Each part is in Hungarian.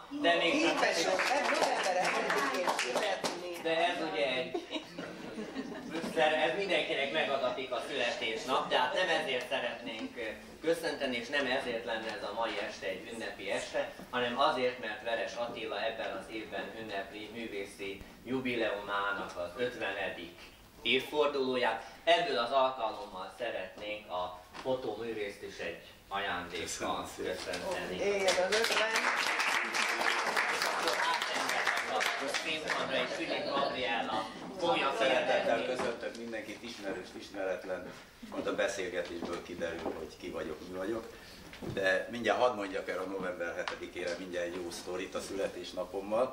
De még de ez ugye egy ez mindenkinek megadatik a születésnap, tehát nem ezért szeretnénk köszönteni, és nem ezért lenne ez a mai este egy ünnepi este, hanem azért, mert Veres Attila ebben az évben ünnepli művészi jubileumának az 50. évfordulóját. Ebből az alkalommal szeretnénk a fotóművészt is egy ajándékkal köszönteni. Éljen az 50! Színpadra és Filip Gabriella fogja Szeretettel köszöntök mindenkit, ismerős, ismeretlen, majd a beszélgetésből kiderül, hogy ki vagyok, mi vagyok. De mindjárt hadd mondjak el a november 7-ére mindjárt egy jó sztorit a születésnapommal.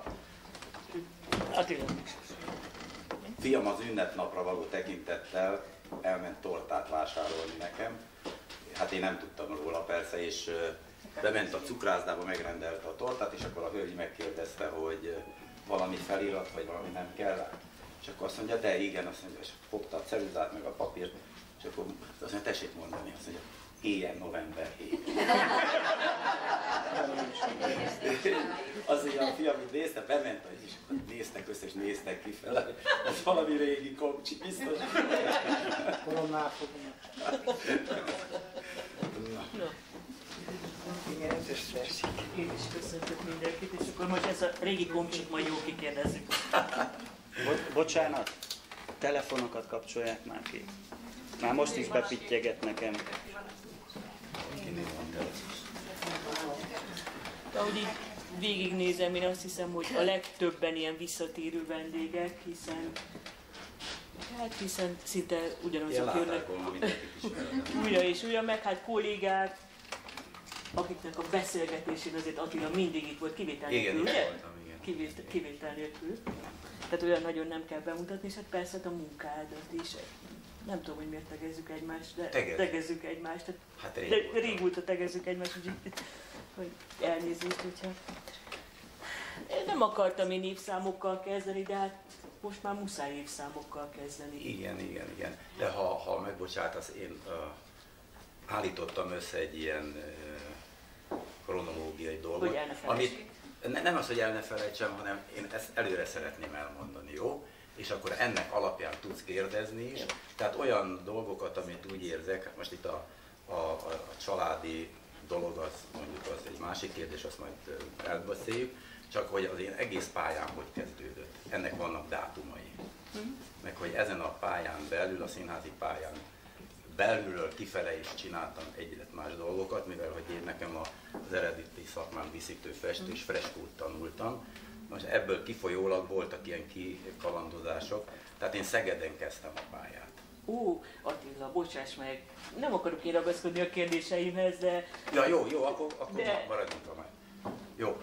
Fiam az ünnepnapra való tekintettel elment tortát vásárolni nekem. Hát én nem tudtam róla persze, és bement a cukrászdába, megrendelte a tortát, és akkor a hölgy megkérdezte, hogy valami felirat, vagy valami nem kell. És akkor azt mondja, de igen, azt mondja, és fogta a ceruzát, meg a papírt, és akkor azt mondja, tessék mondani, azt mondja, éljen november 7. Az ugye a fiam itt nézte, bement, és néztek össze, és néztek kifele. Ez valami régi komcsi, biztos. Koronnál fogom. Én is köszöntök mindenkit, és akkor most ez a régi komcsit majd jól kikérdezzük. Bocsánat, telefonokat kapcsolják már ki. Már most is bepityeget nekem. Ahogy így végignézem, én azt hiszem, hogy a legtöbben ilyen visszatérő vendégek, hiszen szinte ugyanazok jönnek újra és újra, meg hát kollégák, akiknek a beszélgetésén azért Attila mindig itt volt, kivétel nélkül, ugye? Kivétel nélkül. Tehát olyan nagyon nem kell bemutatni, és hát persze a munkádat is. Nem tudom, hogy miért tegezzük egymást, de tegezzük egymást. Hát régóta tegezzük egymást, hogy elnézést, hogyha... Én nem akartam én évszámokkal kezdeni, de hát most már muszáj évszámokkal kezdeni. Igen. De ha megbocsátasz, én állítottam össze egy ilyen kronológiai dolgot, hogy el ne felejtsd. Nem az, hogy el ne felejtsem, hanem én ezt előre szeretném elmondani, jó? És akkor ennek alapján tudsz kérdezni is. Tehát olyan dolgokat, amit úgy érzek, most itt a családi dolog, az mondjuk az egy másik kérdés, azt majd elbeszéljük, csak hogy az én egész pályám hogy kezdődött. Ennek vannak dátumai. Meg hogy ezen a pályán belül, a színházi pályán belülről kifele is csináltam egyre más dolgokat, mivel hogy én nekem az eredeti szakmám díszítő festő és freskót tanultam. Most ebből kifolyólag voltak ilyen kikalandozások, tehát én Szegeden kezdtem a pályát. Attila, bocsáss meg, nem akarok én ragaszkodni a kérdéseimhez, de... Ja, jó, akkor maradjunk a meg. Jó.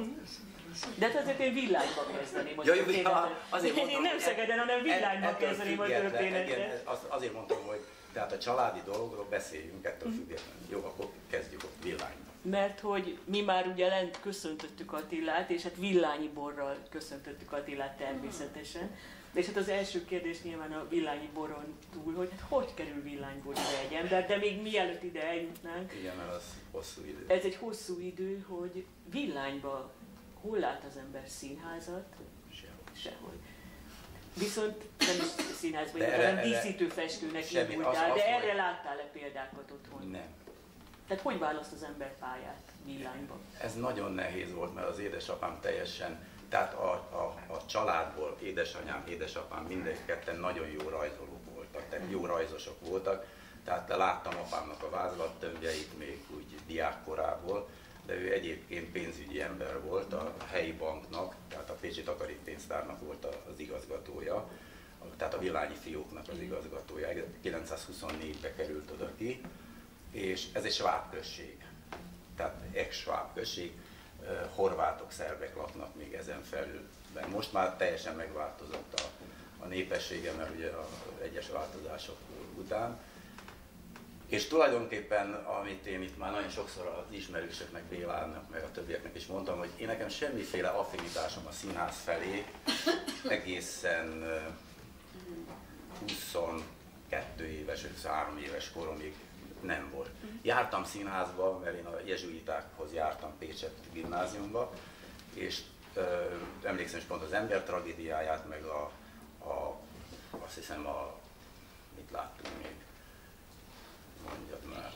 De hát azért én Villányba kezdeném a azért mondtam, én nem Szegeden, hanem Villányba kezdeném a történetet. Azért mondtam, hogy tehát a családi dologról beszéljünk ettől függetlenül. Jó, akkor kezdjük ott Villányba. Mert hogy mi már ugye lent köszöntöttük Attilát, és hát villányi borral köszöntöttük Attilát természetesen. És hát az első kérdés nyilván a villányi boron túl, hogy hát hogy kerül villányból ide egy ember, de még mielőtt ide eljutnánk. Igen, mert az hosszú idő. Ez egy hosszú idő, hogy Villányba hol lát az ember színházat? Sehol. Viszont nem is színházban, hanem díszítő festőnek indultál, de erre láttál-e példákat otthon? Nem. Tehát hogy választ az ember pályát Villányban? Ez nagyon nehéz volt, mert az édesapám teljesen, tehát a családból édesanyám, édesapám mindketten nagyon jó rajzolók voltak, tehát jó rajzosok voltak, tehát láttam apámnak a vázlattömbjeit még úgy diákkorából, de ő egyébként pénzügyi ember volt, a helyi banknak, tehát a Pécsi Takarékpénztárnak volt az igazgatója, tehát a Villányi fióknak az igazgatója, 924-be került oda ki, és ez egy sváb község, tehát ex-sváb község, horvátok, szerbek laknak még ezen felül. De most már teljesen megváltozott a népessége, mert ugye az egyes változások után. És tulajdonképpen, amit én itt már nagyon sokszor az ismerősöknek, Bélának, meg a többieknek is mondtam, hogy én nekem semmiféle affinitásom a színház felé egészen 22 éves, 23 éves koromig nem volt. Jártam színházba, mert én a jezsuitákhoz jártam Pécset gimnáziumba, és emlékszem is pont az ember tragédiáját, meg azt hiszem mit láttunk még, mondjad már,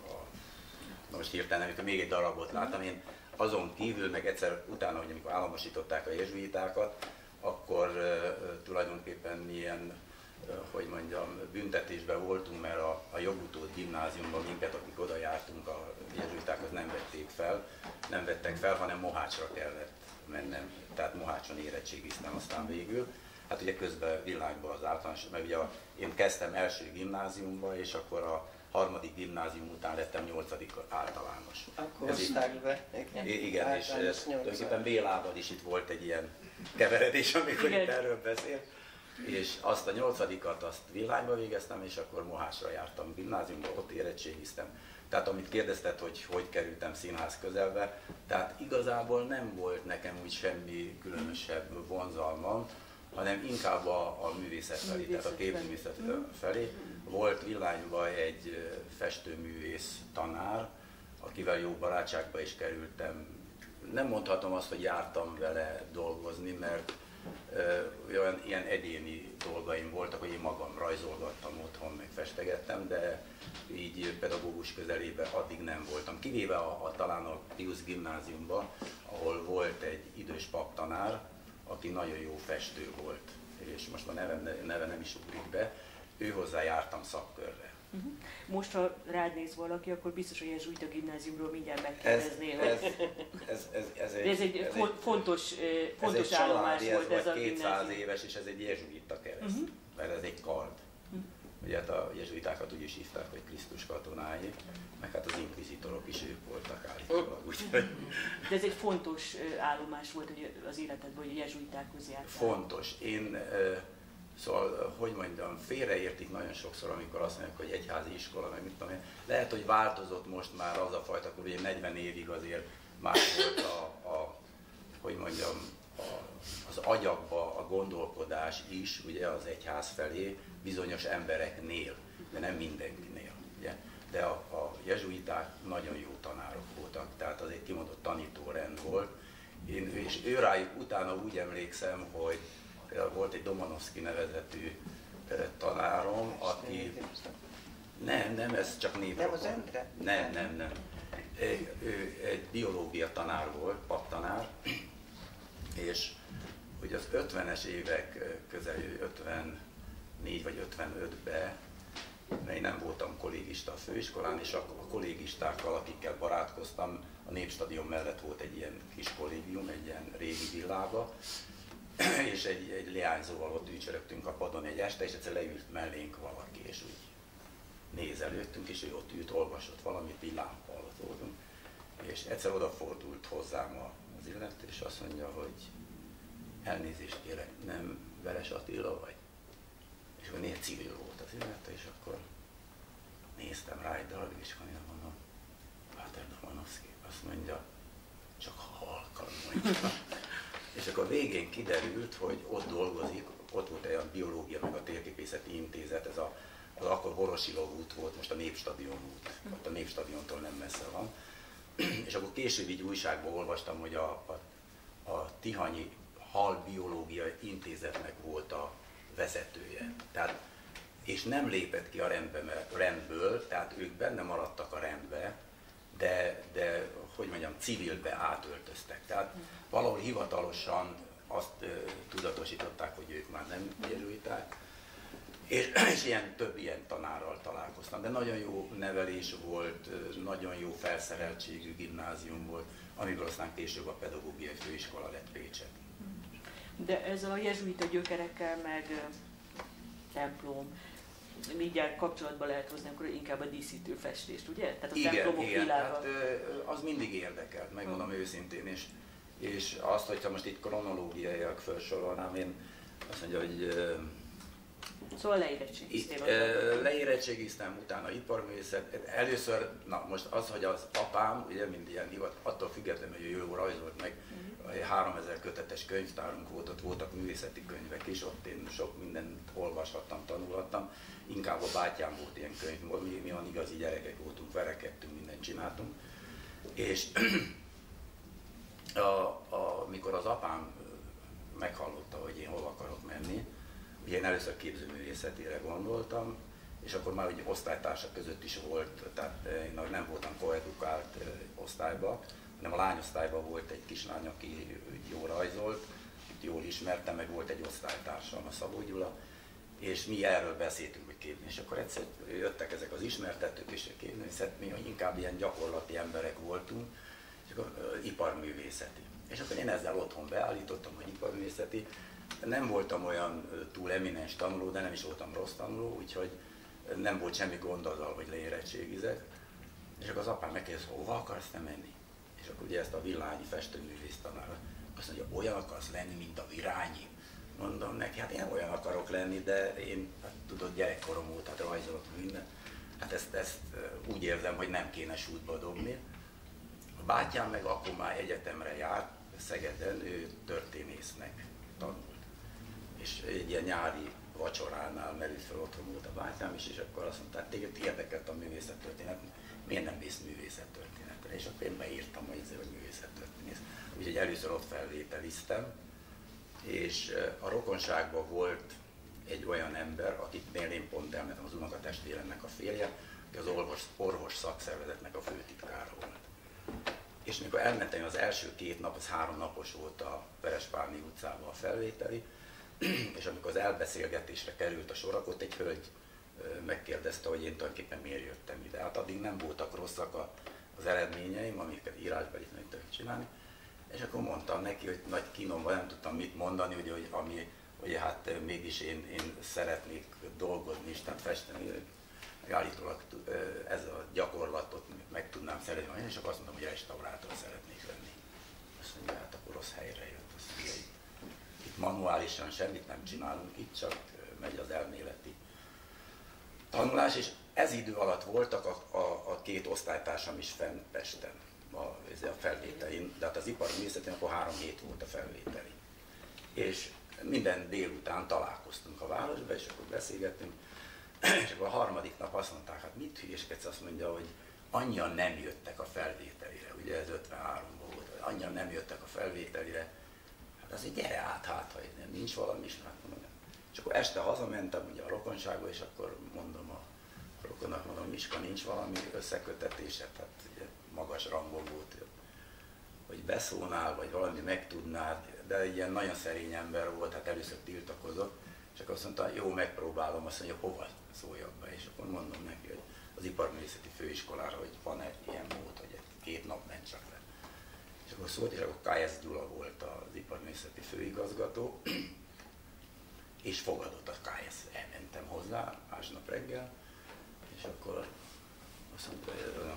most hirtelen, amikor még egy darabot láttam, én azon kívül, meg egyszer utána, hogy amikor államosították a jezsuitákat, akkor tulajdonképpen ilyen, hogy mondjam, büntetésben voltunk, mert a Jogutót gimnáziumban minket, akik oda jártunk, a jezsuitákat nem vettek fel, hanem Mohácsra kellett mennem, tehát Mohácson érettségiztem aztán végül. Hát ugye közben világban az általános, mert ugye én kezdtem első gimnáziumba, és akkor a harmadik gimnázium után lettem 8. általános. Akkor hozták be. Igen, és tulajdonképpen Bélával is itt volt egy ilyen keveredés, amikor itt erről beszél. És azt a 8-at azt Villányba végeztem, és akkor Mohácsra jártam gimnáziumba, ott érettségiztem. Tehát amit kérdezted, hogy kerültem színház közelbe, tehát igazából nem volt nekem úgy semmi különösebb vonzalmam, hanem inkább a művészet felé, tehát a képzőművészet felé. Volt Villányban egy festőművész tanár, akivel jó barátságba is kerültem. Nem mondhatom azt, hogy jártam vele dolgozni, mert ilyen egyéni dolgaim voltak, hogy én magam rajzolgattam otthon, meg festegettem, de így pedagógus közelében addig nem voltam. Kivéve talán a Piusz gimnáziumban, ahol volt egy idős paptanár, aki nagyon jó festő volt, és most a neve nem is ugrik be, ő hozzá jártam szakkörre. Most, ha rád néz valaki, akkor biztos, hogy jezsuita gimnáziumról mindjárt megkérdezné. Ez egy fontos állomás volt ez a 200 éves, és ez egy jezsuita kereszt, mert ez egy kard. Ugye hát a jezsuitákat úgy is hívták, hogy Krisztus katonái, meg hát az inkvizitorok is ők voltak állítólag. De ez egy fontos állomás volt hogy az életedben, hogy a jezsuitákhoz jártál. Fontos. Szóval, hogy mondjam, félreértik nagyon sokszor, amikor azt mondják, hogy egyházi iskola, meg mit tudom én. Lehet, hogy változott most már az a fajta, akkor ugye 40 évig azért már volt hogy mondjam, az agyakba a gondolkodás is, ugye az egyház felé, bizonyos embereknél, de nem mindenkinél. Ugye? De a jezsuiták nagyon jó tanárok voltak, tehát az egy kimondott tanítórend volt. És ő rájuk utána úgy emlékszem, hogy volt egy Domanovszky nevezetű tanárom, aki... Nem, ez csak névrokon. Nem az Endre? Nem. Ő egy biológia tanár volt, paptanár, és ugye az 50-es évek közel, 54 vagy 55-ben, mert én nem voltam kollégista a főiskolán, és a kollégistákkal, akikkel barátkoztam, a Népstadion mellett volt egy ilyen kis kollégium, egy ilyen régi villába, és egy leányzóval ott ücsörögtünk a padon egy este, és egyszer leült mellénk valaki, és úgy néz előttünk, és ő ott ült, olvasott valamit, így lámpa alatt voltunk. És egyszer odafordult hozzám az illető, és azt mondja, hogy elnézést kérek, nem Veres Attila vagy? És akkor néha civil volt az illető, és akkor néztem rá egy darabig, és akkor mondom, Páter Domanovszky, azt mondja, csak halkan mondja. És akkor végén kiderült, hogy ott dolgozik, ott volt egy biológia meg a térképészeti intézet, ez az akkor Vorosilov út volt, most a Népstadion út, ott a Népstadiontól nem messze van. És akkor később így újságban olvastam, hogy a Tihanyi Halbiológiai Intézetnek volt a vezetője. Tehát, és nem lépett ki a rendből, tehát ők benne maradtak a rendbe, de hogy mondjam, civilbe átöltöztek. Tehát valahol hivatalosan azt tudatosították, hogy ők már nem jezsuiták, és több ilyen tanárral találkoztam. De nagyon jó nevelés volt, nagyon jó felszereltségű gimnázium volt, amiből aztán később a pedagógiai főiskola lett Pécset. De ez a jezsuita gyökerekkel, meg templom, mindjárt kapcsolatba lehet hozni, akkor inkább a díszítő festést, ugye? Tehát a templomok világa. Hát, az mindig érdekelt, megmondom őszintén, és azt, hogyha most itt kronológiaiak felsorolnám, én azt mondja, hogy... Szóval leérettségiztél. Leérettségiztem, utána iparművészet. Először, na most az, hogy az apám, ugye mind ilyen attól függetlenül, hogy ő jó rajzolt meg, 3000 kötetes könyvtárunk volt, ott voltak művészeti könyvek is, ott én sok mindent olvashattam, tanulhattam. Inkább a bátyám volt ilyen könyv, mi olyan igazi gyerekek voltunk, verekedtünk, mindent csináltunk. És amikor az apám meghallotta, hogy én hol akarok menni, ugye én először képzőművészetére gondoltam, és akkor már ugye osztálytársak között is volt, tehát én nem voltam koedukált osztályban, hanem a lányosztályban volt egy kislány, aki jól rajzolt, jól ismertem, meg volt egy osztálytársam, a Szabó Gyula, és mi erről beszéltünk, hogy képzni. És akkor egyszer jöttek ezek az ismertetők, és képzőművészet, mi inkább ilyen gyakorlati emberek voltunk, és akkor iparművészeti. És akkor én ezzel otthon beállítottam, hogy iparművészeti. Nem voltam olyan túl eminens tanuló, de nem is voltam rossz tanuló, úgyhogy nem volt semmi gond azzal, hogy leérettségizek. És akkor az apám megkérdezte, hova akarsz te menni? És akkor ugye ezt a Villányi festőművész tanár azt mondja, olyan akarsz lenni, mint a Virányi. Mondom neki, hát én olyan akarok lenni, de én, hát, tudod, gyerekkorom óta hát rajzolok minden. Hát ezt úgy érzem, hogy nem kéne sútba dobni. A bátyám meg akkor már egyetemre járt, Szegeden, ő történésznek tanult. És egy ilyen nyári vacsoránál merült fel, otthon volt a bátyám is, és akkor azt mondta, téged érdekelt a művészettörténet, miért nem mész művészettörténetre? És akkor én beírtam, hogy művészettörténész. Úgyhogy először ott felvételiztem, és a rokonságban volt egy olyan ember, akitnél én pont elmentem, az unokatestvéremnek a férje, aki az orvos szakszervezetnek a főtitkára volt. És mikor elmentem, az első 2 nap, az 3 napos volt a Verespálni utcában a felvételi, és amikor az elbeszélgetésre került a sor, akkor ott egy hölgy megkérdezte, hogy én tulajdonképpen miért jöttem ide. Hát addig nem voltak rosszak az eredményeim, amiket írásban itt meg tudok csinálni. És akkor mondtam neki, hogy nagy kínomban nem tudtam mit mondani, hogy hát mégis én szeretnék dolgozni is, tehát festeni. Állítólag ez a gyakorlatot meg tudnám szeretni, és akkor azt mondtam, hogy restaurátor szeretnék lenni. Azt mondja, hát akkor rossz helyre jött. Azt mondja, itt manuálisan semmit nem csinálunk, itt csak megy az elméleti tanulás, és ez idő alatt voltak a 2 osztálytársam is fenn Pesten a felvételin, de hát az iparművészetén akkor 3 hét volt a felvételi. És minden délután találkoztunk a városba, és akkor beszélgettünk, és akkor a harmadik nap azt mondták, hát mit hülyeskedsz, azt mondja, hogy annyian nem jöttek a felvételire, ugye ez 53-ban volt, annyian nem jöttek a felvételire, hát azért gyere át, hát ha nincs valami is, hát mondom. És akkor este hazamentem ugye a rokonságba, és akkor mondom a rokonnak, mondom, Miska, nincs valami összekötetése, hát ugye magas rangban volt, hogy beszólnál, vagy valami megtudnád, de egy ilyen nagyon szerény ember volt, hát először tiltakozott, és akkor azt mondta, jó, megpróbálom, azt mondja, hova szóljak be, és akkor mondom neki, hogy az iparművészeti főiskolára, hogy van egy ilyen mód, hogy 2 nap ment csak le. És akkor szólt, és akkor K.S. Gyula volt az iparművészeti főigazgató, és fogadott a K.S. Elmentem hozzá másnap reggel, és akkor azt mondta, hogy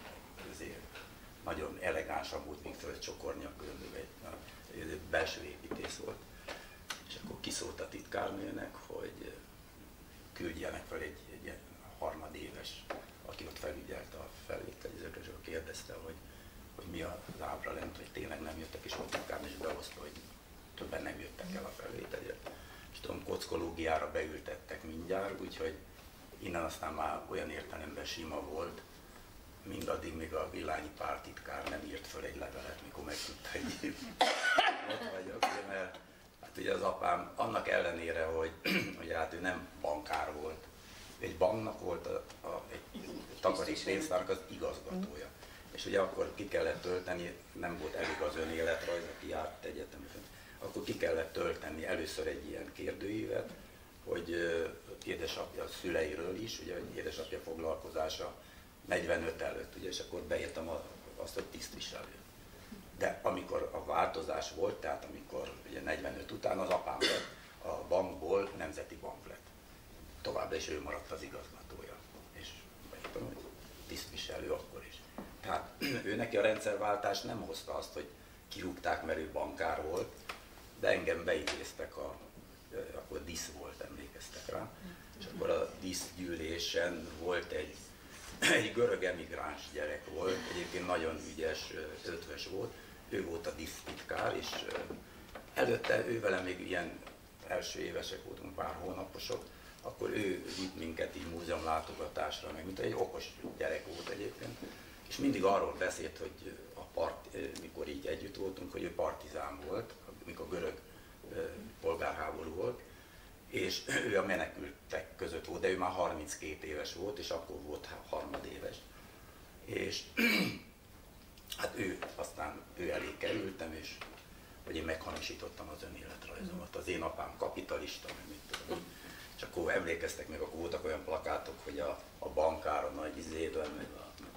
nagyon elegánsan volt, még földcsokornyak, egy belső építész volt. És akkor kiszólt a titkárnőnek, hogy küldjenek fel egy harmadéves, aki ott felügyelte a felvételizőkre, és akkor kérdezte, hogy mi az ábra lent, hogy tényleg nem jöttek, és ott titkárnő is behozta, hogy többen nem jöttek el a felvételire. És tudom, kockológiára beültettek mindjárt, úgyhogy innen aztán már olyan értelemben sima volt, mindaddig, még a Villányi pártitkár nem írt föl egy levelet, mikor megtudta, hogy ott vagyok, mert hát ugye az apám annak ellenére, hogy hát ő nem bankár volt, egy banknak volt egy takarékpénztárnak az igazgatója. És ugye akkor ki kellett tölteni, nem volt elég az önéletrajz, aki járt egyetemre, akkor ki kellett tölteni először egy ilyen kérdőívet, hogy édesapja szüleiről is, ugye édesapja foglalkozása 45 előtt, ugye, és akkor beírtam azt, hogy tisztviselő. De amikor a változás volt, tehát amikor ugye 45 után az apám lett, a bankból Nemzeti Bank lett. Továbbra is ő maradt az igazgatója. És beírtam, hogy tisztviselő akkor is. Tehát ő neki a rendszerváltás nem hozta azt, hogy kirúgták, mert ő bankár volt, de engem beidéztek, akkor DISZ volt, emlékeztek rá. És akkor a DISZ gyűlésen volt egy görög emigráns gyerek volt, egyébként nagyon ügyes, ötvös volt, ő volt a DISZ titkár, és előtte ő vele még ilyen első évesek voltunk, pár hónaposok, akkor ő vitt minket így múzeumlátogatásra, meg mint egy okos gyerek volt egyébként, és mindig arról beszélt, hogy a mikor így együtt voltunk, hogy ő partizán volt, mikor görög polgárháború volt, és ő a menekültek között volt, de ő már 32 éves volt, és akkor volt harmadéves. És hát aztán ő elé kerültem, és hogy én meghamisítottam az önéletrajzomat. Az én apám kapitalista, meg mit tudom. És akkor emlékeztek meg, akkor voltak olyan plakátok, hogy a bankár a nagy izével, meg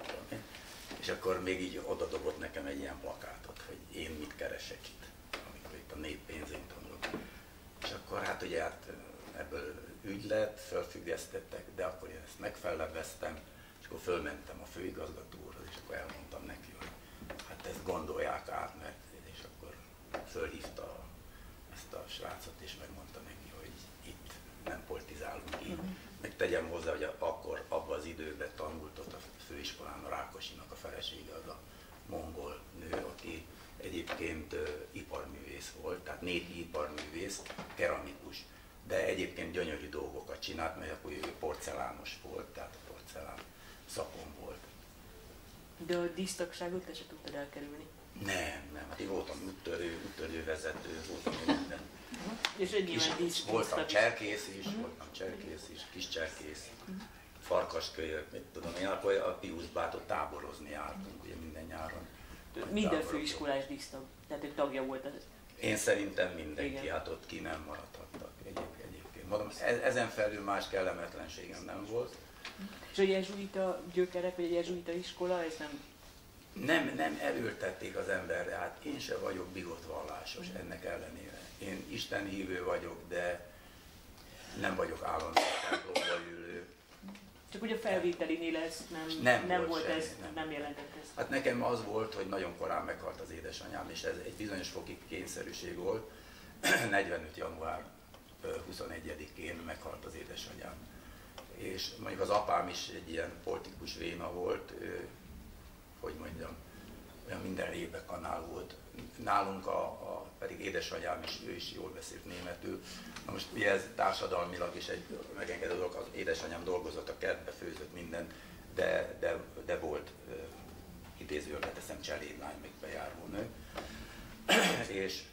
és akkor még így oda dobott nekem egy ilyen plakátot, hogy én mit keresek itt, amikor itt a nép pénzén tanulok. És akkor hát ugye ebből ügy lett, felfüggesztettek, de akkor én ezt megfellebbeztem, és akkor fölmentem a főigazgatóhoz, és akkor elmondtam neki, hogy hát ezt gondolják át, mert és akkor fölhívta ezt a srácot, és megmondta neki, hogy itt nem politizálunk így. Meg tegyem hozzá, hogy akkor abban az időben tanult ott a főiskolán a Rákosinak a felesége, az a mongol nő, aki egyébként iparművész volt, tehát népi iparművész, keramikus, de egyébként gyönyörű dolgokat csinált, mert akkor ő porcelános volt, tehát a porcelán szakon volt. De a dísztagságot te se tudtad elkerülni? Nem, hát én voltam úttörővezető, voltam minden. És egy nyilván voltam cserkész is, kis cserkész, farkaskölyök, mit tudom én, akkor a Piusz bátot táborozni jártunk, ugye minden nyáron. Minden főiskolás dísztag, tehát egy tagja volt az. Én szerintem mindenki, hát ott ki nem maradhattak egyébként. Mondom, ezen felül más kellemetlenségem nem volt. És a jezsuita gyökerek, vagy a jezsuita iskola, ez nem... Nem erőltették az emberre, hát én se vagyok bigott vallásos ennek ellenére. Én Isten hívő vagyok, de nem vagyok állandóan templomba ülő. Csak ugye a felvételinél ez nem volt semmi, nem jelentett ez. Hát nekem az volt, hogy nagyon korán meghalt az édesanyám, és ez egy bizonyos fokig kényszerűség volt. 45. január 21-én meghalt az édesanyám. És mondjuk az apám is egy ilyen politikus véna volt, hogy mondjam, olyan minden rébe kanál volt. Nálunk pedig édesanyám is, ő is jól beszélt németül. Na most ugye ez társadalmilag is egy megengedő dolog, az édesanyám dolgozott a kertbe, főzött mindent, de volt idézőjelbe teszem cselédlány, még bejáró nő. És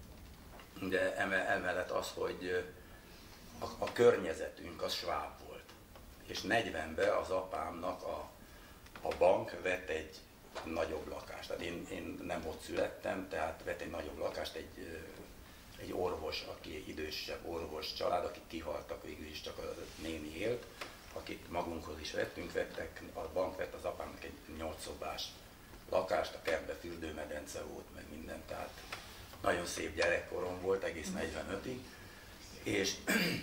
de emellett az, hogy a környezetünk az sváb volt. És 40-ben az apámnak a bank vett egy nagyobb lakást. Tehát én nem ott születtem, tehát vett egy nagyobb lakást, egy orvos, aki idősebb orvos család, akik kihaltak, végül is csak a néni élt, akit magunkhoz is vettünk, a bank vett az apámnak egy 8 szobás lakást, a kertbe fürdőmedence volt, meg minden, tehát nagyon szép gyerekkorom volt, egész 45-ig, és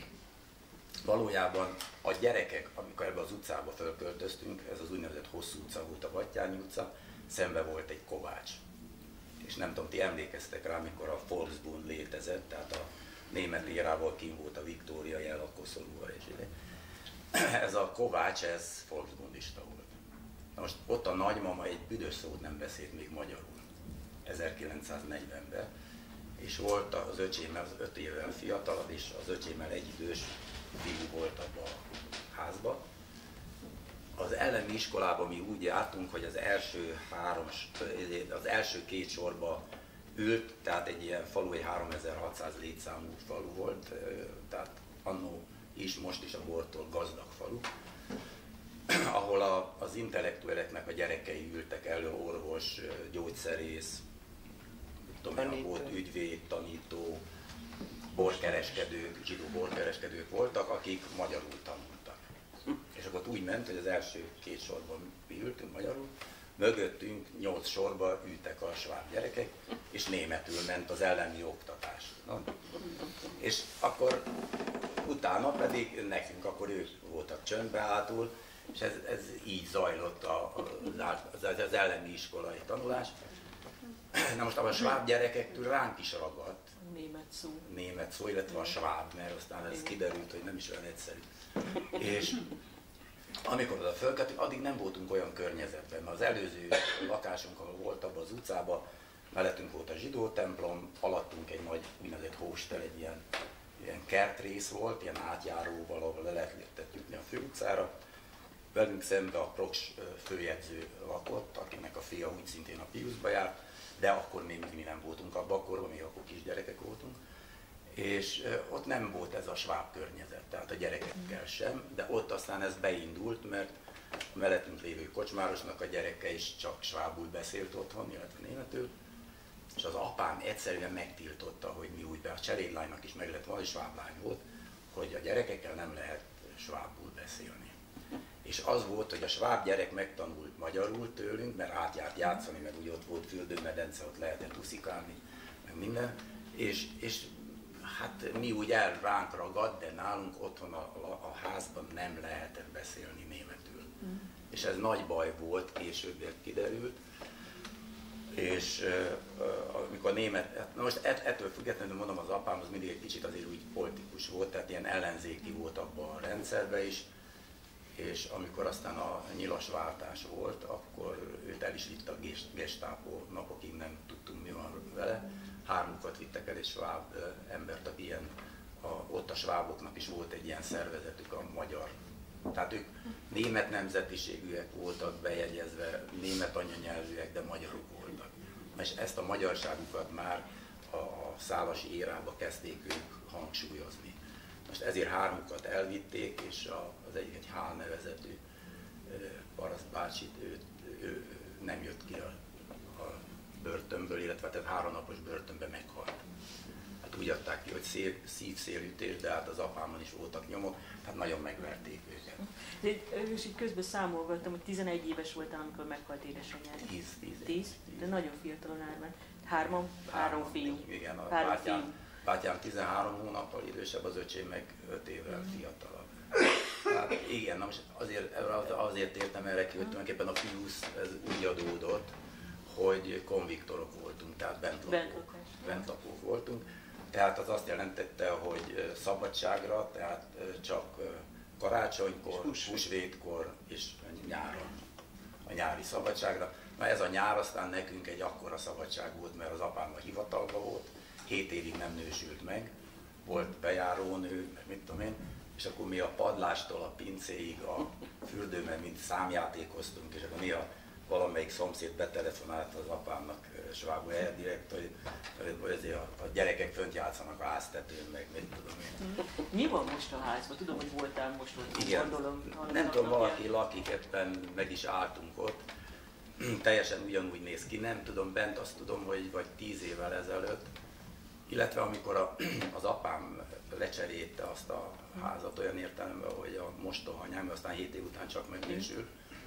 valójában a gyerekek, amikor ebbe az utcába fölköltöztünk, ez az úgynevezett Hosszú utca volt, a Battyányi utca, szembe volt egy kovács. És nem tudom, ti emlékeztek rá, amikor a Volksbund létezett, tehát a német érával kim volt a Viktória jel, a koszorúval és ide. Ez a kovács, ez volksbundista volt. Na most ott a nagymama egy büdös szót nem beszélt még magyarul, 1940-ben, és volt az öcsémmel, az 5 évvel fiatalabb, és az öcsémmel egyidős fiú volt abban a házban. Az elemi iskolában mi úgy jártunk, hogy az első 2 sorba ült, tehát egy ilyen falu, egy 3600 létszámú falu volt, tehát annó is, most is a bortól gazdag falu, ahol az intellektueleknek a gyerekei ültek elő, orvos, gyógyszerész, volt ügyvéd, tanító, borkereskedők, zsidó borkereskedők voltak, akik magyarul tanultak. És akkor úgy ment, hogy az első 2 sorban mi ültünk magyarul, mögöttünk 8 sorba ültek a sváb gyerekek, és németül ment az elemi oktatás. Na? És akkor utána pedig nekünk, akkor ők voltak csöndbe hátul, és ez így zajlott az elemi iskolai tanulás. Na most a sváb gyerekektől ránk is ragadt. Német szó, illetve a sváb, mert aztán ez kiderült, hogy nem is olyan egyszerű. És amikor oda fölkeltünk, addig nem voltunk olyan környezetben, mert az előző lakásunk, ahol volt abban az utcában, mellettünk volt a zsidó templom, alattunk egy nagy úgynevezett hóstel, egy ilyen kertrész volt, ilyen átjáróval, ahol le lehetett jutni a főutcára, velünk szembe a Proks főjegyző lakott, akinek a fia úgy szintén a Piuszba járt, de akkor még mi nem voltunk abban a korban, még akkor kisgyerekek voltunk. És ott nem volt ez a sváb környezet, tehát a gyerekekkel sem, de ott aztán ez beindult, mert a mellettünk lévő kocsmárosnak a gyereke is csak svábul beszélt otthon, illetve németül, és az apám egyszerűen megtiltotta, hogy mi úgy be, a cselédlánynak is meg lett volna, és sváblány volt, hogy a gyerekekkel nem lehet svábul beszélni. És az volt, hogy a sváb gyerek megtanult magyarul tőlünk, mert átjárt játszani, meg úgy ott volt fürdőmedence, ott lehetett uszikálni, meg minden, és hát mi úgy ránk ragadt, de nálunk otthon a házban nem lehetett beszélni németül. És ez nagy baj volt, később kiderült. És amikor német, na most ettől függetlenül mondom, az apám az mindig egy kicsit azért úgy politikus volt, tehát ilyen ellenzéki volt abban a rendszerben is, és amikor aztán a nyilas váltás volt, akkor őt el is vitt a Gestapo, napokig nem tudtunk mi van vele. 3 vittek el egy sváb embert, aki ilyen, ott a sváboknak is volt egy ilyen szervezetük, a magyar. Tehát ők német nemzetiségűek voltak bejegyezve, német anyanyelvűek, de magyarok voltak. És ezt a magyarságukat már a szálasi érába kezdték ők hangsúlyozni. Most ezért 3 elvitték, és az egyik egy Hál nevezetű paraszt bácsit, ő nem jött ki a börtönből, illetve tehát 3 napos börtönben meghalt. Hát úgy adták ki, hogy szívszélütés, de hát az apámon is voltak nyomok, hát nagyon megverték őket. És így közben számolgattam, hogy 11 éves voltál, amikor meghalt édesanyád. 10. De nagyon fiatalon áll meg. 3 fiú. Igen, a bátyám 13 hónappal idősebb, az öcsém meg 5 évvel fiatalabb. Tehát igen, na most azért értem erre ki, hogy tulajdonképpen a Piusz ez úgy adódott, hogy konviktorok voltunk, tehát bentlakók voltunk. Tehát az azt jelentette, hogy szabadságra, tehát csak karácsonykor, húsvétkor és nyáron, a nyári szabadságra. Na ez a nyár aztán nekünk egy akkora szabadság volt, mert az apám a hivatalban volt, 7 évig nem nősült meg, volt bejárónő, meg mit tudom én, és akkor mi a padlástól a pincéig a fürdőben mind számjátékoztunk, és akkor néha valamelyik szomszéd betelefonált az apámnak svábul direkt, hogy a gyerekek fönt játszanak a háztetőn, meg mit tudom én. Mi van most a házban? Tudom, hogy voltál most ott, igen. Gondolom. Nem tudom, valaki lakik, éppen meg is álltunk ott. Teljesen ugyanúgy néz ki, nem tudom, bent azt tudom, hogy vagy 10 évvel ezelőtt, illetve amikor az apám lecserélte azt a házat olyan értelemben, hogy a mostohanyám, aztán 7 év után csak megnősült,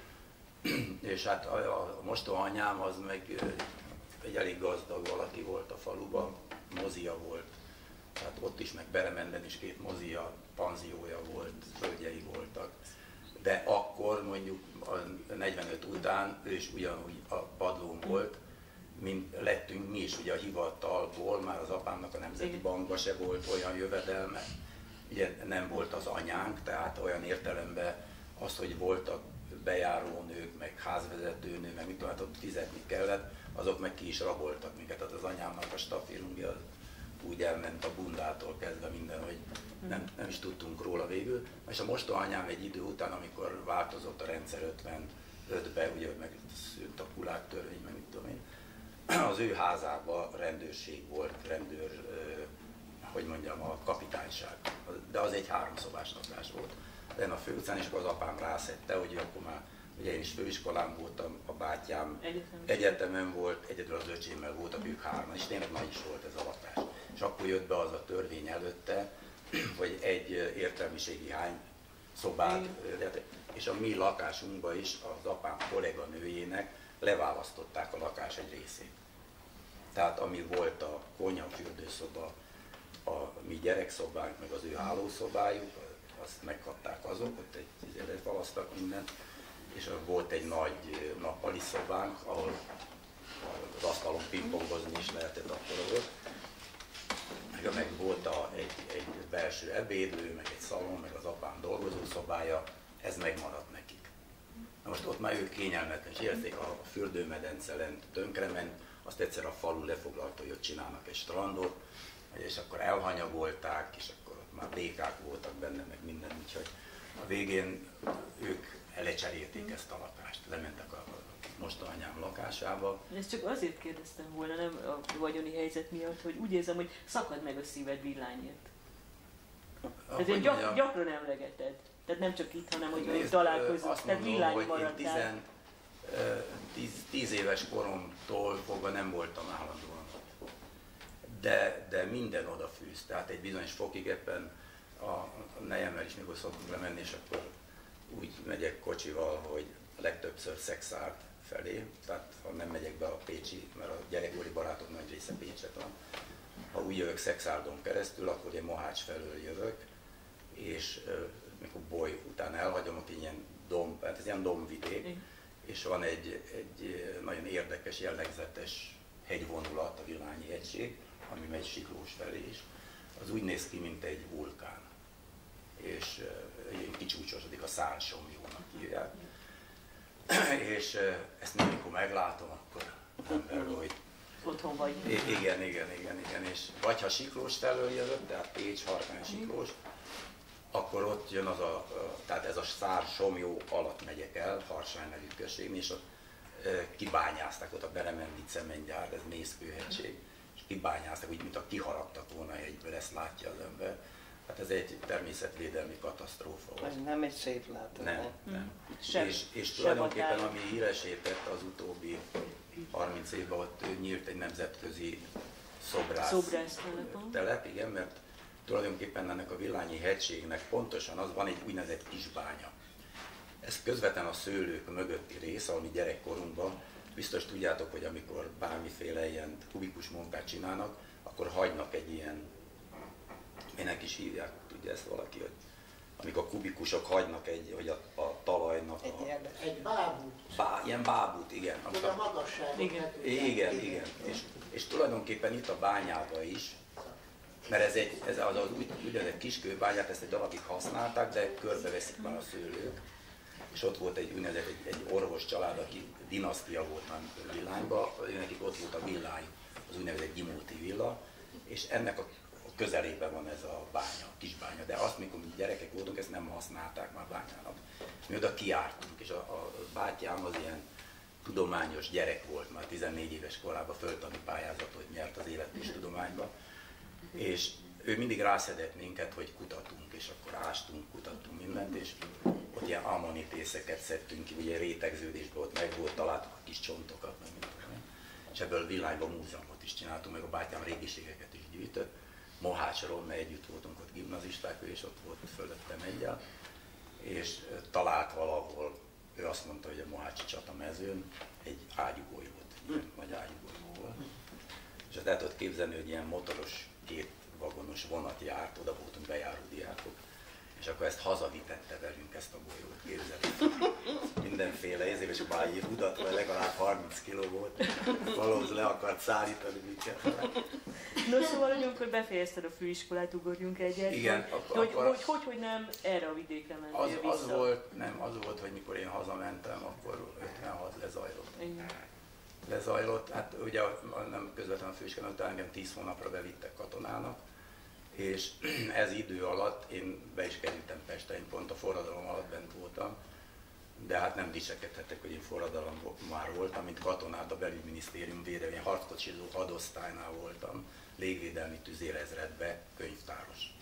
és hát a mostohanyám az meg egy elég gazdag valaki volt a faluban, mozia volt, tehát ott is, meg Beremenden is 2 mozia, panziója volt, földjei voltak. De akkor mondjuk a 45 után ő is ugyanúgy a padlón volt, mint lettünk mi is ugye a hivatalból, már az apámnak a Nemzeti Bankban se volt olyan jövedelme, ugye nem volt az anyánk, tehát olyan értelemben az, hogy voltak bejárónők, meg házvezetőnő, meg mit tudom, hát ott fizetni kellett, azok meg ki is raboltak minket, tehát az anyámnak a stafírungja úgy elment a bundától kezdve minden, hogy nem is tudtunk róla végül. És a mostohanyám egy idő után, amikor változott a rendszer 55-ben, ugye meg szűnt a kulák törvény, meg mit tudom én, az ő házában rendőrség volt, hogy mondjam, a kapitányság, de az egy 3 szobás lakás volt. Lenne a főutcán, és akkor az apám rászedte, hogy akkor már, ugye én is főiskolán voltam, a bátyám egyetemen volt, egyedül az öcsémmel voltak ők 3-an, és tényleg nagy is volt ez a lakás. És akkor jött be az a törvény előtte, hogy egy értelmiségi hány szobát, és a mi lakásunkban is az apám kolléganőjének leválasztották a lakás egy részét. Tehát ami volt a konyha, fürdőszoba, a mi gyerekszobánk, meg az ő hálószobájuk, azt megkapták azok, ott egy valasztak mindent, és volt egy nagy nappali szobánk, ahol az asztalon pingpongozni is lehetett, akkor volt. Meg volt egy belső ebédlő, meg egy szalon, meg az apám dolgozószobája, ez megmaradt nekik. Na most ott már ők kényelmetlen, és érték, a fürdőmedence lent tönkrement, azt egyszer a falu lefoglalta, hogy ott csinálnak egy strandot, és akkor elhanyagolták, és akkor ott már békák voltak benne, meg minden, úgyhogy a végén ők lecserélték ezt a lakást, lementek a mostananyám lakásába. Ezt csak azért kérdeztem volna, nem a vagyoni helyzet miatt, hogy úgy érzem, hogy szakad meg a szíved villányért. Ezért gyakran emlegeted. Tehát nem csak itt, hanem hogy találkozunk. Tehát villány maradtál. 10 éves koromtól fogva nem voltam állandóan. De minden odafűz. Tehát egy bizonyos fokig ebben a nejemmel is mikor szoktunk lemenni, és akkor úgy megyek kocsival, hogy legtöbbször Szexárd felé, tehát ha nem megyek be a pécsi, mert a gyerekkori barátok nagy része Pécset van. Ha úgy jövök Szexárdon keresztül, akkor én Mohács felől jövök, és mikor Boly után elhagyom, aki ilyen domb, hát ez ilyen dombvidék, és van egy nagyon érdekes, jellegzetes hegyvonulat, a Villányi hegység, ami megy Siklós felé is. Az úgy néz ki, mint egy vulkán, és kicsúcsosodik, a Szárnsomjónak hívják. És ezt nem, amikor meglátom, akkor ember, hogy otthon vagy. Igen, és vagy ha Siklós felől jövök, tehát Pécs, Harkány, Siklós, akkor ott jön az tehát ez a Szár-Somjó alatt megyek el, Harsány nevű községnél, és ott kibányázták, ott a Beremendi cementgyár, ez Mészkőhegység, és kibányázták, úgy, mint a kiharaptak volna egyből, ezt látja az ember. Hát ez egy természetvédelmi katasztrófa volt. Ez nem egy szép látomány. Nem. És tulajdonképpen ami híresített az utóbbi 30 évben, ott nyílt egy nemzetközi szobrász telep, igen, mert tulajdonképpen ennek a Villányi hegységnek pontosan az van egy úgynevezett kisbánya. Ez közvetlen a szőlők mögötti rész, ami gyerekkorunkban, biztos tudjátok, hogy amikor bármiféle ilyen kubikus munkát csinálnak, akkor hagynak egy ilyen, minek is hívják, tudja ezt valaki, hogy amikor a kubikusok hagynak hogy a talajnak egy bábút. Ilyen bábút, igen. Hogy a magasságot. Igen. És tulajdonképpen itt a bányában is, mert ez az úgynevezett kiskőbányát, ezt egy darabig használták, de körbeveszik már a szőlők. És ott volt egy úgynevezett egy orvos család, aki dinasztia volt már Villányban, nekik ott volt a villájuk, az úgynevezett Gyimóti villa, és ennek a közelében van ez a bánya, a kisbánya, de azt, mikor mi gyerekek voltunk, ezt nem használták már bányának. Mi oda kijártunk, és a bátyám az ilyen tudományos gyerek volt, már 14 éves korában földtani pályázatot nyert az élettudományba, és ő mindig rászedett minket, hogy kutatunk, és akkor ástunk, kutattunk mindent, és ott ilyen ammonitészeket szedtünk ki, ugye rétegződésben ott meg volt, találtuk a kis csontokat, meg minden. És ebből Villányban múzeumot is csináltunk, meg a bátyám régiségeket is gyűjtött. Mohácsról, mert együtt voltunk ott gimnazisták, ő és ott volt fölöttem egyel, és talált valahol, ő azt mondta, hogy a Mohácsi csatamezőn egy ágyúgolyót, ilyen nagy ágyúgolyó volt. És azt el tudod képzelni, hogy ilyen motoros, 2 vagonos vonat járt, oda voltunk bejáró diákok, és akkor ezt hazavitette velünk, ezt a golyót, képzeljük. Mindenféle és a bályi rudat, vagy legalább 30 kg volt, valószínűleg le akart szállítani minket. No, szóval, hogy amikor befejezted a főiskolát, ugorjunk egyet, igen, hogy nem erre a vidékre mentél vissza? Az volt, hogy mikor én hazamentem, akkor 56 lezajlott. Igen. Lezajlott, hát ugye nem közvetlenül a főiskolán, utána engem 10 hónapra bevittek katonának, és ez idő alatt én be is kerültem Pestre, én pont a forradalom alatt bent voltam, de hát nem dicsekedhetek, hogy én forradalom már voltam, mint katonát a belügyminisztérium védelmi harckocsizó hadosztálynál voltam, légvédelmi tüzérezredbe, könyvtáros.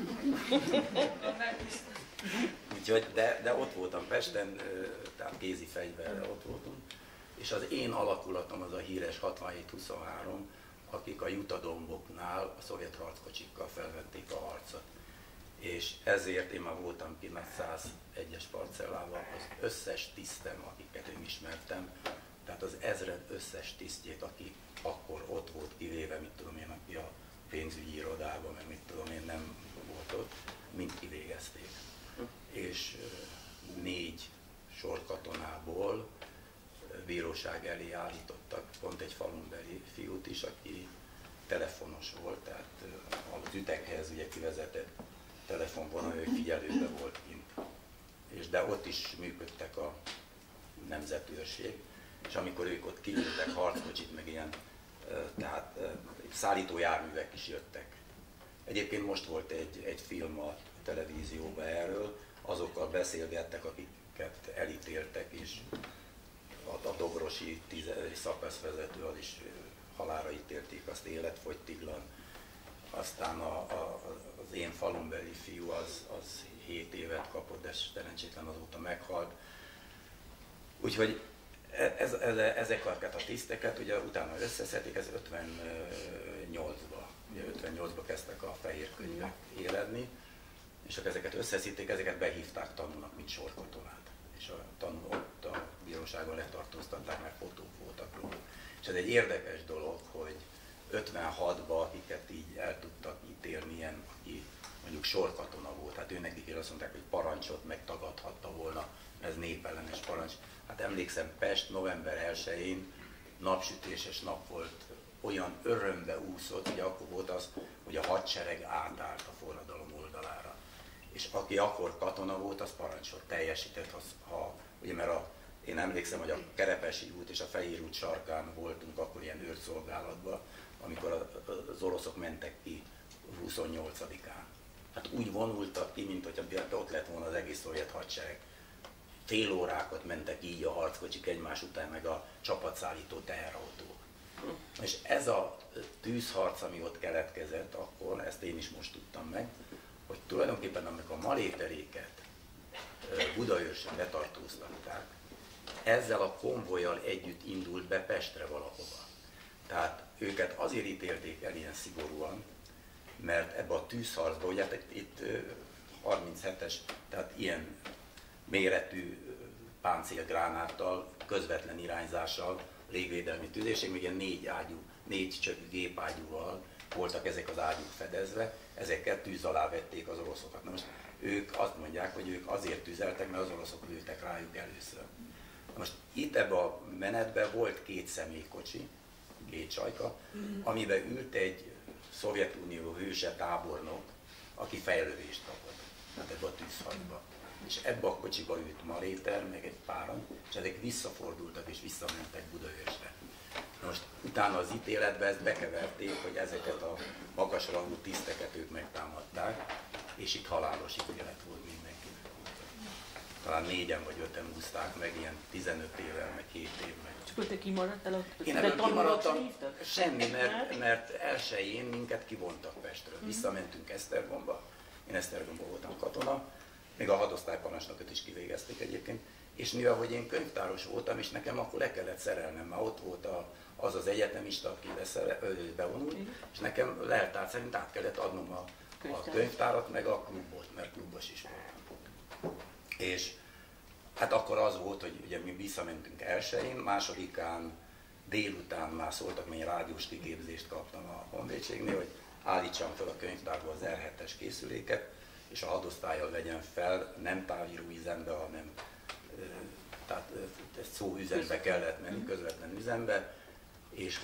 Úgyhogy, de ott voltam Pesten, tehát kézi fegyverrel ott voltunk, és az én alakulatom az a híres 67-23, akik a Jutadomboknál a szovjet harckocsikkal felvették a harcot. És ezért én már voltam ki nagy 101-es parcellával, az összes tisztem, akiket én ismertem, tehát az ezred összes tisztjét, aki akkor ott volt kivéve, mit tudom én, aki a pénzügyi irodában, meg mit tudom én, nem volt ott, mind kivégezték. És 4 sorkatonából bíróság elé állítottak pont egy falunbeli fiút is, aki telefonos volt, tehát az üteghez ugye kivezetett telefonvonal, ő figyelőbe volt kint. De ott is működtek a nemzetőrség, és amikor ők ott kiültek harckocsit, meg ilyen, tehát szállítójárművek is jöttek. Egyébként most volt egy film a televízióban erről, azokkal beszélgettek, akik akiket elítéltek, és a dobrosi 10 szakaszvezető, az is halálra ítélték, azt életfogytiglan. Aztán az én falumbeli fiú az 7 évet kapott, de szerencsétlen azóta meghalt. Úgyhogy ezeket a tiszteket ugye utána összeszedték, ez 58-ban. Ugye 58-ban kezdtek a fehér könyvek éledni, és akkor ezeket összeszedték, ezeket behívták tanulnak, mint sorkatonát. És a tanul ott a bíróságon letartóztatták, mert fotók voltak róla. És ez egy érdekes dolog, hogy 56-ban, akiket így el tudtak ítélni, ilyen, aki mondjuk sorkatona volt, hát ő nekik azt mondták, hogy parancsot megtagadhatta volna, ez népellenes parancs. Hát emlékszem, Pest november 1-én napsütéses nap volt, olyan örömbe úszott, ugye akkor volt az, hogy a hadsereg átállt a forradalom oldalára. És aki akkor katona volt, az parancsot teljesített, ugye mert én emlékszem, hogy a Kerepesi út és a Fehér út sarkán voltunk akkor ilyen őrszolgálatban, amikor az oroszok mentek ki 28-án. Hát úgy vonultak ki, mint hogyha ott lett volna az egész szovjet hadsereg. Fél órákat mentek így a harckocsik egymás után, meg a csapatszállító teherautók. És ez a tűzharc, ami ott keletkezett akkor, ezt én is most tudtam meg, hogy tulajdonképpen amikor a maléteréket Budaörsön letartóztatták, ezzel a konvojjal együtt indult be Pestre valahova. Tehát őket azért ítélték el ilyen szigorúan, mert ebbe a tűzharcba, ugye hát itt 37-es, tehát ilyen méretű páncélgránáttal, közvetlen irányzással, légvédelmi tüzérség, még ilyen 4 csöpű gépágyúval voltak ezek az ágyúk fedezve, ezeket tűz alá vették az oroszokat. Na most ők azt mondják, hogy ők azért tüzeltek, mert az oroszok lőttek rájuk először. Na most itt ebben a menetben volt 2 személykocsi, 2 csajka, amiben ült egy Szovjetunió hőse tábornok, aki fejlövést kapott, hát ebbe a tűzharcba. És ebbe a kocsiba ült Maréter, meg egy páran, és ezek visszafordultak és visszamentek Budaörsre. Most utána az ítéletbe ezt bekeverték, hogy ezeket a magasrangú tiszteket ők megtámadták, és itt halálos ítélet volt mindenkinek. Talán 4-en vagy 5-en húzták meg, ilyen 15 évvel, meg 7 év meg. És akkor te kimaradtál ott? Én ebből kimaradtam, semmi, mert elsőjén minket kivontak Pestről. Visszamentünk Esztergomba, én Esztergomba voltam katona, még a hadosztályparancsnokot is kivégezték egyébként, és mivel hogy én könyvtáros voltam, és nekem akkor le kellett szerelnem, mert ott volt az egyetemista, aki bevonult, és nekem leltár szerint át kellett adnom a könyvtárat, meg a klubot, mert klubos is voltam. És hát akkor az volt, hogy ugye mi visszamentünk elsőjén, másodikán délután már szóltak, mert én rádiós kiképzést kaptam a honvédségnél, hogy állítsam fel a könyvtárba az R7-es készüléket, és a hadosztállyal vegyen fel, nem távíró üzembe, hanem tehát szóüzembe kellett menni, közvetlen üzembe, és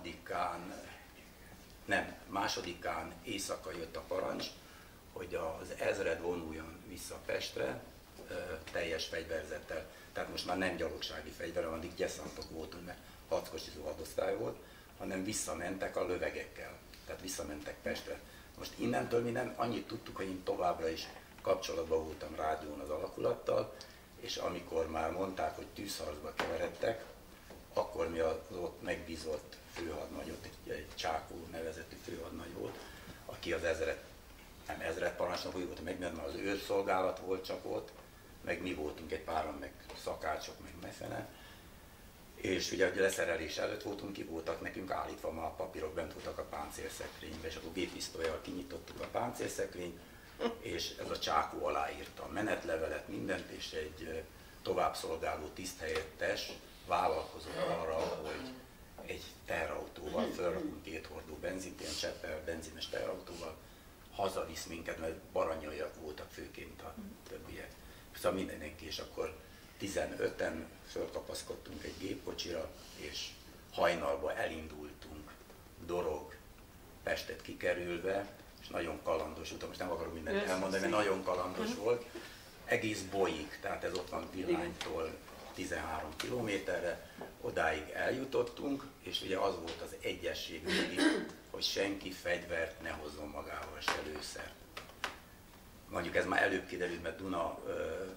másodikán éjszaka jött a parancs, hogy az ezred vonuljon vissza Pestre teljes fegyverzettel. Tehát most már nem gyalogsági fegyver, addig gyeszantok voltunk, mert harckocsizó hadosztály volt, hanem visszamentek a lövegekkel, tehát visszamentek Pestre. Most innentől mi nem annyit tudtuk, hogy én továbbra is kapcsolatban voltam rádión az alakulattal, és amikor már mondták, hogy tűzharcba keveredtek, akkor mi az ott megbízott főhadnagyot, egy Csákó nevezetű főhadnagy volt, aki az ezredparancsnok volt, mert az őrszolgálat volt csak ott, meg mi voltunk egy páran, meg szakácsok, meg meszene. És ugye a leszerelés előtt voltunk, ki voltak nekünk állítva, ma a papírok bent voltak a páncélszekrénybe, és akkor géppisztollyal kinyitottuk a páncélszekrényt, és ez a Csákó aláírta a menetlevelet, mindent, és egy továbbszolgáló tiszthelyettes vállalkozott arra, hogy egy teherautóval, felrakunk 2 hordó benzint, ilyen cseppel benzines teherautóval, hazavisz minket, mert baranyaiak voltak főként a többiek. Szóval mindenki, és akkor 15-en fölkapaszkodtunk egy gépkocsira, és hajnalba elindultunk, Dorog, Pestet kikerülve, és nagyon kalandos utam, most nem akarok mindent elmondani, mert nagyon kalandos volt, egész Bolyig, tehát ez ott van Villánytól 13 kilométerre, odáig eljutottunk, és ugye az volt az egyesség mindig, hogy senki fegyvert ne hozzon magával, se lőszert. Mondjuk ez már előbb kiderült, mert Duna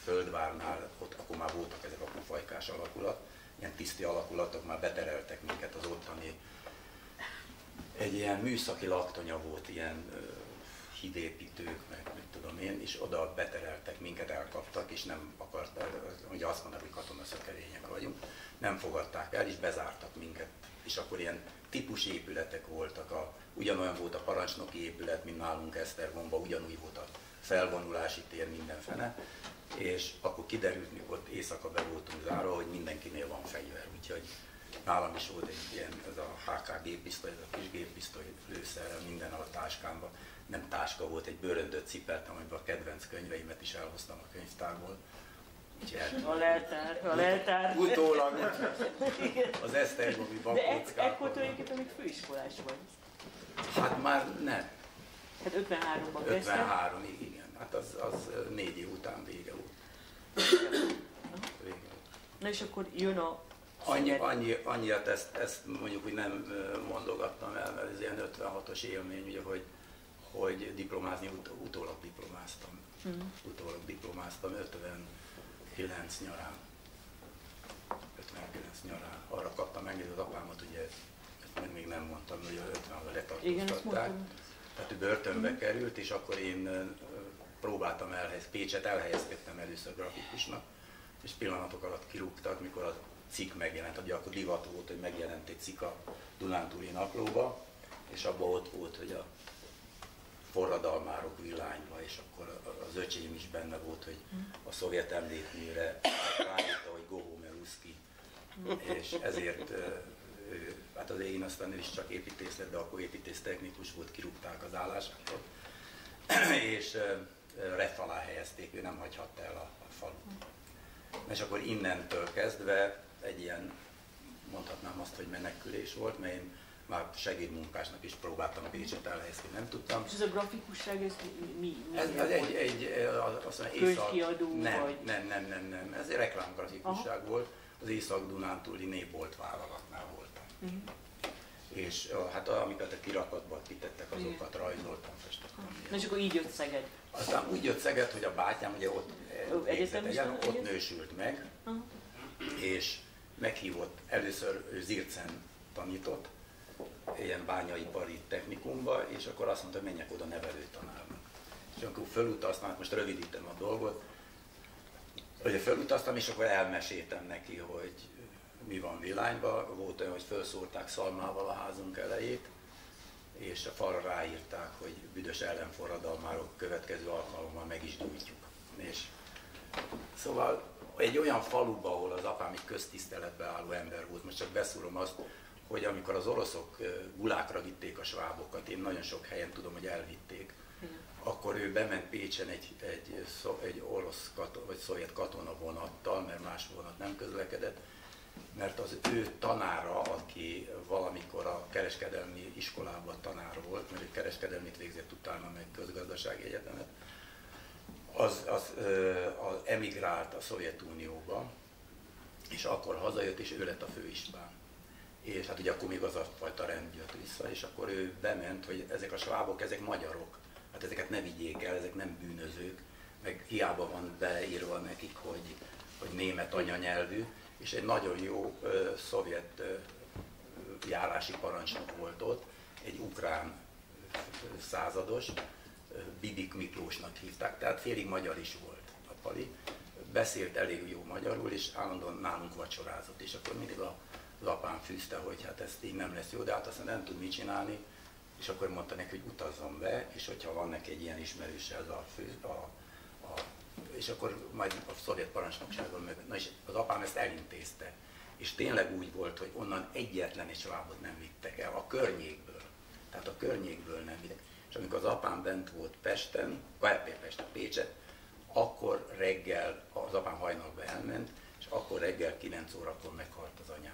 Földvárnál, ott akkor már voltak ezek a pufajkás alakulat, ilyen tiszti alakulatok, már betereltek minket az ottani. Egy ilyen műszaki laktonya volt, ilyen hídépítők, meg mit tudom én, és oda betereltek minket, elkaptak, és nem akartak, ugye azt mondták, hogy katonaszökerények vagyunk, nem fogadták el, és bezártak minket. És akkor ilyen típus épületek voltak, ugyanolyan volt a parancsnoki épület, mint nálunk Esztergomba, ugyanúgy volt a felvonulási tér, mindenfene, és akkor kiderült, mikor éjszaka be voltunk zárva, hogy mindenkinél van fegyver, úgyhogy nálam is volt egy ilyen, ez a HK géppisztoly, ez a kis géppisztoly lőszerrel, minden a táskámban. Nem táska volt, egy bőröndöt cipeltem, amiben a kedvenc könyveimet is elhoztam a könyvtárból. A leltár. Utólag az esztergomi bakóckákat. De ekkor tulajdonképpen még főiskolás vagy. Hát már nem. Hát 53-ban 53-ig, igen. Hát az 4 év után vége volt. Na és akkor jön a... Annyiat ezt mondjuk, hogy nem mondogattam el, mert ez ilyen 56-os élmény, ugye, hogy diplomázni, utólag diplomáztam. Utólag diplomáztam 59 nyarán. 59 nyarán. Arra kaptam meg az apámat, ugye, ezt még nem mondtam, hogy 50-ben letartóztatták. Tehát ő börtönbe került, és akkor én próbáltam Pécset elhelyezkedtem először grafikusnak, és pillanatok alatt kirúgtak, mikor a cikk megjelent, ugye akkor divat volt, hogy megjelent egy cikk a Dunántúli Naplóba, és abban ott volt, hogy a forradalmárok villányba, és akkor az öcsém is benne volt, hogy a szovjet emlékműre ráírta, hogy Gohome Ruszki, és ezért hát az én aztán is csak építész lett, de akkor építésztechnikus volt, kirúgták az állásától, és ref alá helyezték, ő nem hagyhatta el a falut. És akkor innentől kezdve egy ilyen, mondhatnám azt, hogy menekülés volt, mert én már segédmunkásnak is próbáltam Pécset elhelyezni, nem tudtam. És ez a grafikusság, ez mi? Ez egy könyvkiadó? Nem, ez egy reklámgrafikusság volt, az Észak-Dunántúli Népboltvállalatnál voltam. És hát amiket a kirakatban kitettek, azokat rajzoltam, festettem. Na és akkor így jött Szeged? Aztán úgy jött Szeged, hogy a bátyám ugye ott ott nősült meg, és meghívott, először ő Zircen tanított, ilyen bányaipari technikumba, és akkor azt mondta, hogy menjek oda nevelőtanárnak. És akkor felutaztam, most rövidítem a dolgot, hogy felutaztam, és akkor elmeséltem neki, hogy mi van Villányban. Volt olyan, hogy felszórták szalmával a házunk elejét, és a falra ráírták, hogy büdös ellenforradalmárok következő alkalommal meg is gyújtjuk. És szóval egy olyan faluba, ahol az apám egy köztiszteletbe álló ember volt, most csak beszúrom azt, hogy amikor az oroszok gulákra vitték a svábokat, én nagyon sok helyen tudom, hogy elvitték, akkor ő bement Pécsen egy orosz vagy szovjet katona vonattal, mert más vonat nem közlekedett, mert az ő tanára, aki valamikor a kereskedelmi iskolában tanár volt, mert ő kereskedelmit végzett utána, meg közgazdasági egyetemet, az emigrált a Szovjetunióba, és akkor hazajött, és ő lett a főispán. És hát ugye akkor még az a fajta rend jött vissza, és akkor ő bement, hogy ezek a svábok, ezek magyarok, hát ezeket ne vigyék el, ezek nem bűnözők, meg hiába van beírva nekik, hogy német anyanyelvű, és egy nagyon jó szovjet járási parancsnok volt ott, egy ukrán százados, Bidik Miklósnak hívták, tehát félig magyar is volt a pali. Beszélt elég jó magyarul, és állandóan nálunk vacsorázott, és akkor mindig az apám fűzte, hogy hát ez így nem lesz jó, de hát aztán nem tud mit csinálni, és akkor mondta neki, hogy utazzon be, és hogyha van neki egy ilyen ismerőse, és akkor majd a szovjet parancsnokságon meg, na és az apám ezt elintézte. És tényleg úgy volt, hogy onnan egyetlen egy svábot nem vittek el, a környékből. Tehát a környékből nem vittek. És amikor az apám bent volt Pécset, akkor reggel, az apám hajnalba elment, és akkor reggel 9 órakor meghalt az anyám.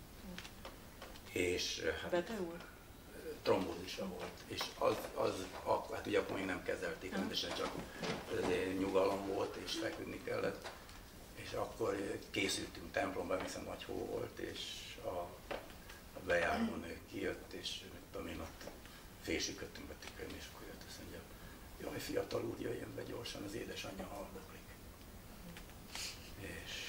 És hát, trombózisa volt, és hát ugye akkor még nem kezelték rendesen, csak nyugalom volt, és feküdni kellett. És akkor készültünk templomba, hiszen nagy hó volt, és a bejárónő kijött, és tudom én ott félsüködtünk be tükörni, és akkor jött, azt mondja, jaj, fiatal úr, jöjjön be gyorsan, az édesanyja haldoklik. És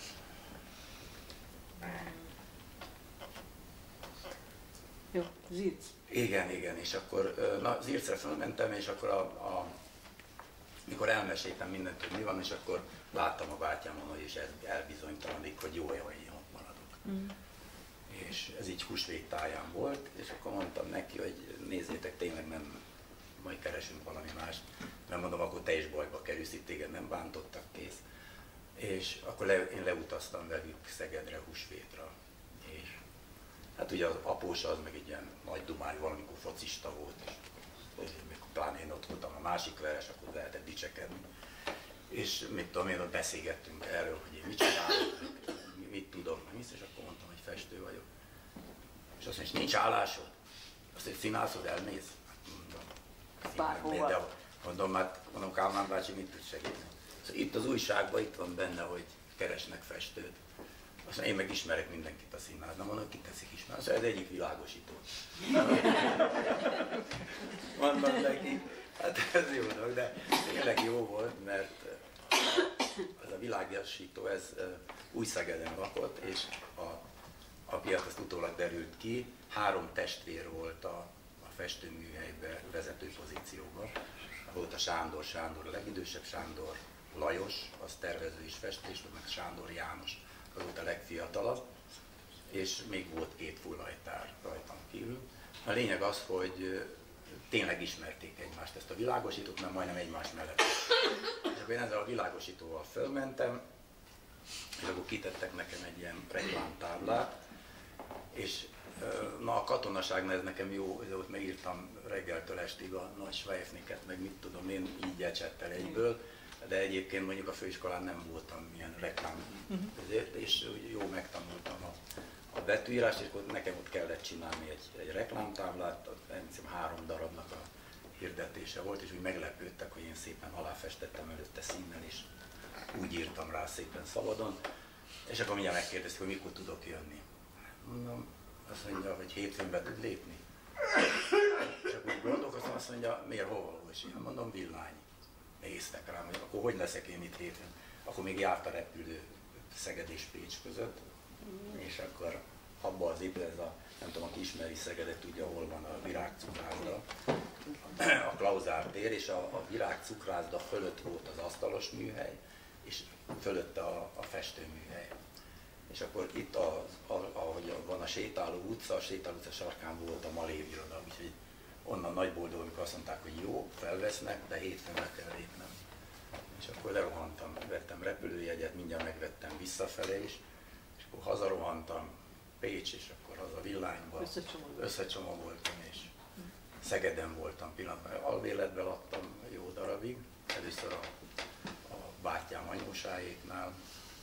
Jó, Zirc. igen, és akkor Zircre felmentem, és akkor mikor elmeséltem mindent, hogy mi van, és akkor láttam a bátyámon, hogy is elbizonytalanodik, hogy jó, én ott maradok. És ez így húsvét táján volt, és akkor mondtam neki, hogy nézzétek, tényleg nem, majd keresünk valami mást. Mert mondom, akkor te is bajba kerülsz, itt téged nem bántottak, kész. És akkor én leutaztam velük Szegedre húsvétra. És hát ugye az após az meg egy ilyen nagy dumály, valamikor focista volt, és pláne én ott voltam a másik veres, akkor lehetett dicsekedni. És mit tudom én, ott beszélgettünk erről, hogy én mit csinálok, mit tudok, és akkor mondtam, hogy festő vagyok. És azt mondja, nincs állásod? Azt mondja, színászod, elmész? Bárhova. De mondom, Kálmán bácsi, mit tud segíteni? Szóval itt az újságban itt van benne, hogy keresnek festőt. Azt mondja, én meg ismerek mindenkit a színházban. Mondom, ki teszik ismerni? Azt mondja, ez egyik világosító. Mondom neki, hát ez jó dolog, de tényleg jó volt, mert ez a világosító, ez Újszegeden lakott, és aki azt utólag derült ki, 3 testvér volt a festőműhelyben vezető pozícióban. Volt a Sándor, a legidősebb Sándor Lajos, az tervező és festő, és meg Sándor János, az volt a legfiatalabb, és még volt 2 fullajtár rajtam kívül. A lényeg az, hogy tényleg ismerték egymást, ezt a világosítót, mert majdnem egymás mellett. És akkor én ezzel a világosítóval fölmentem, és akkor kitettek nekem egy ilyen reklámtáblát, és na a katonaságnál ez nekem jó, ott megírtam reggeltől estig a nagy Schweifniket, meg mit tudom én, így ecsettel egyből, de egyébként mondjuk a főiskolán nem voltam ilyen reklám között, és jó megtanultam a betűírást, és akkor nekem ott kellett csinálni egy reklámtáblát, nem hiszem 3 darabnak a hirdetése volt, és úgy meglepődtek, hogy én szépen aláfestettem előtte színnel, és úgy írtam rá szépen szabadon, és akkor mindjárt megkérdezték, hogy mikor tudok jönni. Mondom, azt mondja, hogy hétfőn be tud lépni. És akkor gondolkoztam, azt mondja, miért, hova volt? Én mondom, Villány. Néztek rám, hogy akkor hogy leszek én itt hétfőn? Akkor még járt a repülő Szeged és Pécs között, és akkor abban az évben ez a, nem tudom, aki ismeri Szegedet, tudja, hol van a virágcukrászda, a Klauzár tér, és a virágcukrászda fölött volt az asztalos műhely, és fölötte a festőműhely. És akkor itt, ahogy van a sétáló utca sarkán volt a maléviroda, úgyhogy onnan nagy boldog, amikor azt mondták, hogy jó, felvesznek, de hétfőn le kell lépnem. És akkor lerohantam, vettem repülőjegyet, mindjárt megvettem visszafele is, és akkor hazarohantam Pécs, és akkor haza Villányba, összecsomagoltam, és Szegeden voltam pillanatban, alvéletbe laktam jó darabig, először a bátyám anyósáéknál,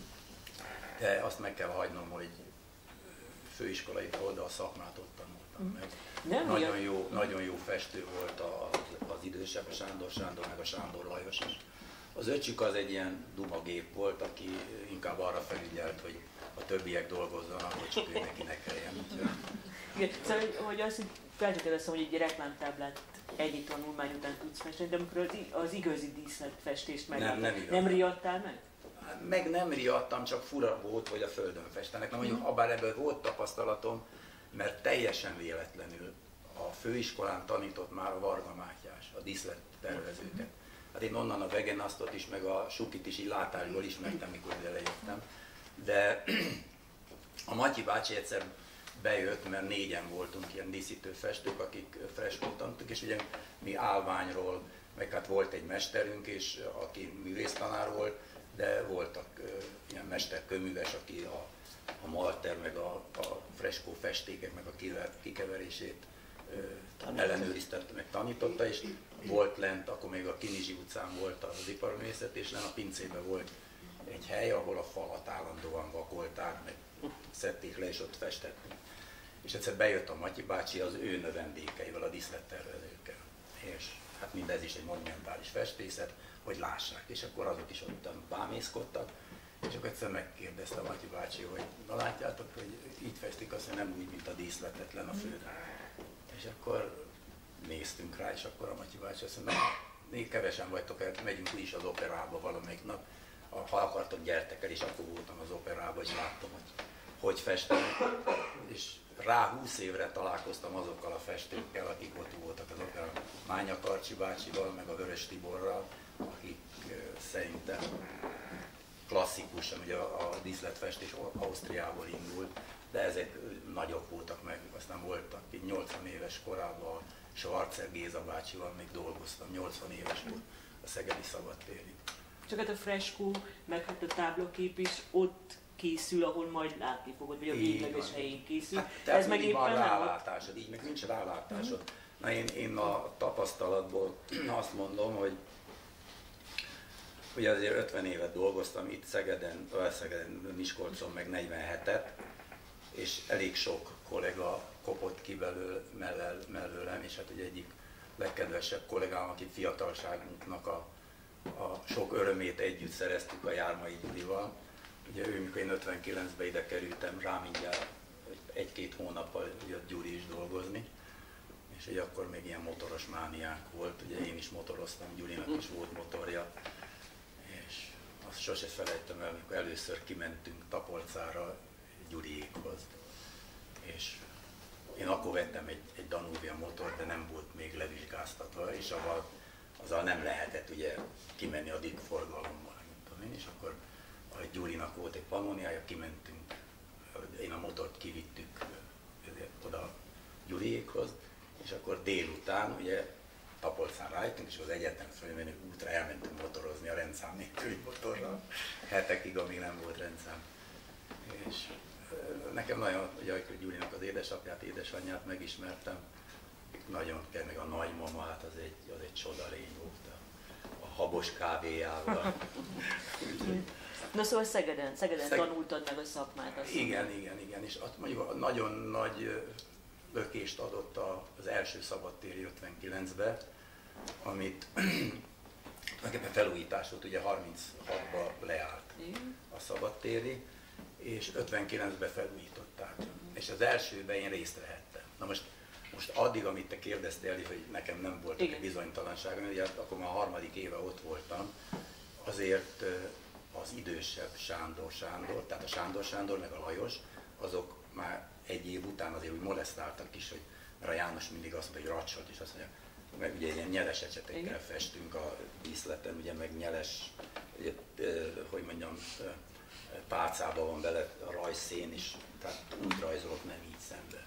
de azt meg kell hagynom, hogy főiskolai oda a szakmát ott tanultam meg. Nagyon jó festő volt az idősebb, a Sándor, meg a Sándor Lajos is. Az öcsük az egy ilyen duma gép volt, aki inkább arra felügyelt, hogy a többiek dolgozzanak, hogy csak ő neki ne kelljen. Igen, szóval, hogy azt feltételeztem, hogy egy reklámtáblát egy tanulmány után tudsz festeni, de amikor az igazi díszletfestést nem riadtál meg? Meg nem riadtam, csak fura volt, hogy a földön festenek. Na mondjuk, abár ebből volt tapasztalatom, mert teljesen véletlenül a főiskolán tanított már a Varga Mátyás, a díszlettervezőket. Hát én onnan a Vegenasztot is, meg a Sukit is így látásból ismertem, mikor elejöttem. De a Matyi bácsi egyszer bejött, mert 4-en voltunk ilyen díszítő festők, akik freskót tanultuk, és ugye mi állványról, meg hát volt egy mesterünk, és aki művésztanár volt, de voltak ilyen mesterkőműves, aki a malter, meg a freskó festékek, meg a kikeverését ellenőrizte, meg tanította, és volt lent, akkor még a Kinizsi utcán volt az iparművészet, és lent a pincében volt egy hely, ahol a falat állandóan vakolták, meg szedték le, és ott festettünk. És egyszer bejött a Matyi bácsi az ő növendékeivel, a díszlettervezőkkel. És hát mindez is egy monumentális festészet, hogy lássák. És akkor azok is ott bámészkodtak, és akkor egyszer megkérdezte a Matyi bácsi, hogy na látjátok, hogy így festik, azt nem úgy, mint a díszletetlen a földön. És akkor néztünk rá, és akkor a Matyi bácsi azt mondta, még kevesen vagytok, megyünk is az operába valamelyik nap. ha akartok, gyertek el, és akkor voltam az operában, és láttam, hogy festenek, és rá 20 évre találkoztam azokkal a festőkkel, akik ott voltak az operában, Mánya Karcsi bácsival, meg a Vörös Tiborral, akik szerintem klasszikusan, ugye a díszletfestés Ausztriából indult, de ezek nagyok voltak meg, aztán voltak, 80 éves korában Schwarzer Géza bácsival még dolgoztam, 80 éves volt a Szegedi Szabadtéri. Csak hát a freskó, meg hát a táblakép is ott készül, ahol majd látni fogod, vagy a végleges helyén készül. Hát, ez meg éppen van rálátásod, így meg nincs rálátásod. Na én a tapasztalatból azt mondom, hogy ugye azért 50 évet dolgoztam itt Szegeden, Miskolcon meg 47-et, és elég sok kollega kopott ki mellőlem, és hát ugye egyik legkedvesebb kollégám, aki fiatalságunknak a sok örömét együtt szereztük a Jármai Gyurival. Ugye ő, mikor én 59-ben ide kerültem, rá mindjárt 1-2 hónappal jött Gyuri is dolgozni, és ugye akkor még ilyen motoros mániánk volt, ugye én is motoroztam, Gyurinak is volt motorja, és azt sose felejtem el, amikor először kimentünk Tapolcára Gyuriékhoz, és én akkor vettem egy Danuvia motor, de nem volt még levizsgáztatva, és azzal nem lehetett ugye kimenni a dik forgalommal, és akkor a Gyurinak volt egy Pannoniája, kimentünk, én a motort kivittük oda Gyuriékhoz, és akkor délután ugye Tapolcán rájöttünk, és az egyetem fölmenő útra elmentünk motorozni a rendszám nélküli motorral, hetekig, amíg nem volt rendszám. És nekem nagyon, ugye Gyurinak az édesapját, édesanyját megismertem, nagyon kell, meg a nagymama, hát az egy csodalény volt a habos kávéjával. Na szóval Szegeden tanultad meg a szakmát. Igen, és mondjuk nagyon nagy lökést adott az első szabadtéri 59-ben, amit tulajdonképpen felújítás volt, ugye 36-ban leállt a szabadtéri, és 59-ben felújították. És az elsőben én részt vehettem. Na most addig, amit te kérdeztél, hogy nekem nem volt egy bizonytalanság, ugye akkor már a 3. éve ott voltam, azért az idősebb Sándor, tehát a Sándor meg a Lajos, azok már egy év után azért úgy molesztáltak is, hogy, mert a János mindig azt mondta, hogy racsolt, és azt mondja, meg ugye ilyen nyeles ecsetekkel festünk a díszleten, ugye meg nyeles, ugye, hogy mondjam, pálcában van bele a rajzszén is, tehát úgy rajzolok, nem így szembe.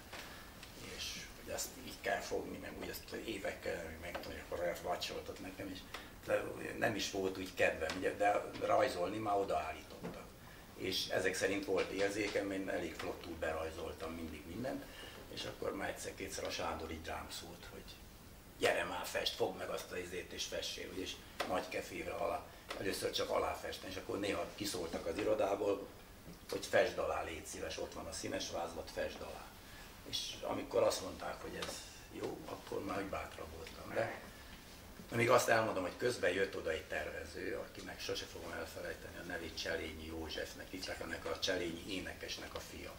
És hogy azt így kell fogni, meg úgy azt évekkel, meg akkor racsoltat nekem is. De nem is volt úgy kedvem, ugye, de rajzolni már odaállítottak. És ezek szerint volt érzékem, én elég flottul berajzoltam mindig mindent, és akkor már egyszer-kétszer a Sándor így rám szólt, hogy gyere már, fest, fogd meg azt az izét és fessél, ugye, és nagy kefével alá. Először csak aláfesten, és akkor néha kiszóltak az irodából, hogy fesd alá, légy szíves, ott van a színes vázlat, fesd alá. És amikor azt mondták, hogy ez jó, akkor már bátrabb voltam. De még azt elmondom, hogy közben jött oda egy tervező, akinek sose fogom elfelejteni a nevét, Cselényi Józsefnek, hívták ennek a Cselényi énekesnek a fia.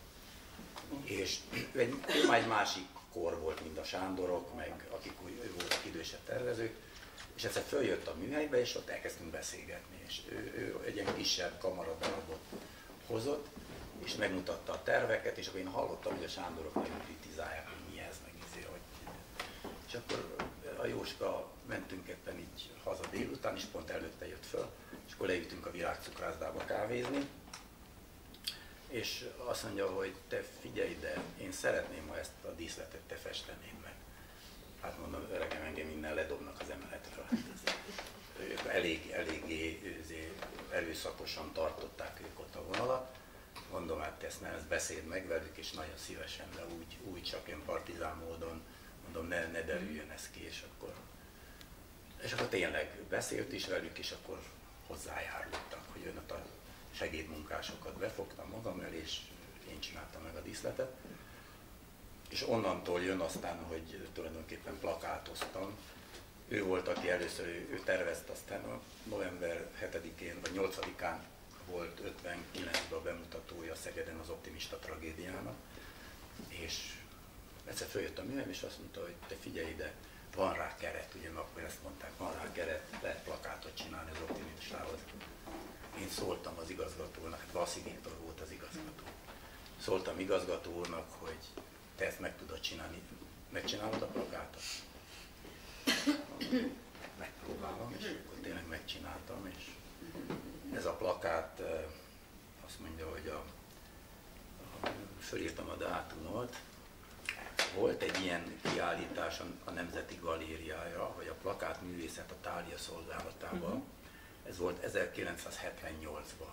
És már egy másik kor volt, mint a Sándorok, meg akik ő voltak idősebb tervezők, és egyszer följött a műhelybe, és ott elkezdtünk beszélgetni, és ő egy ilyen kisebb kamaradarabot hozott, és megmutatta a terveket, és akkor én hallottam, hogy a Sándorok nagyon kritizálják, hogy mi ez, meg izé, hogy... És akkor a Jóska mentünk éppen így haza délután, és pont előtte jött föl, és akkor leütünk a Virágcukrászdába kávézni, és azt mondja, hogy te figyelj ide, én szeretném, ha ezt a díszletet te festenéd meg. Hát mondom, öregem, engem innen ledobnak az emeletről. Ők eléggé erőszakosan tartották ők ott a vonalat. Mondom, hát ezt beszéld meg velük, és nagyon szívesen, de úgy csak én partizán módon, mondom, ne derüljön ez ki, és akkor tényleg beszélt is velük, és akkor hozzájárultak, hogy ön a segédmunkásokat befogtam magam elé, és én csináltam meg a díszletet. És onnantól jön aztán, hogy tulajdonképpen plakátoztam. Ő volt, aki először, ő tervezte, aztán a november 7-én vagy 8-án volt 59-ben a bemutatója Szegeden az Optimista tragédiának. És egyszer följött a műhelyem, és azt mondta, hogy te figyelj ide, van rá keret, ugye akkor ezt mondták, van rá keret, lehet plakátot csinálni az Optimistához. én szóltam az igazgatónak, hát Vaszi Viktor volt az igazgató. Szóltam igazgató úrnak, hogy te ezt meg tudod csinálni, megcsinálod a plakátot? Megpróbálom, és akkor tényleg megcsináltam, és ez a plakát azt mondja, hogy fölírtam a dátumot. Volt egy ilyen kiállítás a Nemzeti Galériája, vagy a plakátművészet a Thália szolgálatában. Ez volt 1978-ban.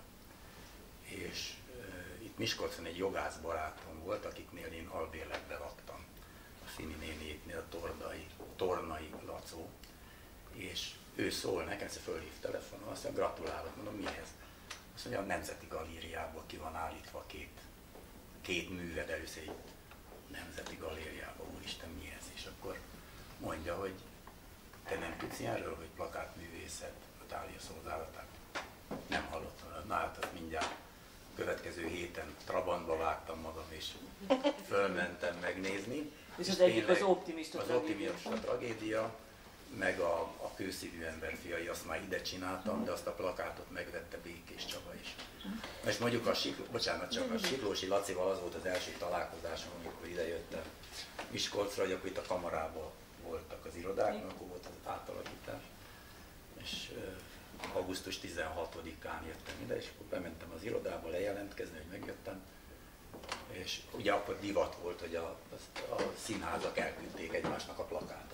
És itt Miskolcon egy jogász barátom volt, akiknél én albérletbe laktam. A Fini néniéknél, Tornai Lacó. És ő szól nekem, ezt fölhív telefonon, azt mondja, gratulálok, mondom, mihez? Azt mondja, a Nemzeti Galériában ki van állítva két műved, először egy Nemzeti Galériában, úristen, mi ez? És akkor mondja, hogy te nem tudsz ilyenről, hogy plakátművészet a Thália szolgálatában? Nem hallottam. Na hát azt mindjárt következő héten Trabantba vágtam magam, és fölmentem megnézni. És az egyik az optimista tragédia, meg a Kőszívű ember fiai, azt már ide csináltam, de azt a plakátot megvette Békés Csaba is. És mondjuk a Siklósi Lacival az volt az első találkozásom, amikor idejöttem Miskolcra, hogy akkor itt a kamarában voltak az irodák, mert akkor volt az átalakítás. És augusztus 16-án jöttem ide, és akkor bementem az irodába lejelentkezni, hogy megjöttem. És ugye akkor divat volt, hogy a színházak elküldték egymásnak a plakátokat.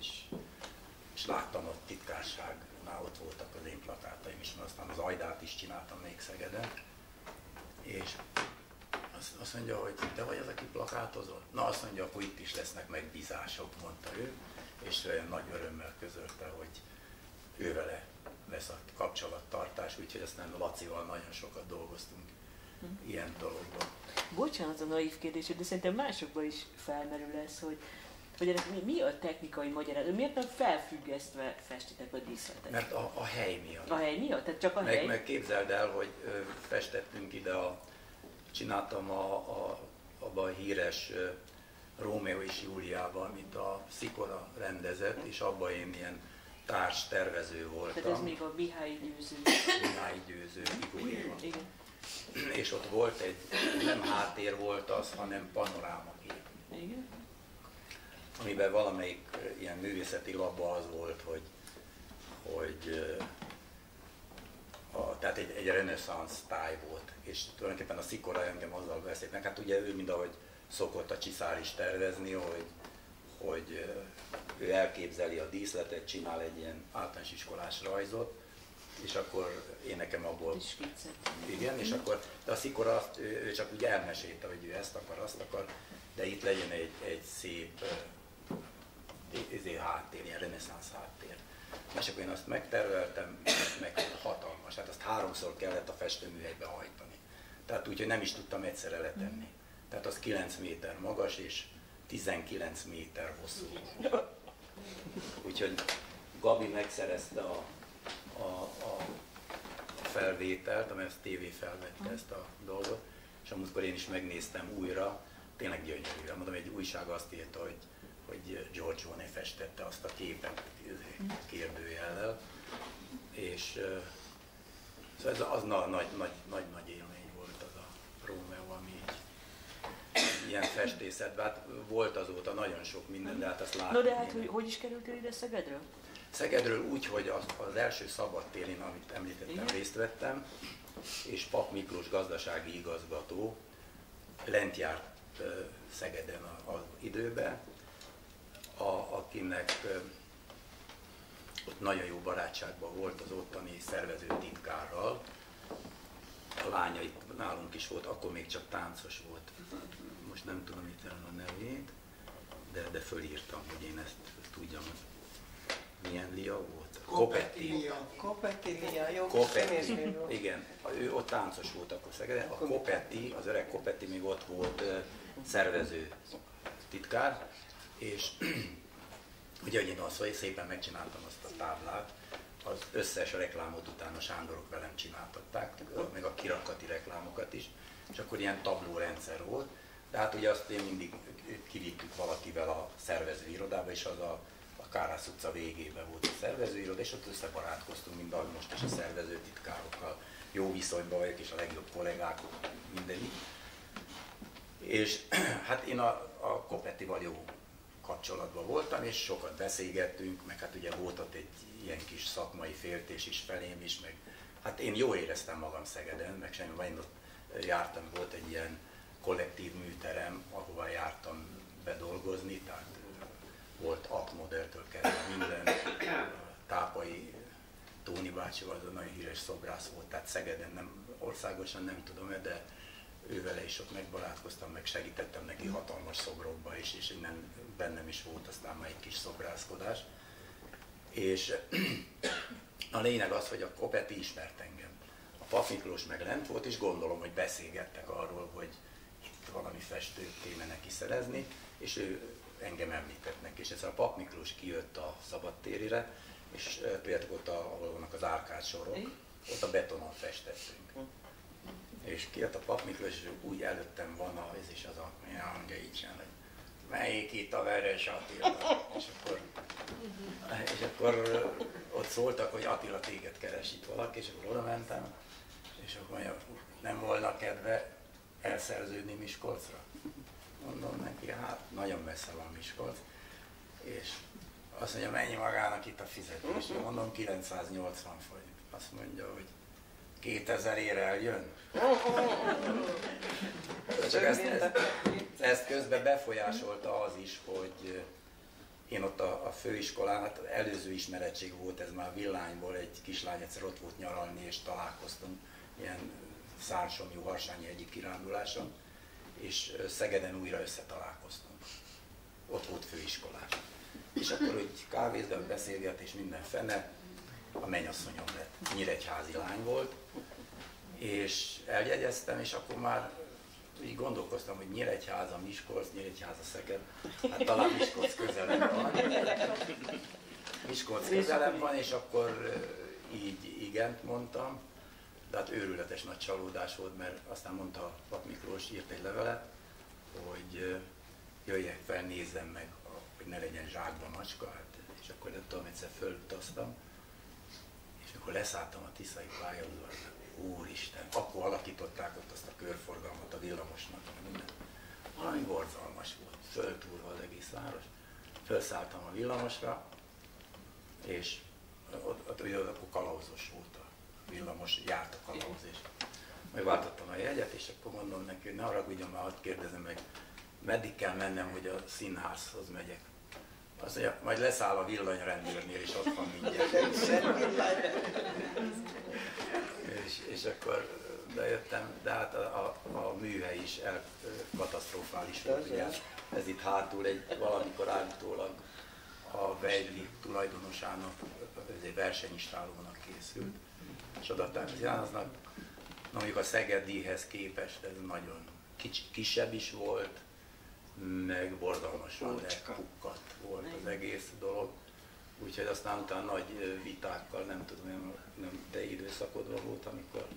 És láttam a titkárságnál, ott voltak az én plakátaim is, mert aztán az Ajdát is csináltam még Szegeden. És azt mondja, hogy te vagy az, aki plakátozol? Na, azt mondja, akkor itt is lesznek megbízások, mondta ő, és olyan nagy örömmel közölte, hogy ő vele lesz a kapcsolattartás, úgyhogy aztán Lacival nagyon sokat dolgoztunk ilyen dologban. Bocsánat a naív kérdés, de szerintem másokban is felmerül ez, hogy ennek mi a technikai magyarázat? Miért nem felfüggesztve festitek a díszletet? Mert a hely miatt. A hely miatt? Tehát csak a hely? Meg képzeld el, hogy festettünk ide, csináltam abba a híres Rómeó és Júliával, amit a Szikora rendezett, és abban én ilyen társ tervező voltam. Tehát ez még a Mihály Győző. Mihály Győző, Igor Éva. Igen. És ott volt nem háttér volt az, hanem panorámakép. Igen. Amiben valamelyik ilyen művészeti labba az volt, hogy tehát egy reneszánsz táj volt, és tulajdonképpen a Szikora engem azzal veszik meg, hát ugye ő mind ahogy szokott a Csiszár is tervezni, hogy ő elképzeli a díszletet, csinál egy ilyen általános iskolás rajzot, és akkor én nekem abból... Igen, és akkor de a Szikora ő csak úgy elmesélte, hogy ő ezt akar, azt akar, de itt legyen egy szép háttér, ilyen reneszánsz háttér. És akkor én azt megterveltem, meg hatalmas, hát azt 3-szor kellett a festőműhelybe hajtani. Tehát úgy, hogy nem is tudtam egyszerre letenni. Tehát az 9 méter magas és 19 méter hosszú. Úgyhogy Gabi megszerezte a felvételt, amely az TV felvette ezt a dolgot, és amikor én is megnéztem újra, tényleg gyönyörű. Mondom, egy újság azt írta, hogy Giorgione festette azt a képet kérdőjellel, és szóval az nagy élmény volt az a Rómeó, ami ilyen festészet, hát volt azóta nagyon sok minden, de hát azt látni. No de hát hogy is kerültél ide Szegedről? Szegedről úgy, hogy az első szabadtérén, amit említettem, részt vettem, és Pap Miklós gazdasági igazgató lent járt Szegeden az időben, akinek ott nagyon jó barátságban volt az ottani szervező titkárral. A lánya itt nálunk is volt, akkor még csak táncos volt. Most nem tudom itt a nevét, de fölírtam, hogy én ezt tudjam. Milyen Lia volt? Kopetti. Kopetti Lia, jó. Kopetti, igen. Ő ott táncos volt akkor Szegeden. A Kopetti, az öreg Kopetti még ott volt szervező titkár, és ugye én azt szépen megcsináltam azt a táblát, az összes reklámot utána Sándorok velem csináltatták, meg a kirakati reklámokat is, és akkor ilyen tablórendszer volt. Tehát ugye azt én mindig kivittük valakivel a szervezőirodába, és az a Kárász utca végében volt a szervezőiroda, és ott összebarátkoztunk, mind ahogy most is a szervezőtitkárokkal. jó viszonyban vagyok, és a legjobb kollégák mindenik. És hát én a Kopetival jó kapcsolatban voltam, és sokat beszélgettünk, meg hát ugye volt ott egy ilyen kis szakmai féltés is felém is, meg hát én jól éreztem magam Szegeden, meg semmi, majd ott jártam, volt egy ilyen kollektív műterem, ahova jártam bedolgozni, tehát volt Altmodelltől kezdve minden, Tápai Tóni bácsi az a nagyon híres szobrász volt, tehát Szegeden nem, országosan nem tudom, de ővele is ott megbarátkoztam, meg segítettem neki hatalmas szobrokba is, és innen bennem is volt aztán már egy kis szobrászkodás. És a lényeg az, hogy a Kopeti ismert engem. A Pap Miklós meg lent volt, és gondolom, hogy beszélgettek arról, hogy itt valami festőt kéne neki szerezni, és ő engem említett neki. És ezzel a Pap Miklós kijött a szabadtérire, és tudjátok ott, ahol vannak az árkád sorok, ott a betonon festettünk. És kijött a Pap Miklós, és úgy előttem van ez is az a hangja így sem, hogy melyik itt a Veres Attila? És akkor ott szóltak, hogy Attila téged keres itt valaki, és akkor oda mentem, és akkor mondja, nem volna kedve elszerződni Miskolcra? Mondom neki, hát nagyon messze van Miskolc, és azt mondja, mennyi magának itt a fizetés? Mondom, 980 forint. Azt mondja, hogy 2000 ér eljön. Ezt közben befolyásolta az is, hogy én ott a főiskolán, hát előző ismerettség volt, ez már Villányból, egy kislány egyszer ott volt nyaralni, és találkoztunk ilyen Szárnsomlyú Harsányi egyik kiránduláson, és Szegeden újra összetalálkoztunk. Ott volt főiskolás. És akkor úgy kávézgat, beszélgetés, minden fene, a mennyasszonyom lett. Nyíregyházi lány volt, és eljegyeztem, és akkor így gondolkoztam, hogy Nyíregyháza, Miskolc, Nyíregyháza, Szeged, hát talán Miskolc közelebb van. Miskolc közelebb van, és akkor így igent mondtam, de hát őrületes nagy csalódás volt, mert aztán mondta a Pap Miklós, írt egy levelet, hogy jöjjek fel, nézzem meg, hogy ne legyen zsákba macska, hát, és akkor nem tudom, egyszer fölutaztam, és akkor leszálltam a Tiszai pályaudvarra. Úristen, akkor alakították ott azt a körforgalmat a villamosnak, minden. Valami borzalmas volt, föltúrva az egész város. Fölszálltam a villamosra, és ott ugye akkor kalauzos volt a villamos, járt a kalauz, és megváltottam a jegyet, és akkor mondom neki, hogy ne haragudjon, már ott kérdezem meg, meddig kell mennem, hogy a színházhoz megyek. Azt mondja, majd leszáll a villanyrendőrnél, és ott van mindjárt. És akkor bejöttem, de hát a műhely is katasztrofális volt, ugye ez itt hátul valamikor állítólag a Vejli tulajdonosának, egy versenyistálónak készült, és adatták az Jánoznak. Na, mondjuk a szegedihez képest ez nagyon kisebb is volt, meg borzalmasan lepukkadt volt az egész dolog. Úgyhogy aztán utána nagy vitákkal, nem tudom, nem te időszakodban volt, amikor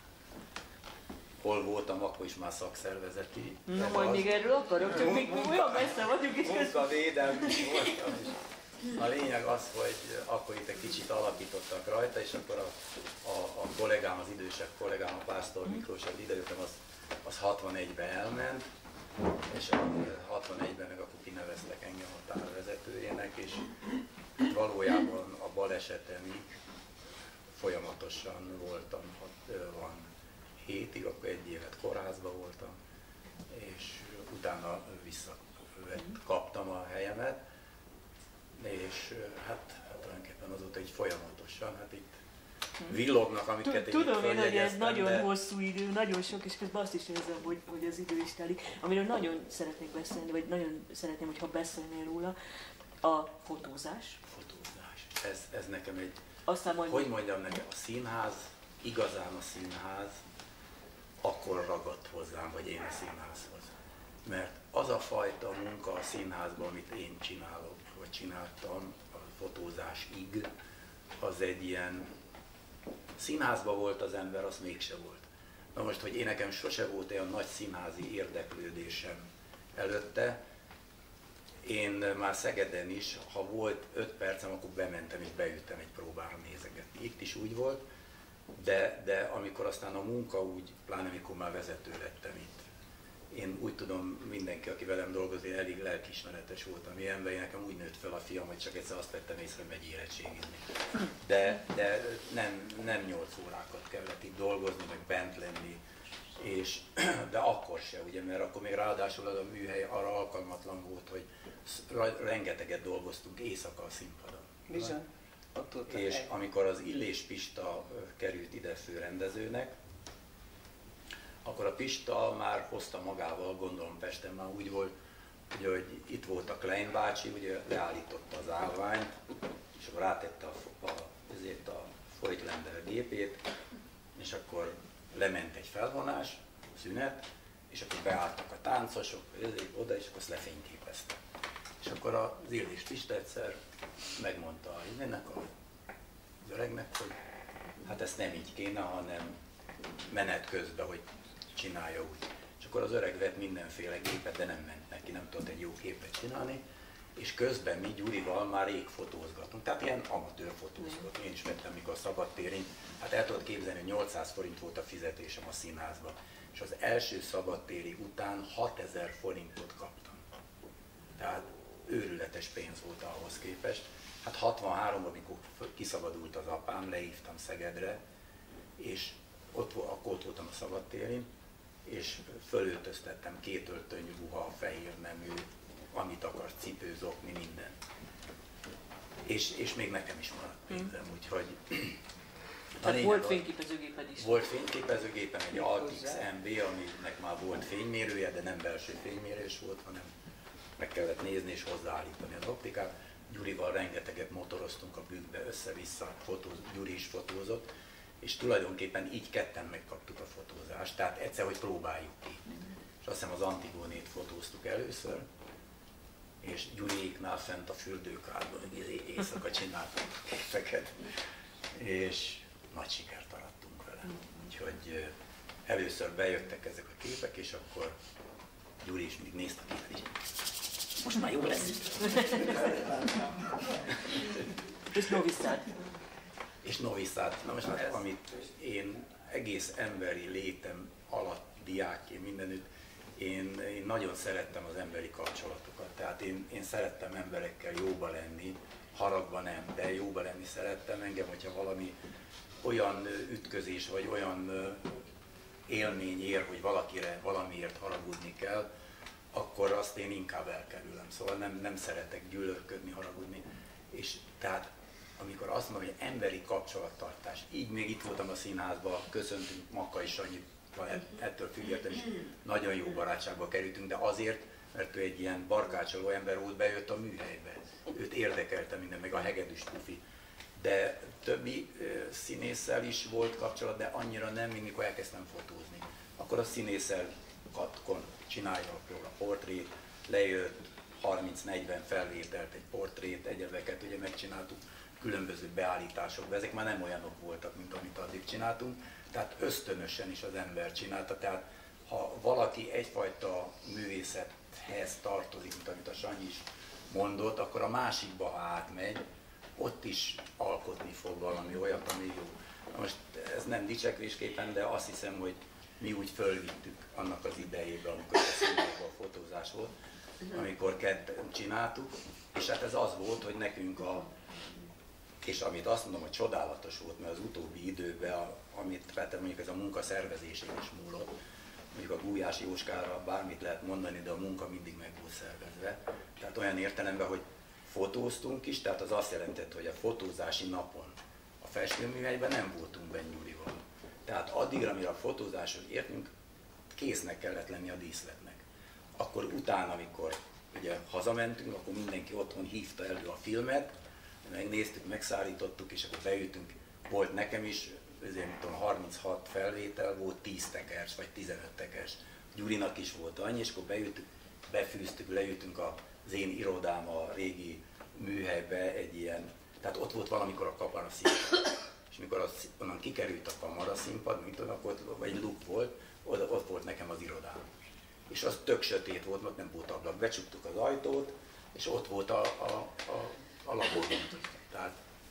hol voltam, akkor is már szakszervezeti. Na majd még erről akarok, csak még olyan messze vagyunk, és munkavédelmi is voltam. A lényeg az, hogy akkor itt egy kicsit alapítottak rajta, és akkor a kollégám, az idősebb kollégám, a Pásztor Miklós, az idejöttem, az 61-ben elment, és 61-ben meg akkor kineveztek engem a tárvezetőjének, és valójában a balesetemig folyamatosan voltam, 7-ig, akkor 1 évet kórházban voltam, és utána kaptam a helyemet, és hát tulajdonképpen azóta így folyamatosan, hát itt villognak, amiket én tudom én, hogy ez nagyon de... hosszú idő, nagyon sok, és közben azt is érzem, hogy az idő is telik. Amiről nagyon szeretnék beszélni, vagy nagyon szeretném, hogyha beszélnél róla, a fotózás. Ez nekem egy, aztán majd hogy mondjam nekem, a színház, igazán a színház akkor ragadt hozzám, vagy én a színházhoz. Mert az a fajta munka a színházban, amit én csinálok, vagy csináltam, a fotózásig, az egy ilyen, színházban volt az ember, az mégse volt. Na most, hogy én nekem sose volt olyan nagy színházi érdeklődésem előtte, én már Szegeden is, ha volt 5 percem, akkor bementem és beültem egy próbára nézegetni. Itt is úgy volt, De amikor aztán a munka úgy, pláne amikor már vezető lettem itt, én úgy tudom, mindenki, aki velem dolgozik, elég lelkiismeretes voltam ilyen ember, nekem úgy nőtt fel a fiam, hogy csak egyszer azt vettem észre, hogy megy érettségizni. De nem 8 órákat kellett itt dolgozni, meg bent lenni, de akkor se, ugye, mert akkor még ráadásul az a műhely arra alkalmatlan volt, hogy rengeteget dolgoztunk éjszaka a színpadon. Bizony. És amikor az Illés Pista került ide főrendezőnek, akkor a Pista már hozta magával, gondolom Pesten már úgy volt, hogy itt volt a Klein bácsi, ugye leállította az állványt, és akkor rátette a Voigtlander gépét, és akkor lement egy felvonás, szünet, és akkor beálltak a táncosok, oda, és akkor azt lefényképezte. És akkor az Illés Pista egyszer megmondta ennek az öregnek, hogy hát ezt nem így kéne, hanem menet közben, hogy csinálja úgy. És akkor az öreg vett mindenféle gépet, de nem ment neki, nem tudott egy jó képet csinálni, és közben mi Gyurival már rég fotózgatunk, tehát ilyen amatőr fotózgatunk. Én is vettem, mikor szabadtéri, hát el tudod képzelni, hogy 800 forint volt a fizetésem a színházba, és az első szabadtéri után 6000 forintot kaptam. Tehát őrületes pénz volt ahhoz képest. Hát 63-ban, amikor kiszabadult az apám, lehívtam Szegedre, és akkor ott voltam a szabadtérin, és fölöltöztettem 2 öltöny ruha, fehér nemű, amit akar, cipő, zokni, minden. És még nekem is maradt pénzem, úgyhogy... Tehát volt fényképezőgéped is? Volt fényképezőgépem, egy Altix MB, aminek már volt fénymérője, de nem belső fénymérés volt, hanem meg kellett nézni és hozzáállítani az optikát. Gyurival rengeteget motoroztunk a bükkbe, össze-vissza, Gyuri is fotózott, és tulajdonképpen így ketten megkaptuk a fotózást, tehát egyszer, hogy próbáljuk ki. És azt hiszem az Antigónét fotóztuk először, és Gyuriéknál fent a fürdőkádban, hogy éjszaka csináltunk képeket, és nagy sikert arattunk vele. Úgyhogy először bejöttek ezek a képek, és akkor Gyuri is még nézte a képet, és most már jó lesz. És Noviszád. És Noviszád. Na most amit én egész emberi létem alatt, diákként mindenütt, én nagyon szerettem az emberi kapcsolatokat. Tehát én szerettem emberekkel jóba lenni, haragban nem, de jóba lenni szerettem. Engem, hogyha valami olyan ütközés, vagy olyan élmény ér, hogy valakire valamiért haragudni kell, akkor azt én inkább elkerülöm. Szóval nem szeretek gyűlölködni, haragudni. És tehát amikor azt mondom, hogy emberi kapcsolattartás, így még itt voltam a színházban, köszöntünk Makkai Sanyival, ettől függetlenül is nagyon jó barátságba kerültünk, de azért, mert ő egy ilyen barkácsoló ember volt, bejött a műhelybe. Őt érdekelte minden, meg a Hegedűs Pufi. De többi színésszel is volt kapcsolat, de annyira nem, mint mikor elkezdtem fotózni. Akkor a színésszel csinálja a portrét, lejött 30-40 felvételt, egy portrét, egyebeket ugye megcsináltuk, különböző beállításokban, ezek már nem olyanok voltak, mint amit addig csináltunk, tehát ösztönösen is az ember csinálta, tehát ha valaki egyfajta művészethez tartozik, mint amit a Sanyi is mondott, akkor a másikba, ha átmegy, ott is alkotni fog valami olyat, ami jó. Na most ez nem dicsekvésképpen, de azt hiszem, hogy mi úgy fölvittük annak az idejében, amikor a színházban a fotózás volt, amikor ketten csináltuk, és hát ez az volt, hogy nekünk és amit azt mondom, hogy csodálatos volt, mert az utóbbi időben, amit vettem, mondjuk ez a munka szervezésén is múlott, mondjuk a Gulyás Jóskára bármit lehet mondani, de a munka mindig meg volt szervezve. Tehát olyan értelemben, hogy fotóztunk is, tehát az azt jelentett, hogy a fotózási napon a festőműhelyben nem voltunk benne Gyurival. Tehát addigra, amire a fotózáshoz értünk, késznek kellett lenni a díszletnek. Akkor utána, amikor ugye hazamentünk, akkor mindenki otthon hívta elő a filmet, megnéztük, megszállítottuk, és akkor beültünk. Volt nekem is, ezért tudom, 36 felvétel, volt 10 tekers, vagy 15 tekers. Gyurinak is volt annyi, és akkor beültük, befűztük, leültünk az én irodám a régi műhelybe egy ilyen, tehát ott volt valamikor a kamaraszínpad. És mikor onnan kikerült a kamaraszínpad, mint tudom, akkor egy luk volt, ott volt nekem az irodám. És az tök sötét volt, ott nem volt ablak. Becsuktuk az ajtót, és ott volt a laborunk. Tehát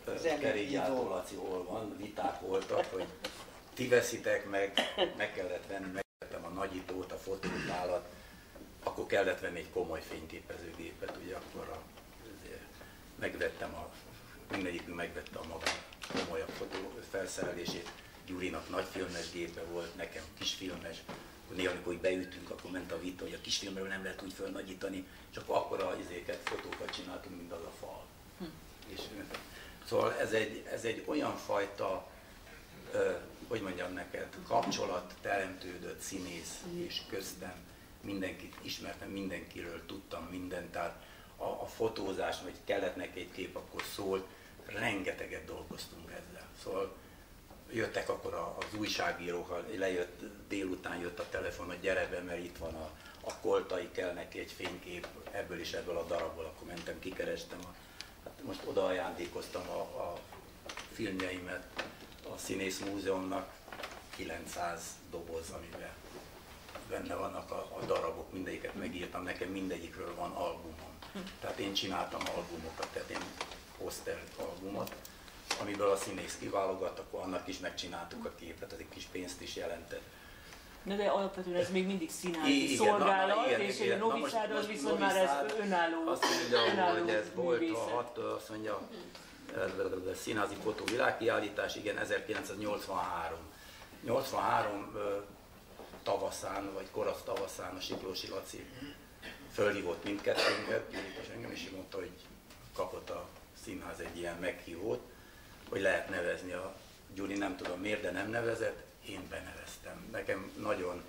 kerékgyártólacióval van, viták voltak, hogy ti veszitek meg kellett venni, megvettem a nagyítót, a fotótálat, akkor kellett venni egy komoly fényképezőgépet, ugye akkor megvettem mindegyikünk megvette a maga komolyabb fotó felszerelését. Gyurinak nagyfilmes gépe volt, nekem kisfilmes. Néha, amikor beütünk, akkor ment a vita, hogy a kisfilmről nem lehet úgy fölnagyítani, és akkor akkora fotókat csináltunk, mint az a fal. És, szóval ez egy olyan fajta, hogy mondjam neked, kapcsolat teremtődött színész és köztem. Mindenkit ismertem, mindenkiről tudtam mindent, tehát a fotózás, vagy kellett neki egy kép, akkor szólt, rengeteget dolgoztunk ezzel. Szóval jöttek akkor az újságírók, lejött, délután jött a telefon, hogy gyere be, mert itt van a Koltai, kell neki egy fénykép, ebből is ebből a darabból, akkor mentem, kikerestem. Hát most oda ajándékoztam a filmjeimet a Színész Múzeumnak, 900 doboz, amiben benne vannak a darabok, mindegyiket megírtam, nekem mindegyikről van albumom. Tehát én csináltam albumokat, tehát én posztert albumot, amiből a színész kiválogat, akkor annak is megcsináltuk a képet, ez egy kis pénzt is jelentett. Na de alapvetően ez még mindig színházi szolgálat, és a Noviszád az viszont már ez önálló. Azt mondja, hogy ez volt azt mondja, a színházi fotó világkiállítás, igen, 1983. 83 tavaszán, vagy korasz tavaszán a Siklósi Laci fölhívott mindkettőnket, Gyurit és engem, és mondta, hogy kapott a színház egy ilyen meghívót, hogy lehet nevezni a Gyuri, nem tudom miért, de nem nevezett, én beneveztem. Nekem nagyon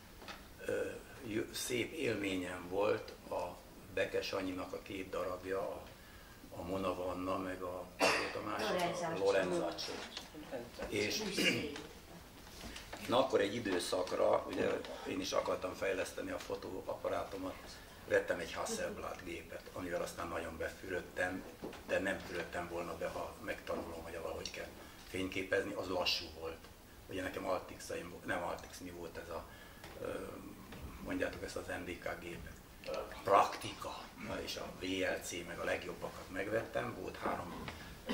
szép élményem volt a Bekes Anyinak a 2 darabja, a Mona Vanna, meg a másik, a Lorenzaccio. És én akkor egy időszakra, ugye én is akartam fejleszteni a fotóapparátomat, vettem egy Hasselblad gépet, amivel aztán nagyon befürödtem, de nem fürödtem volna be, ha megtanulom, hogy valahogy kell fényképezni, az lassú volt. Ugye nekem nem Altix, mi volt ez a, mondjátok ezt az NDK gépet, Praktika, és a VLC, meg a legjobbakat megvettem, volt 3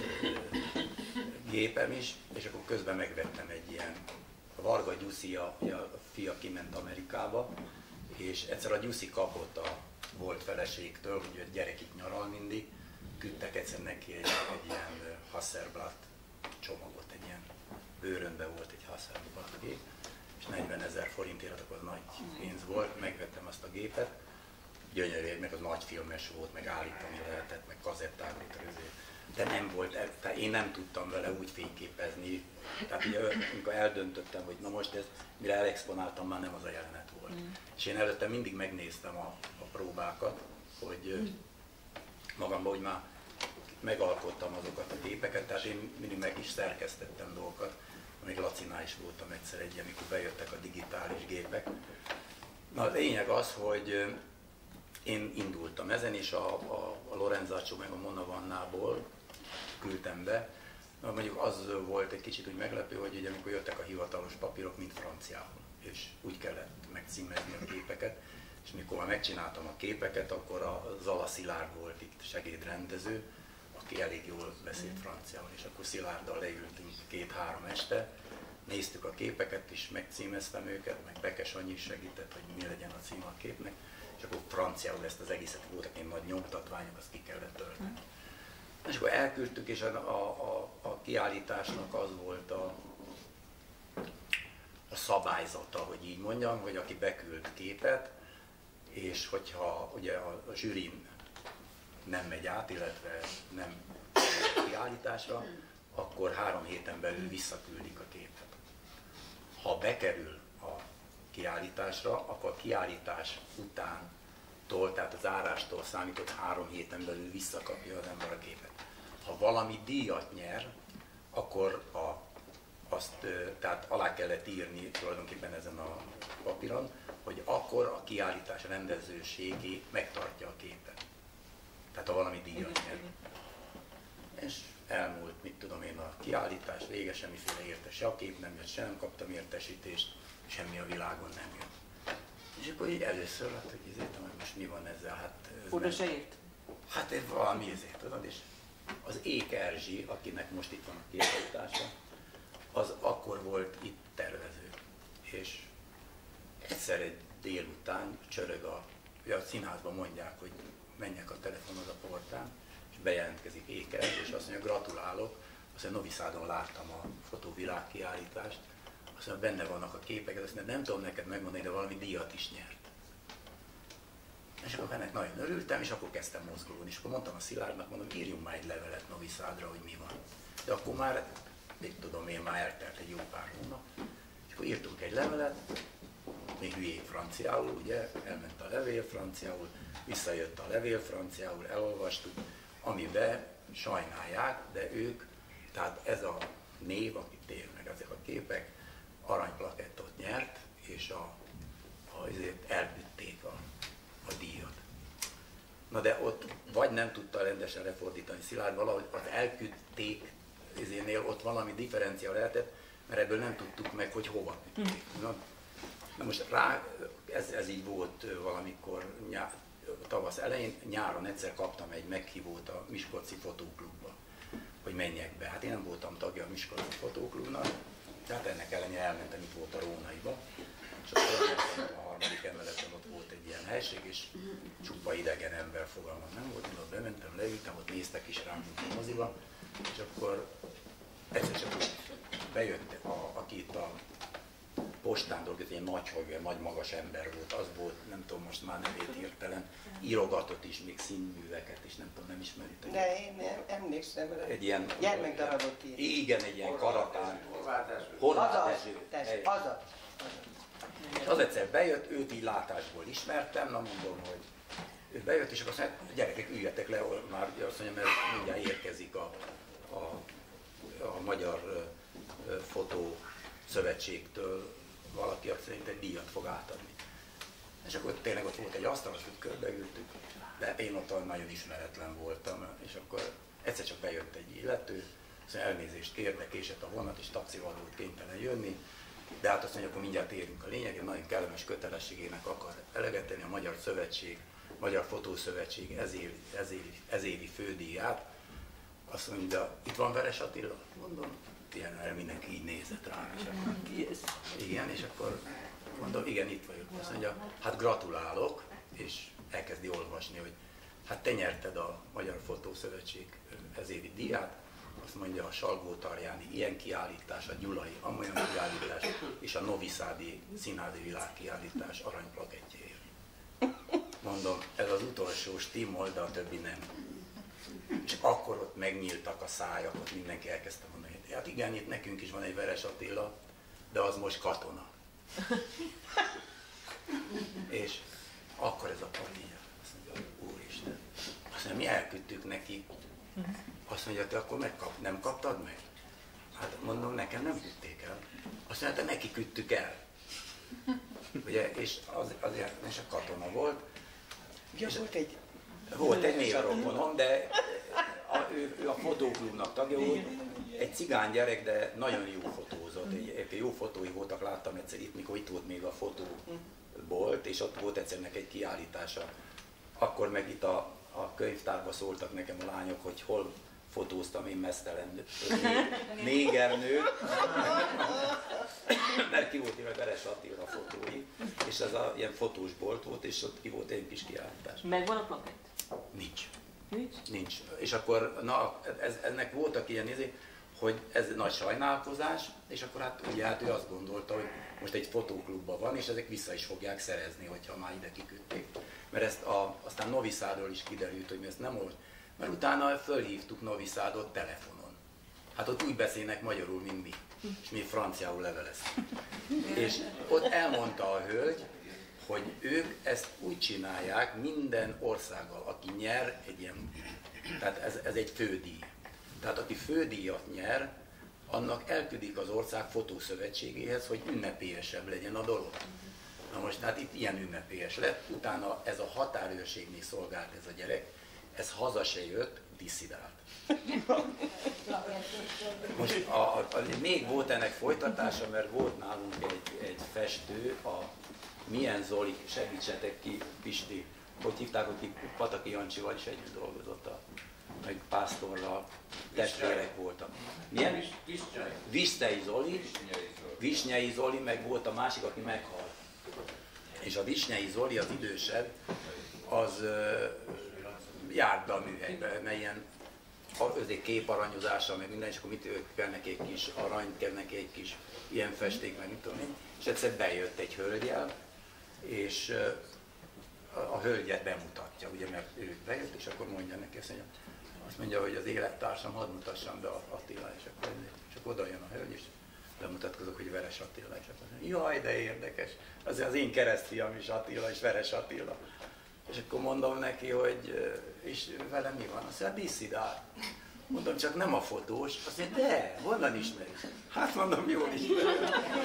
gépem is, és akkor közben megvettem egy ilyen, a Varga Gyuszi, a fia kiment Amerikába, és egyszer a Gyuszi kapott a volt feleségtől, hogy gyerek itt nyaral mindig, küldtek egyszer neki egy ilyen Hasselblad csomagot, egy ilyen bőrönbe volt egy Hasselblad gép, és 40 000 forintért, akkor az nagy pénz volt, megvettem azt a gépet, gyönyörű, meg az nagy filmes volt, meg állítani lehetett, meg kazettákat közé. De nem volt, tehát én nem tudtam vele úgy fényképezni, tehát ugye, amikor eldöntöttem, hogy na most ez, mire elexponáltam, már nem az a jelenet volt. És én előtte mindig megnéztem a próbákat, hogy magamban úgy már megalkottam azokat a gépeket, tehát én mindig meg is szerkesztettem dolgokat. Még Lacinál is voltam egyszer egy, amikor bejöttek a digitális gépek. Na a lényeg az, hogy én indultam ezen, és a Lorenzaccio meg a Mona Vannából küldtem be. Na, mondjuk az volt egy kicsit úgy meglepő, hogy ugye, amikor jöttek a hivatalos papírok, mint franciául, és úgy kellett megcímezni a képeket, és mikor már megcsináltam a képeket, akkor a Zala Szilárd volt itt segédrendező, aki elég jól beszélt franciául, és akkor Szilárddal leültünk 2-3 este, néztük a képeket, és megcímeztem őket, meg Bekes Annyi is segített, hogy mi legyen a cím a képnek, és akkor franciául ezt az egészet voltak ilyen nagy nyomtatványok, azt ki kellett tölteni. És akkor elküldtük, és a kiállításnak az volt a szabályzata, hogy így mondjam, hogy aki beküld képet, és hogyha ugye a zsűrin nem megy át, illetve nem kiállításra, akkor 3 héten belül visszaküldik a képet. Ha bekerül a kiállításra, akkor a kiállítás utántól, tehát az zárástól számított 3 héten belül visszakapja az ember a képet. Ha valami díjat nyer, akkor tehát alá kellett írni tulajdonképpen ezen a papíron, hogy akkor a kiállítás rendezőségi megtartja a képet. Tehát ha valami díjat nyer. És elmúlt, mit tudom én, a kiállítás vége, semmiféle értes, a kép nem jött, se nem kaptam értesítést, semmi a világon nem jött. És akkor így először hogy most mi van ezzel, hát... Oda se ért? Hát ez valami ezért, tudod, és Az Ék Erzsi, akinek most itt van a kiállítása, az akkor volt itt tervező. És egyszer egy délután csörög a színházban mondják, hogy menjek a telefonhoz a portán, és bejelentkezik Ék Erzsi, és azt mondja, gratulálok, azt mondja, Novi Sadon láttam a fotóvilágkiállítást, azt mondja, benne vannak a képek, azt mondja, nem tudom neked megmondani, de valami díjat is nyert. És akkor ennek nagyon örültem, és akkor kezdtem mozgolódni. És akkor mondtam a Szilárdnak, mondom, írjunk már egy levelet Novi Sadra, hogy mi van. De akkor már, még tudom én, már eltelt egy jó pár hónap. És akkor írtunk egy levelet, még hülyék franciául, ugye, elment a levél franciául, visszajött a levél franciául, elolvastuk, amiben sajnálják, de ők, tehát ez a név, akit térnek ezek a képek, aranyplakettot nyert, és azért elvitték a díjat. Na de ott vagy nem tudta rendesen lefordítani Szilárd, valahogy az elküldték, ezérnél ott valami differencia lehetett, mert ebből nem tudtuk meg, hogy hova küldték. Na most rá, ez így volt valamikor tavasz elején, nyáron egyszer kaptam egy meghívót a Miskolci Fotóklubba, hogy menjek be. Hát én nem voltam tagja a Miskolci Fotóklubnak, tehát ennek ellenére elmentem, itt volt a Rónaiba, és akkor a harmadik emeleten ott volt egy ilyen helység, és csupa idegen ember, fogalmam nem volt, én ott bementem, leültem, ott néztek is rám, mint a moziba, és akkor egyszer csak bejött, aki itt a postán dolgozott, egy nagy magas ember volt, az volt, nem tudom most már nevét hirtelen, írogatott is, még színműveket is, nem tudom, nem ismeritek. De én emlékszem rá. Egy ilyen gyermekdarabot írt. Igen, egy ilyen karatán. Azaz. És az egyszer bejött, őt így látásból ismertem, na mondom, hogy ő bejött, és akkor azt mondja, gyerekek, üljetek le, már azt mondja, mert mindjárt érkezik a Magyar Fotó Szövetségtől valaki, azt szerint egy díjat fog átadni. És akkor tényleg ott volt egy asztal, azt körbeültük, de én ott nagyon ismeretlen voltam, és akkor egyszer csak bejött egy illető, azt mondja, elnézést kér, de késett a vonat, és taxival volt kénytelen jönni, de hát azt mondja, akkor mindjárt érünk a lényegre, nagyon kellemes kötelességének akar eleget tenni a Magyar Szövetség, Magyar Fotószövetség ezévi fődíját. Azt mondja, itt van Veres Attila? Mondom, ilyen mindenki így nézett rám. Igen, és akkor mondom, igen, itt vagyok. Azt mondja, hát gratulálok, és elkezdi olvasni, hogy hát te nyerted a Magyar Fotószövetség ezévi díját. Azt mondja, a Salgó-Tarjáni ilyen kiállítás, a Gyulai amolyan kiállítás, és a Novi Sadi színházi világkiállítás aranyplakettjéért. Mondom, ez az utolsó stimmol, de a többi nem. És akkor ott megnyíltak a szájak, ott mindenki elkezdte mondani, hogy hát igen, itt nekünk is van egy Veres Attila, de az most katona. És akkor ez a patia, azt mondja, úristen, azt mondja, mi elküldtük neki. Azt mondja, te akkor nem kaptad meg? Hát mondom, nekem nem küldték el. Azt mondja, te neki küldtük el. Ugye, és azért és a katona volt. Ja, volt egy névrokonom, de ő a fotóklubnak tagja volt. Egy cigány gyerek, de nagyon jó fotózott. Jó fotói voltak, láttam egyszer itt, mikor itt volt még a fotóbolt, és ott volt egyszernek egy kiállítása. Akkor meg itt a könyvtárba szóltak nekem a lányok, hogy hol fotóztam én mesztelen négernőt, mert ki volt írva Veres Attila fotói, és ez ilyen fotós bolt volt, és ott ki volt egy kis kiállítás. Megvan a plakett? Nincs. Nincs? Nincs. És akkor, na, ennek voltak ilyen hogy ez nagy sajnálkozás, és akkor hát ő azt gondolta, hogy most egy fotóklubban van, és ezek vissza is fogják szerezni, hogyha már ide kiküldték. Mert ezt aztán Novi Sadról is kiderült, hogy mi ezt nem volt, mert utána fölhívtuk Novi Sadot telefonon. Hát ott úgy beszélnek magyarul, mint mi, és mi franciául leveleztünk. És ott elmondta a hölgy, hogy ők ezt úgy csinálják minden országgal, aki nyer egy ilyen, tehát ez egy fődíj. Tehát aki fődíjat nyer, annak elküldik az ország fotószövetségéhez, hogy ünnepélyesebb legyen a dolog. Na most hát itt ilyen ünnepélyes lett, utána ez a határőrségnél szolgált ez a gyerek, ez haza se jött, disszidált. Most még volt ennek folytatása, mert volt nálunk egy festő, a Milyen Zoli, segítsetek ki, Pisti, hogy hívták, hogy Pataki Jancsival is együtt dolgozott a meg pásztorral testvérek voltak. Milyen? Visnyei Zoli, meg volt a másik, aki meghalt. És a Visnyei Zoli, az idősebb, az járt be a műhelybe, mert ilyen képaranyozással, meg minden, és akkor ők kell neki egy kis aranyt, kell neki egy kis ilyen festék, meg mit tudom én. És egyszer bejött egy hölgyel, és a hölgyet bemutatja, ugye, mert ő bejött, és akkor mondja neki, azt mondja, hogy az élettársam, hadd mutassam be Attila, és akkor oda jön a hölgy, és bemutatkozok, hogy Veres Attila, és akkor mondja, jaj, de érdekes, az én keresztfiam is Attila, és Veres Attila. És akkor mondom neki, hogy és velem mi van? Azt mondja, diszidál. Mondom, csak nem a fotós. Azt mondja, de, honnan ismeri? Hát mondom, jól ismerem.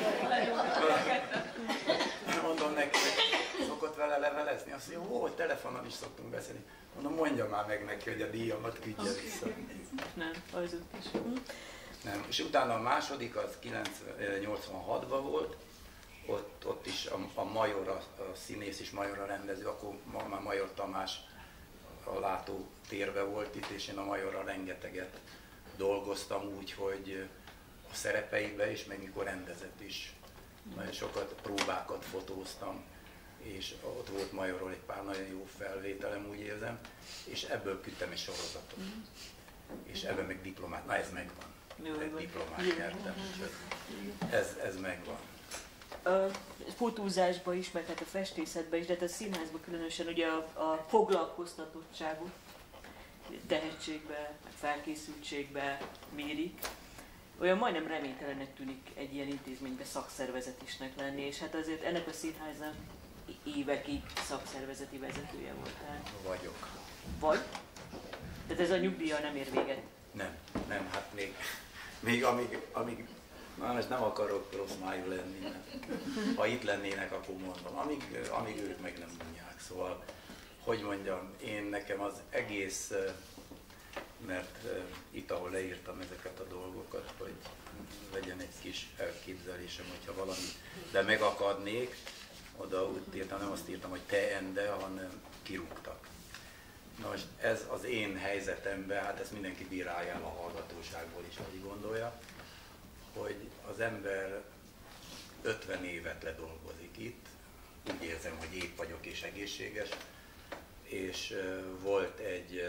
Mondom neki, hogy szokott vele levelezni. Azt mondja, hogy telefonon is szoktunk beszélni. Mondom, mondja már meg neki, hogy a díjamat küldje vissza. Nem, azok is. Nem. És utána a második, az 86-ban volt. Ott is a Major, a színész és Major a rendező, akkor már Major Tamás a látótérbe volt itt, és én a Majorral rengeteget dolgoztam úgy, hogy a szerepeibe is, meg mikor rendezett is. Nagyon sokat próbákat fotóztam, és ott volt Majorról egy pár nagyon jó felvételem, úgy érzem, és ebből küldtem egy sorozatot. És ebben meg diplomát, na ez megvan. Egy diplomát nyertem, úgyhogy ez megvan. A fotózásban is, meg hát a festészetben is, de hát a színházban különösen ugye a foglalkoztatottságot tehetségbe, felkészültségbe mérik. Olyan majdnem reménytelenek tűnik egy ilyen intézményben szakszervezetisnek lenni, és hát azért ennek a színháznak évekig szakszervezeti vezetője voltál. Vagyok. Vagy? Tehát ez a nyugdíja nem ér véget? Nem, hát még amíg na, most nem akarok rossz májú lenni, mert ha itt lennének, akkor mondom, amíg ők meg nem mondják. Szóval, hogy mondjam, nekem az egész, mert itt, ahol leírtam ezeket a dolgokat, hogy legyen egy kis elképzelésem, hogyha valami, de megakadnék, oda úgy írtam, nem azt írtam, hogy te ende, hanem kirúgtak. Na most ez az én helyzetemben, hát ezt mindenki bírálja el a hallgatóságból is, hogy gondolja, hogy az ember 50 évet ledolgozik itt, úgy érzem, hogy épp vagyok és egészséges, és volt egy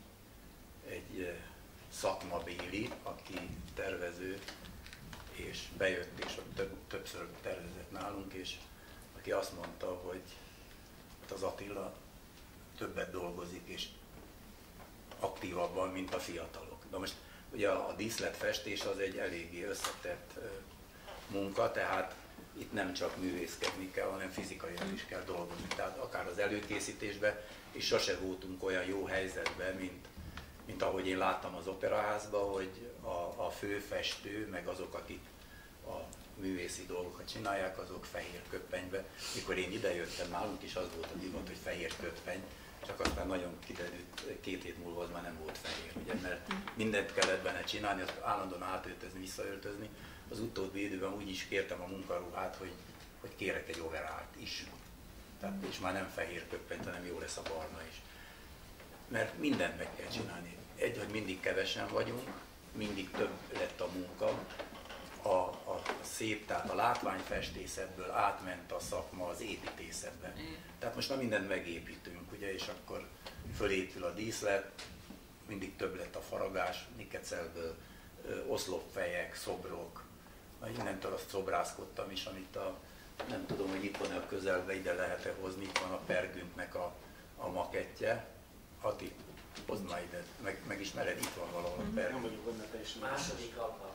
szakmabéli, aki tervező, és bejött, és többször tervezett nálunk, és aki azt mondta, hogy az Attila többet dolgozik, és aktívabban, mint a fiatalok. De most ugye a díszletfestés az egy eléggé összetett munka, tehát itt nem csak művészkedni kell, hanem fizikailag is kell dolgozni. Tehát akár az előkészítésben, és sose voltunk olyan jó helyzetben, mint ahogy én láttam az operaházban, hogy a főfestő, meg azok, akik a művészi dolgokat csinálják, azok fehér köppenybe. Mikor én idejöttem, nálunk is az volt a divat, hogy fehér köppeny, csak aztán nagyon kiderült, 2 hét múlva az már nem volt fehér, ugye, mert mindent kellett benne csinálni, azt állandóan átöltözni, visszaöltözni. Az utóbbi időben úgy is kértem a munkaruhát, hogy kérek egy overált is. Tehát, és már nem fehér köppenyt, hanem jó lesz a barna is. Mert mindent meg kell csinálni. Hogy mindig kevesen vagyunk, mindig több lett a munka, a szép, tehát a látványfestészetből átment a szakma az építészetbe. Tehát most már mindent megépítünk, ugye, és akkor fölépül a díszlet, mindig több lett a faragás, Nikecelből oszlopfejek, szobrok. Innentől azt szobrászkodtam is, amit nem tudom, hogy itt van-e a közelben, ide lehet-e hozni, itt van a Pergünknek a makettje. Ati, hozd már ide, megismered, itt van valahol a Pergünk. Második alkalom.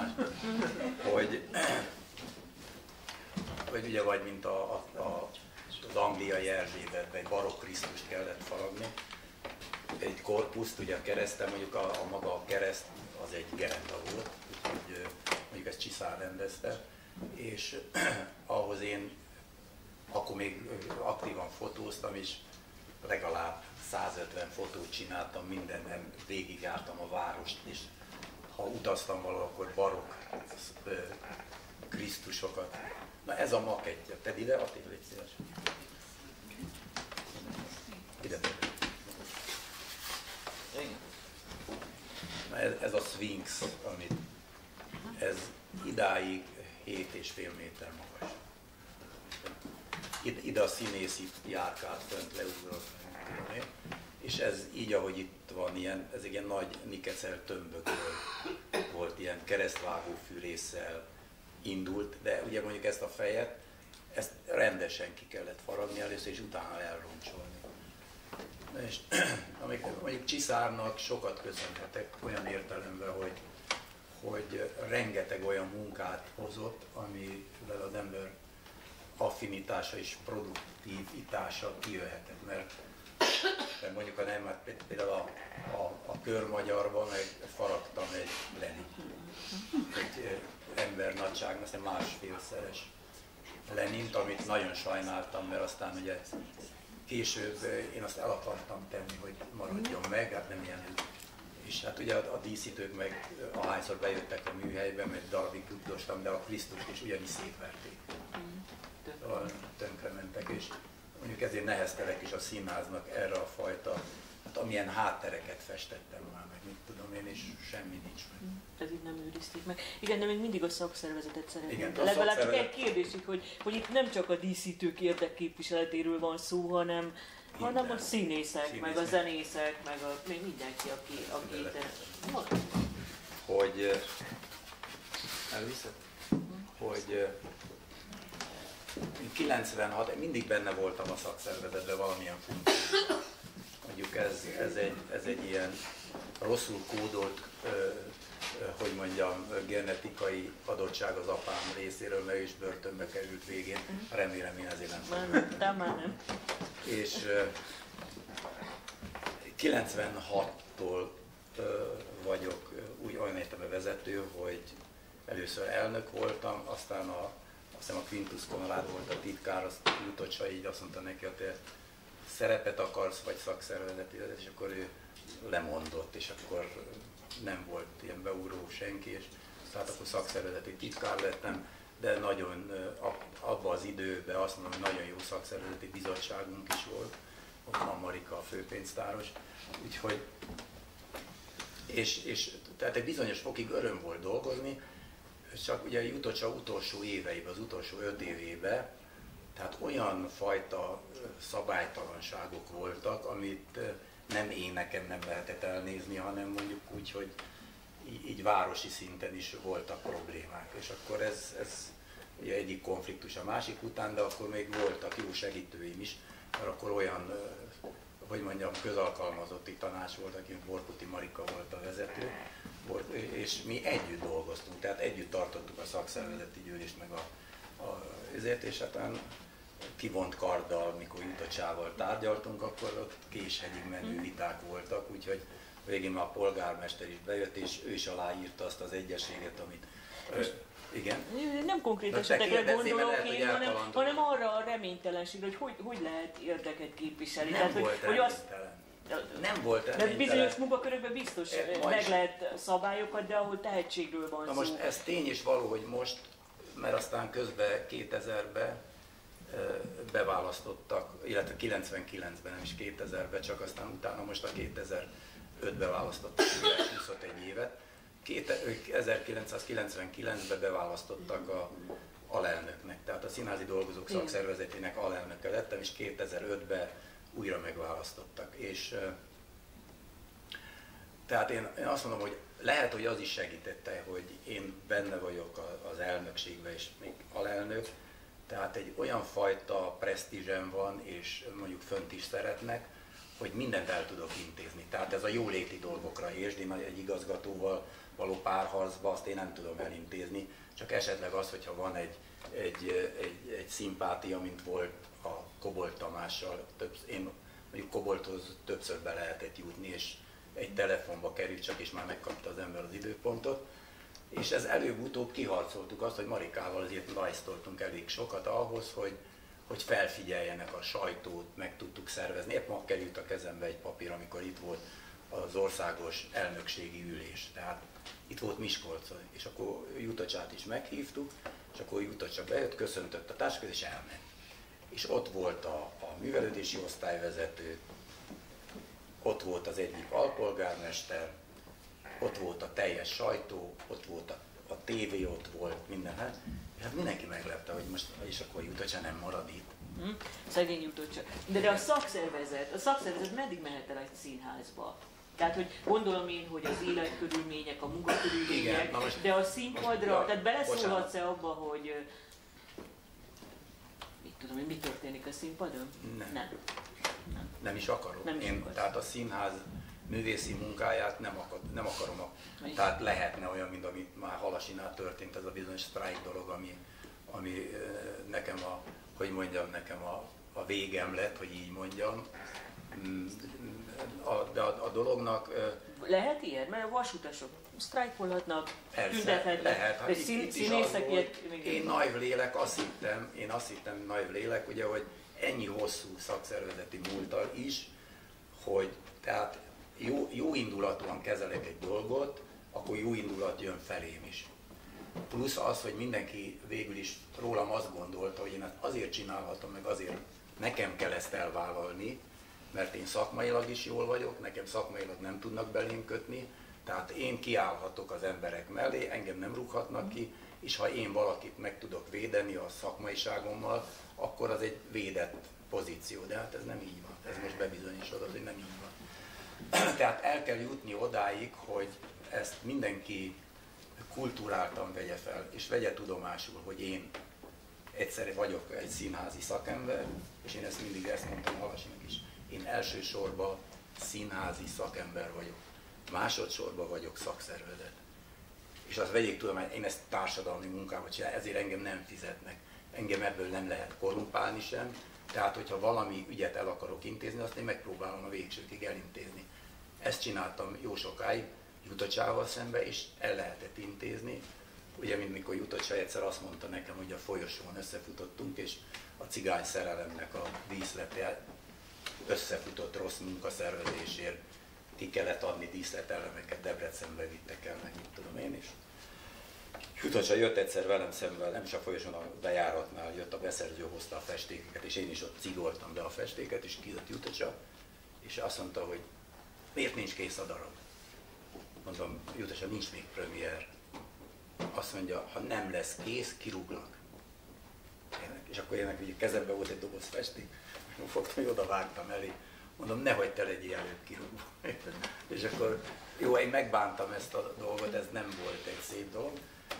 Hogy ugye vagy, mint az angliai Erzsébetben egy barokk Krisztust kellett faragni, egy korpuszt, ugye a kereszten, mondjuk a maga a kereszt az egy gerenda volt, úgyhogy mondjuk ezt Csiszár rendezte, és ahhoz én akkor még aktívan fotóztam, és legalább 150 fotót csináltam, mindenben végigjártam a várost, és ha utaztam valahol, akkor barokk Krisztusokat. Na ez a makettje. Tedd ide, Attila, légy szíves. Ide tedd. Ez a Sphinx, amit ez idáig 7,5 méter magas. Ide a színész itt járkált fönt, leugrott, tudom én. És ez így, ahogy itt van, ez ilyen nagy nikecel tömbökből volt, ilyen keresztvágó fűrésszel indult, de ugye mondjuk ezt a fejet, ezt rendesen ki kellett faragni először, és utána elroncsolni. És amikor mondjuk Csiszárnak sokat köszönhetek olyan értelemben, hogy rengeteg olyan munkát hozott, amivel az ember affinitása és produktivitása kijöhetett, mert mondjuk a nem, például a körmagyarban meg faragtam egy Lenit, egy ember nagyságnak, aztán másfélszeres Lenint, amit nagyon sajnáltam, mert aztán ugye később én azt el akartam tenni, hogy maradjon meg, hát nem ilyen. És hát ugye a díszítők meg ahányszor bejöttek a műhelybe, meg darabig tudostam, de a Krisztust is ugyanis szétverték. Tönkrementek, és mondjuk ezért neheztelek is a színháznak erre a fajta, hát amilyen háttereket festettem már meg, mit tudom én, és semmi nincs meg. Ez így nem őrizték meg. Igen, de még mindig a szakszervezetet szeretném. Igen, legalább csak egy kérdésig, hogy itt nem csak a díszítők érdekképviseletéről van szó, hanem a színészek, meg a zenészek, meg még mindenki, aki itt... Hogy... Elviszed? Hogy... 96, mindig benne voltam a szakszervezetben valamilyen funkcióban. Mondjuk ez egy ilyen rosszul kódolt, hogy mondjam, genetikai adottság az apám részéről, mert ő is börtönbe került végén. Remélem én ezért nem fogom. Már nem. És 96-tól vagyok úgy olyan értelemben vezető, hogy először elnök voltam, aztán a Quintus Konrád volt a titkár, azt Jutocsa így azt mondta neki, hogy te szerepet akarsz, vagy szakszervezeti, és akkor ő lemondott, és akkor nem volt ilyen beugró senki, és tehát akkor szakszervezeti titkár lettem, de nagyon abban az időben azt mondom, hogy nagyon jó szakszervezeti bizottságunk is volt, ott van Marika a főpénztáros, úgyhogy, és tehát egy bizonyos fokig öröm volt dolgozni, csak ugye Jutocsa utolsó éveiben, az utolsó 5 évében, tehát olyan fajta szabálytalanságok voltak, amit nem én nekem nem lehetett elnézni, hanem mondjuk úgy, hogy így városi szinten is voltak problémák. És akkor ez ugye egyik konfliktus a másik után, de akkor még voltak jó segítőim is, mert akkor olyan, hogy mondjam, közalkalmazotti tanács volt, aki Borkuti Marika volt a vezető, és mi együtt dolgoztunk, tehát együtt tartottuk a szakszervezeti gyűlést, meg ezért, és hát kivont karddal, mikor Jutocsával tárgyaltunk, akkor ott késhegyig menő viták voltak, úgyhogy végén már a polgármester is bejött, és ő is aláírta azt az egyességet, amit... igen. Nem konkrét esetekre gondolok én, hanem arra a reménytelenségre, hogy lehet érdeket képviselni. Nem volt reménytelen. Nem volt reménytelen. De bizonyos munkakörökben biztos meg lehet szabályokat, de ahol tehetségről van szó. Na most ez tény is való, hogy most, mert aztán közben 2000-ben beválasztottak, illetve 99-ben, nem is 2000-ben, csak aztán utána most a 2005-ben választottak 21 évet. 1999-ben beválasztottak a alelnöknek, tehát a Színházi Dolgozók Szakszervezetének alelnöke lettem, és 2005-ben újra megválasztottak. És tehát én azt mondom, hogy lehet, hogy az is segítette, hogy én benne vagyok az elnökségben, és még alelnök, tehát egy olyan fajta presztízsem van, és mondjuk fönt is szeretnek, hogy mindent el tudok intézni. Tehát ez a jóléti dolgokra értsd, én egy igazgatóval való párharcba azt én nem tudom elintézni, csak esetleg az, hogyha van egy szimpátia, mint volt a Kobolt Tamással, én mondjuk Kobolthoz többször be lehetett jutni, és egy telefonba került csak, és már megkapta az ember az időpontot. És ez előbb-utóbb kiharcoltuk azt, hogy Marikával azért rajztoltunk elég sokat ahhoz, hogy felfigyeljenek a sajtót, meg tudtuk szervezni. Épp ma került a kezembe egy papír, amikor itt volt az országos elnökségi ülés. Tehát itt volt Miskolcon, és akkor Jutocsát is meghívtuk, és akkor Jutocsa bejött, köszöntött a társakat, és elment. És ott volt a művelődési osztályvezető, ott volt az egyik alpolgármester, ott volt a teljes sajtó, ott volt a tévé, ott volt minden. És hát mindenki meglepte, hogy most és akkor Jutocsa nem marad itt. Szegény Jutocsa. De a szakszervezet meddig mehet el egy színházba? Tehát, hogy gondolom én, hogy az életkörülmények, a munkakörülmények, de a színpadra, tehát beleszólhatsz-e abba, hogy mit tudom én, mi történik a színpadon? Nem is akarok. Tehát a színház művészi munkáját nem akarom. Tehát lehetne olyan, mint amit már Halasinál történt, ez a bizonyos sztrájk dolog, ami nekem a végem lett, hogy így mondjam. De a dolognak... Lehet ilyen? Mert a vasutasok sztrájkolhatnak, tüntethetnek, lehet. De színészek ilyet... Én naiv lélek, azt hittem naiv lélek, ugye, hogy ennyi hosszú szakszervezeti múlttal is, hogy tehát jó indulatúan kezelek egy dolgot, akkor jó indulat jön felém is. Plusz az, hogy mindenki végül is rólam azt gondolta, hogy én ezt azért csinálhatom, meg azért nekem kell ezt elvállalni, mert én szakmailag is jól vagyok, nekem szakmailag nem tudnak belém kötni, tehát én kiállhatok az emberek mellé, engem nem rúghatnak ki, és ha én valakit meg tudok védeni a szakmaiságommal, akkor az egy védett pozíció, de hát ez nem így van, ez most bebizonyosodott, hogy nem így van. Tehát el kell jutni odáig, hogy ezt mindenki kulturáltan vegye fel, és vegye tudomásul, hogy én egyszerű vagyok egy színházi szakember, és én mindig ezt mondtam Halasinak is. Én elsősorban színházi szakember vagyok, másodszorban vagyok szakszervezet. És azt vegyék tudom, hogy én ezt társadalmi munkával csinálom, ezért engem nem fizetnek. Engem ebből nem lehet korrumpálni sem, tehát hogyha valami ügyet el akarok intézni, azt én megpróbálom a végsőkig elintézni. Ezt csináltam jó sokáig Jutocsával szembe, és el lehetett intézni. Ugye, mint mikor Jutocsa egyszer azt mondta nekem, hogy a folyosón összefutottunk, és a cigány szerelemnek a díszlete összefutott rossz munkaszervezésért ki kellett adni díszletelemeket, Debrecenbe vittek el, meg mit tudom én is. Jutocsa jött egyszer velem szemben, nem is a folyosón, a bejáratnál jött a beszerző, hozta a festékeket, és én is ott cigoltam be a festéket, és kijött Jutocsa, és azt mondta, hogy miért nincs kész a darab? Mondom, Jutocsa, nincs még premier. Azt mondja, ha nem lesz kész, kirúglak. És akkor ének, hogy kezemben volt egy doboz festék, fogtam, hogy oda vágtam elé. Mondom, nehogy te legyél előbb kirúgva. És akkor jó, én megbántam ezt a dolgot, ez nem volt egy szép dolog.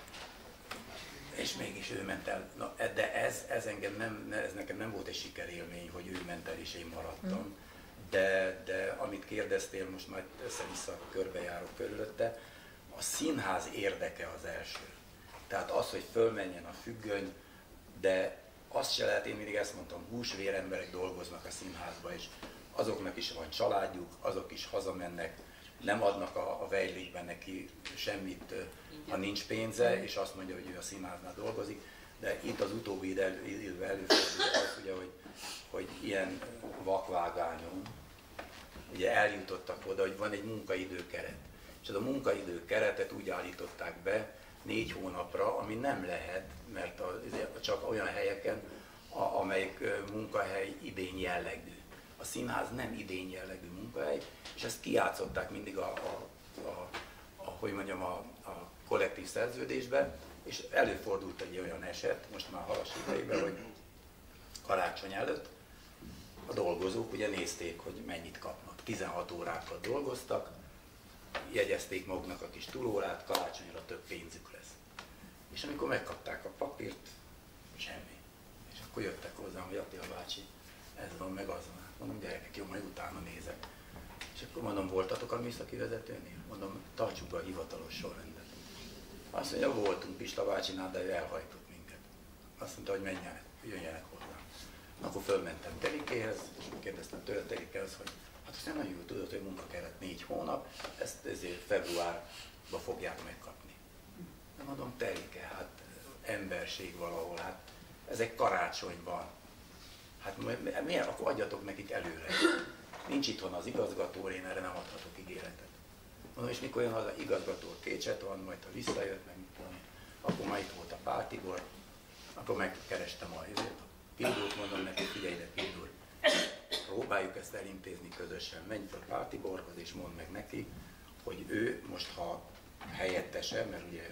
És mégis ő ment el. Na, de ez nekem nem volt egy sikerélmény, hogy ő ment el és én maradtam. De amit kérdeztél, most majd össze-vissza körbejárok körülötte, a színház érdeke az első. Tehát az, hogy fölmenjen a függöny, de azt se lehet, én mindig ezt mondtam, húsvér emberek dolgoznak a színházba, és azoknak is van családjuk, azok is hazamennek, nem adnak a Vejlékben neki semmit, ha nincs pénze, és azt mondja, hogy ő a színháznál dolgozik, de itt az utóbbi időben előfordul az, ugye, hogy ilyen vakvágányon ugye eljutottak oda, hogy van egy munkaidőkeret. És az a munkaidőkeretet úgy állították be 4 hónapra, ami nem lehet, mert csak olyan helyeken, amelyik munkahely idény jellegű. A színház nem idény jellegű munkahely, és ezt kijátszották mindig a kollektív szerződésbe, és előfordult egy olyan eset, most már Halas idejében, hogy karácsony előtt a dolgozók ugye nézték, hogy mennyit kapnak. 16 órákat dolgoztak, jegyezték maguknak a kis túlórát, karácsonyra több pénzük lesz. És amikor megkapták a papírt, semmi. És akkor jöttek hozzám, hogy Attila bácsi, ez van, meg az van. Mondom, gyerekek, jó, majd utána nézek. És akkor mondom, voltatok a műszaki vezetőnél? Mondom, tartsuk be a hivatalos sorrendet. Azt mondja, voltunk Pista bácsinál, de ő elhajtott minket. Azt mondta, hogy menjenek, jöjjenek hozzám. Akkor fölmentem Terikéhez, és kérdeztem tőle Terikéhez, hogy hát azt nagyon jól tudod, hogy munkakeret 4 hónap, ezt ezért februárban fogják megkapni. De mondom, Terike, hát emberség valahol, hát ez egy karácsony van. Hát miért? Akkor adjatok nekik előre. Nincs itthon az igazgató, én erre nem adhatok ígéretet. Mondom, és mikor jön az igazgató, Kécset van, majd ha visszajött, meg mit tudom, akkor már itt volt a Pál Tibor, akkor megkerestem a Pildót, mondom neki, figyelj ide Pildót, próbáljuk ezt elintézni közösen, menj fel Pál Tiborhoz és mondd meg neki, hogy ő most, ha helyettese, mert ugye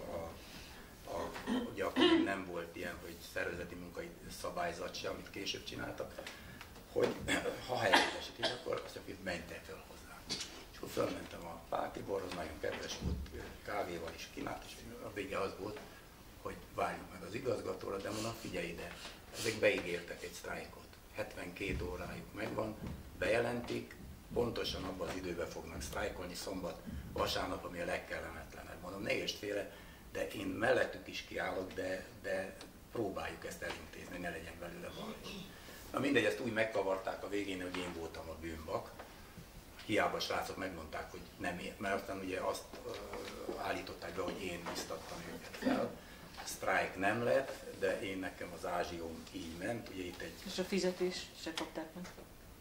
ugye akkor nem volt ilyen, hogy szervezeti munkai szabályzat se, amit később csináltak, hogy ha helyettesítik, akkor azt mondja, hogy mentek fel hozzá. És akkor fölmentem a Pál Tiborhoz, nagyon kedves volt, kávéval is kínált, és a vége az volt, hogy várjuk meg az igazgatóra, de mondom, figyelj ide, ezek beígértek egy sztrájkot. 72 órájuk megvan, bejelentik, pontosan abban az időben fognak sztrájkolni, szombat, vasárnap, ami a legkellemetlenebb. Mondom, ne értsd félre, de én mellettük is kiállok, de próbáljuk ezt elintézni, ne legyen belőle valami. Na mindegy, ezt úgy megkavarták a végén, hogy én voltam a bűnbak. Hiába a srácok megmondták, hogy nem én, mert aztán ugye azt állították be, hogy én biztattam őket fel. Sztrájk nem lett, de nekem az ázsióm így ment. Ugye itt És a fizetés se kapták meg?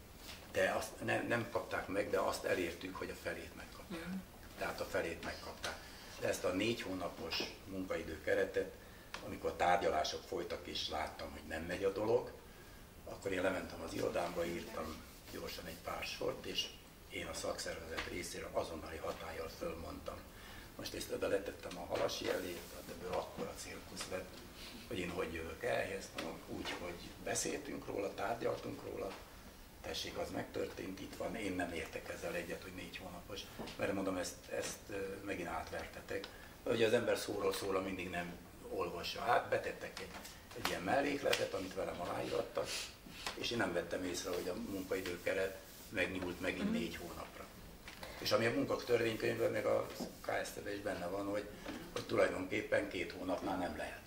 De azt nem kapták meg, de azt elértük, hogy a felét megkapják. Tehát a felét megkapták. De ezt a 4 hónapos munkaidő keretet, amikor tárgyalások folytak és láttam, hogy nem megy a dolog, akkor én lementem az irodámba, írtam gyorsan egy pár sort, és én a szakszervezet részéről azonnali hatállyal fölmondtam. Most ezt oda letettem a halasi elé, ebből akkora cirkusz lett, hogy én hogy jövök ehhez, úgy, hogy beszéltünk róla, tárgyaltunk róla, tessék, az megtörtént, itt van, én nem értek ezzel egyet, hogy 4 hónapos, mert mondom, ezt megint átvertetek. Ugye az ember szóról szóra mindig nem olvassa át, betettek egy ilyen mellékletet, amit velem aláírattak, és én nem vettem észre, hogy a munkaidőkeret megnyúlt megint 4 hónapra. És ami a munkatörvénykönyvben, meg a KSZT-ben is benne van, hogy tulajdonképpen 2 hónapnál nem lehet.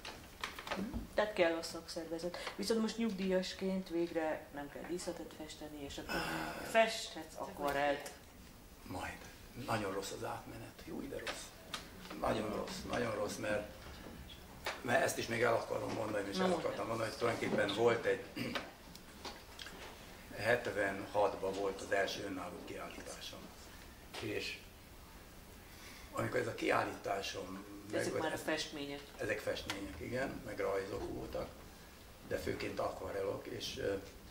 Tehát kell a szakszervezet. Viszont most nyugdíjasként végre nem kell díszetet festeni, és akkor festhetsz akvarelt. Majd. Nagyon rossz az átmenet. Jó, de rossz. Nagyon rossz, mert ezt is még el akarom mondani, és el akartam mondani, hogy tulajdonképpen volt egy 76-ban volt az első önálló kiállításom. És amikor ez a kiállításom... Ezek már a festmények. Ezek festmények, igen, meg rajzok voltak, de főként akvarellok, és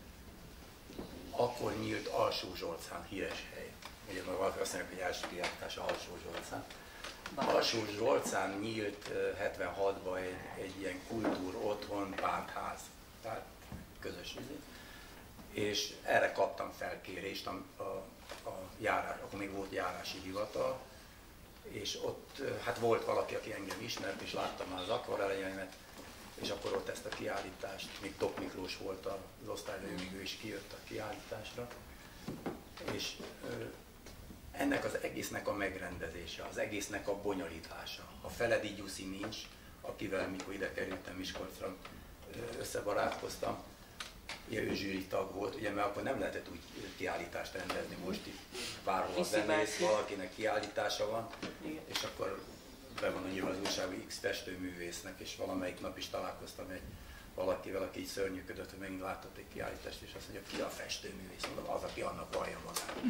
akkor nyílt Alsó-Zsolcán, híres hely. Ugye meg valaki azt mondják, hogy első kiállítás Alsó-Zsolcán. Alsó-Zsolcán nyílt 76-ban egy ilyen kultúr otthon, pártház, tehát közös vizet. És erre kaptam felkérést a járás, akkor még volt járási hivatal, és ott hát volt valaki, aki engem ismert, és láttam már az akvarelljeimet, és akkor ott ezt a kiállítást, még Tok Miklós volt az osztályvezető, még ő is kijött a kiállításra, és ennek az egésznek a megrendezése, az egésznek a bonyolítása. A Feledi Gyuszi nincs, akivel mikor ide kerültem Miskolcra, összebarátkoztam, ugye ő zsűri tag volt, ugye, mert akkor nem lehetett úgy kiállítást rendezni, most itt bárhol bemész, valakinek kiállítása van, és akkor be van írva az újságban X festőművésznek, és valamelyik nap is találkoztam valakivel, aki így szörnyűködött, hogy megint látott egy kiállítást, és azt mondja, ki a festőművész? Mondom, az, aki annak vallja magát.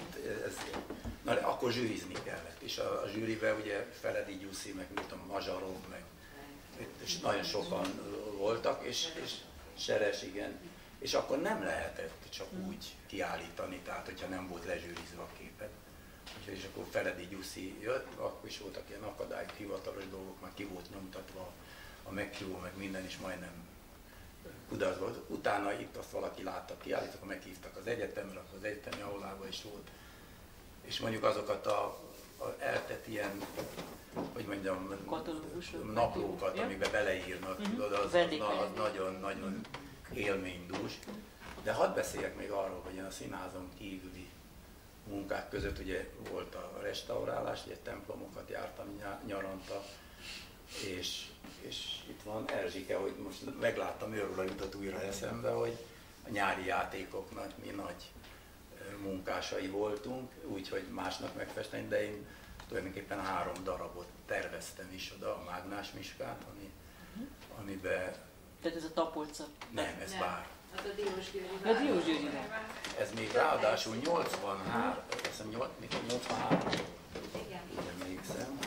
Hát akkor zsűrizni kellett, és a zsűriben ugye Feledi Gyuszi, meg mit tudom, Mazsarov, meg és nagyon sokan voltak, és Seres, igen. És akkor nem lehetett csak úgy kiállítani, tehát hogyha nem volt lezsűrizve a képet. És akkor Feledi Gyuszi jött, akkor is voltak ilyen akadályok, hivatalos dolgok, már ki volt nyomtatva a meghívó, meg minden is majdnem kudarcba volt. Utána itt azt valaki látta kiállítani, akkor meghívtak az egyetemre, akkor az egyetemi aulában is volt. És mondjuk azokat a eltett ilyen, hogy mondjam, naplókat, amiben beleírnak, tudod, az nagyon-nagyon élménydús. De hadd beszéljek még arról, hogy én a színházon kívüli munkák között ugye volt a restaurálás, ugye templomokat jártam nyaranta, és itt van Erzsike, hogy most megláttam, őről jutott újra eszembe, hogy a nyári játékoknak mi nagy munkásai voltunk, úgyhogy másnak megfesteni, de én tulajdonképpen 3 darabot terveztem is oda, a Mágnás Miskát, amiben... Tehát ez a Tapolca? Nem, ez bár. Az a Diós Györgyi. A Diós Györgyi. Ez még ráadásul 83, azt hiszem 83, Igen. emlékszem.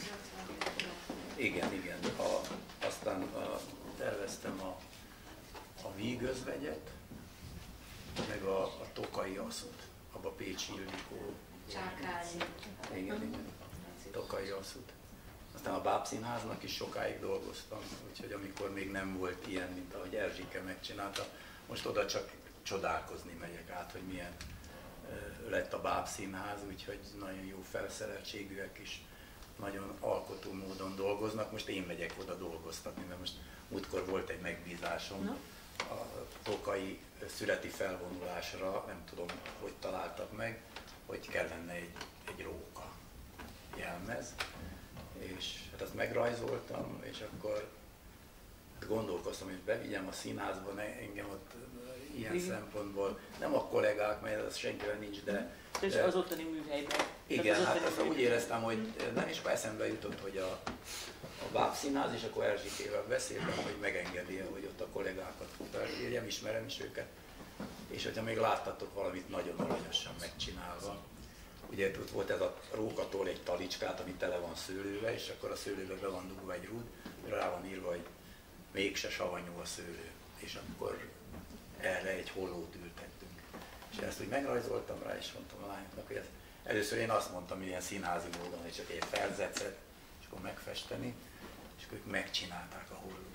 Igen. Aztán terveztem a Vígözvegyet, meg a Tokai Asszot, abba Pécsi Ildikó Csákrány. Igen. Tokai Asszút. Aztán a Bábszínháznak is sokáig dolgoztam, úgyhogy amikor még nem volt ilyen, mint ahogy Erzsike megcsinálta, most oda csak csodálkozni megyek át, hogy milyen lett a Bábszínház, úgyhogy nagyon jó felszereltségűek is, nagyon alkotó módon dolgoznak. Most én megyek oda dolgoztatni, mert most múltkor volt egy megbízásom a tokai születi felvonulásra, nem tudom, hogy találtak meg, hogy kellene egy róka jelmez, és hát azt megrajzoltam, és akkor gondolkoztam, hogy bevigyem a színházba, engem ott ilyen szempontból, nem a kollégák, mert az senkivel nincs, de... És az ottani műhelyben. Igen, hát azt úgy éreztem, hogy nem, és akkor eszembe jutott, hogy a Bábszínház, és akkor Erzsikével beszéltem, hogy megengedi, hogy ott a kollégákat felkérjem, ismerem is őket, és hogyha még láttatok valamit nagyon aranyosan megcsinálva. Ugye ott volt ez a rókatól egy talicskát, ami tele van szőlővel, és akkor a szőlőbe be van dugva egy rúd, rá van írva, hogy mégse savanyú a szőlő, és akkor erre egy hollót ültettünk. És ezt úgy megrajzoltam rá, és mondtam a lányoknak, hogy először én azt mondtam, hogy ilyen színházi módon, hogy csak egy felzetszet, és akkor megfesteni, és akkor ők megcsinálták a hollót.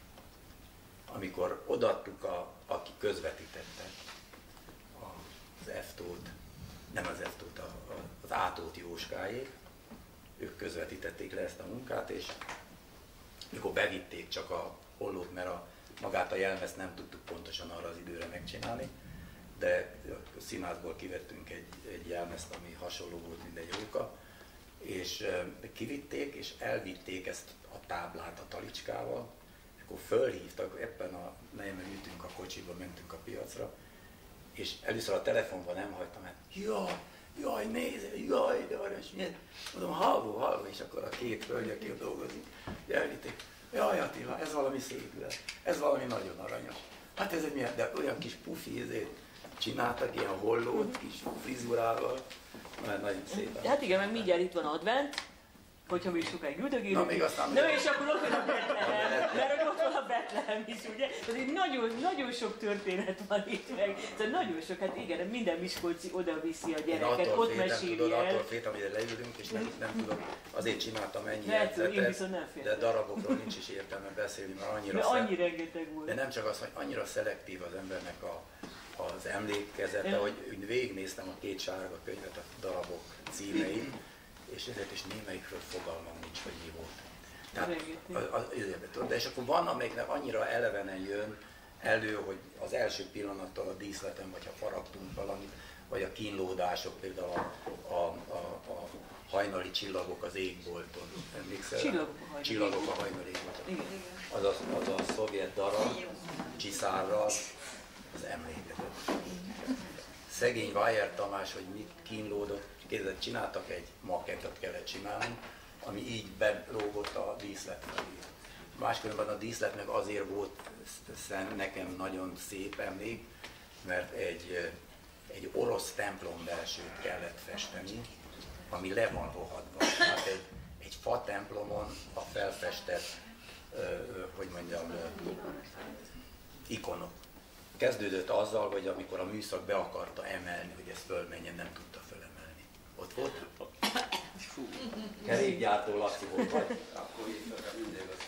Amikor odaadtuk, aki közvetítette az F-tót, nem az F-tót, az A-tót Jóskáék, ők közvetítették le ezt a munkát, és mikor bevitték csak a hollót, mert magát a jelmezt nem tudtuk pontosan arra az időre megcsinálni, de a színházból kivettünk egy jelmezt, ami hasonló volt, mint egy róka, és kivitték, és elvitték ezt a táblát a talicskával, és akkor fölhívtak, éppen nem ültünk a kocsiba, mentünk a piacra, és először a telefonban nem hagytam, mert jaj, nézd, jaj, de aranyos, milyen, mondom, halló, és akkor a két hölgy, aki dolgozik, elvitték, jaj Attila, ez valami szép, ez valami nagyon aranyos. Hát ez egy milyen, de olyan kis pufi ezért csináltak, ilyen hollót, kis frizurával, mert nagyon szépen. Hát igen, meg mindjárt itt van advent, hogyha mi sokáig üldögélünk. Na még aztán... Na és akkor ott van a Betlehem, mert ott van a Betlehem is, ugye? Tehát nagyon sok történet van itt meg. Tehát nagyon sok, hát igen, minden miskolci oda viszi a gyereket, ott meséli el. Attól féltem, hogy leülünk, és nem tudok, azért csináltam ennyi jegyzetet, de darabokról nincs is értelme beszélni, mert annyi rengeteg volt. De nem csak az, hogy annyira szelektív az embernek az emlékezete, hogy végignéztem a két sárga könyvet, a darabok címeit, és ezért is némelyikről fogalmam nincs, hogy mi volt. Tehát, de és akkor van, amelyiknek annyira elevenen jön elő, hogy az első pillanattól a díszleten, vagy ha faragtunk valamit, vagy a kínlódások, például a hajnali csillagok az égbolton. Emlékszel? Csillagok a hajnali égbolton. Az a szovjet darab, Csiszárral, az emlékezett. Szegény Weyer Tamás, hogy mit kínlódott, kérdezett, csináltak egy makettet kellett csinálni, ami így belógott a díszlet felé. Máskülönben a díszlet meg azért volt nekem nagyon szép emlék, mert egy orosz templom belsőt kellett festeni, ami le van rohadva. Hát egy fa templomon a felfestett, ikonok. Kezdődött azzal, hogy amikor a műszak be akarta emelni, hogy ez fölmenjen, nem tudta fölemelni. Ott volt? Kerékgyártó Laci volt, vagy? Akkor írtak mindig a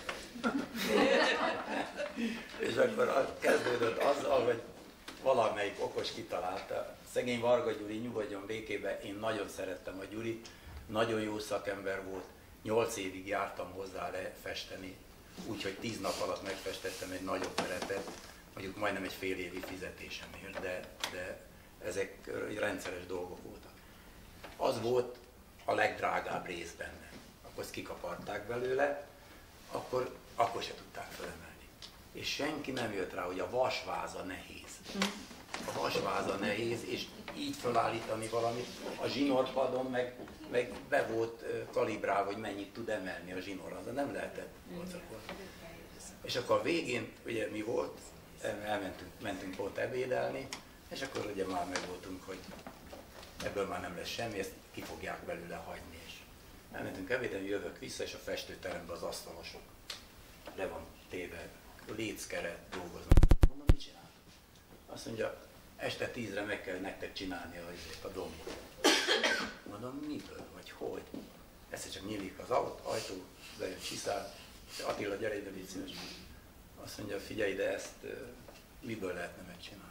És akkor kezdődött azzal, hogy valamelyik okos kitalálta. Szegény Varga Gyuri, nyugodjon békébe, én nagyon szerettem a Gyurit, nagyon jó szakember volt, 8 évig jártam hozzá lefesteni, úgyhogy 10 nap alatt megfestettem egy nagyobb terepet, mondjuk majdnem egy fél évi fizetésemért, de ezek rendszeres dolgok voltak. Az volt a legdrágább rész benne. Akkor ezt kikaparták belőle, akkor se tudták felemelni. És senki nem jött rá, hogy a vasváza nehéz. A vasváza nehéz, és így felállítani valamit. A zsinórpadon meg be volt kalibrálva, hogy mennyit tud emelni a zsinór, de nem lehetett vacakolni. És akkor a végén, ugye mi volt? Mentünk pont ebédelni, és akkor ugye már megvoltunk, hogy ebből már nem lesz semmi, ezt ki fogják belőle hagyni. És elmentünk ebédelni, jövök vissza, és a festőteremben az asztalosok le van téve, léckeret dolgoznak. Mondom, mit csinál? Azt mondja, este 10-re meg kell nektek csinálni a dombot. Mondom, miből, vagy hogy? Egyszer csak nyílik az ajtó, bejön Csiszár, Attila, gyere ide, légy szíves. Azt mondja, figyelj, de ezt miből lehetne megcsinálni?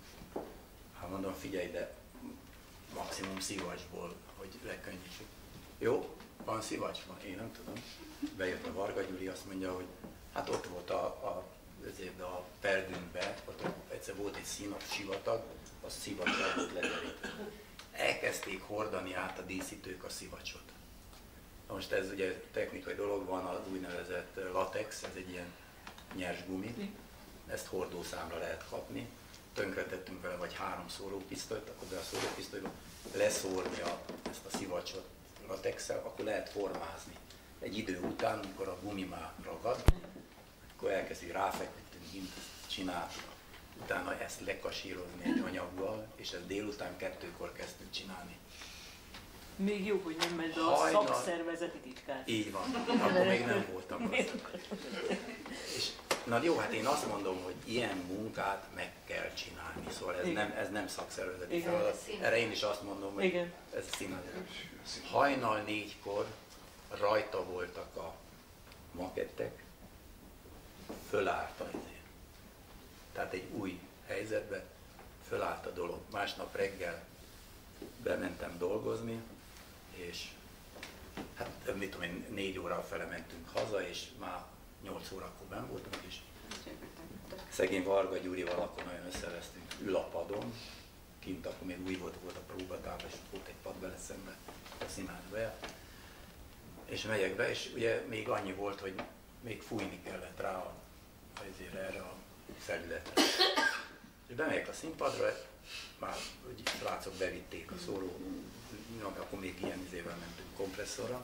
Hát mondom, figyelj, de maximum szivacsból, hogy lekönnyítsük. Jó, van szivacs? Van, én nem tudom. Bejött a Varga Gyuri, azt mondja, hogy hát ott volt a Perdünkben, ott egyszer volt egy színos sivatag, az szivacsal volt lederítve. Elkezdték hordani át a díszítők a szivacsot. Na most ez ugye technikai dolog, van az úgynevezett latex, ez egy ilyen nyers gumi, ezt hordószámra lehet kapni. Tönkretettünk vele vagy 3 szórópisztolyt, akkor be a szórópisztolyba leszórni ezt a szivacsot latexsel, akkor lehet formázni. Egy idő után, amikor a gumi már ragad, akkor elkezdi ráfeküdtünk, mint csináltuk. Utána ezt lekasírozni egy anyaggal, és ezt délután 2-kor kezdtük csinálni. Még jó, hogy nem megy a szakszervezeti titkát. Így van, akkor még nem voltam az. És na jó, hát én azt mondom, hogy ilyen munkát meg kell csinálni, szóval ez nem szakszervezeti feladat. Erre én is azt mondom, hogy igen. Ez a színházat. Hajnal 4-kor rajta voltak a makettek, fölállt azért. Tehát egy új helyzetbe fölállt a dolog. Másnap reggel bementem dolgozni, és hát mit tudom én, 4 óra fele mentünk haza, és már 8 órakor benn voltunk, és szegény Varga Gyurival akkor nagyon összevesztünk, ül a padon, kint akkor még új volt a próbatábla, és volt egy pad vele szembe a színházba, és megyek be, és ugye még annyi volt, hogy még fújni kellett rá erre a felületre. És bemegyek a színpadra, már srácok bevitték a szóró, akkor még ilyen izével mentünk kompresszorra,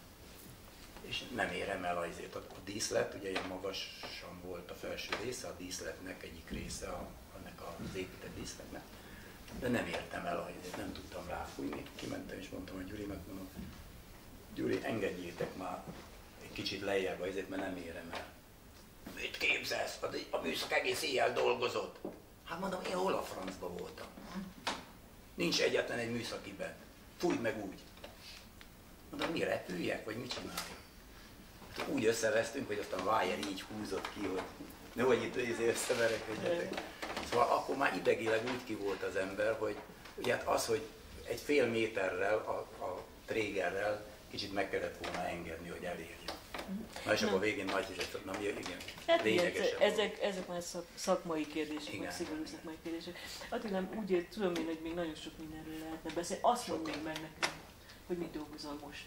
és nem érem el a díszlet, ugye ilyen magasan volt a felső része, a díszletnek egyik része, annak az épített díszletnek, de nem értem el nem tudtam ráfújni. Kimentem és mondtam a Gyurinak, mondom, Gyuri, engedjétek már egy kicsit lejjebb azért, mert nem érem el. Mit képzelsz? A műszak egész éjjel dolgozott. Hát mondom, én hol a francba voltam? Nincs egyetlen egy műszakiben. Fújd meg úgy. Mondom, mi repüljek, vagy mit csináljak? Hát úgy összevesztünk, hogy aztán Wire így húzott ki, hogy nehogy itt összeverekedjetek. Szóval akkor már idegileg úgy ki volt az ember, hogy ugye hát az, hogy egy fél méterrel a trégerrel kicsit meg kellett volna engedni, hogy elérjön. Na és akkor a végén nagy hizet, na igen, hát lényegesen. Ezek már szakmai kérdések, vagy szigorú szakmai kérdések. Attila, úgy tudom én, hogy még nagyon sok mindenről lehetne beszélni. Azt mondd még meg nekem, hogy mit dolgozol most.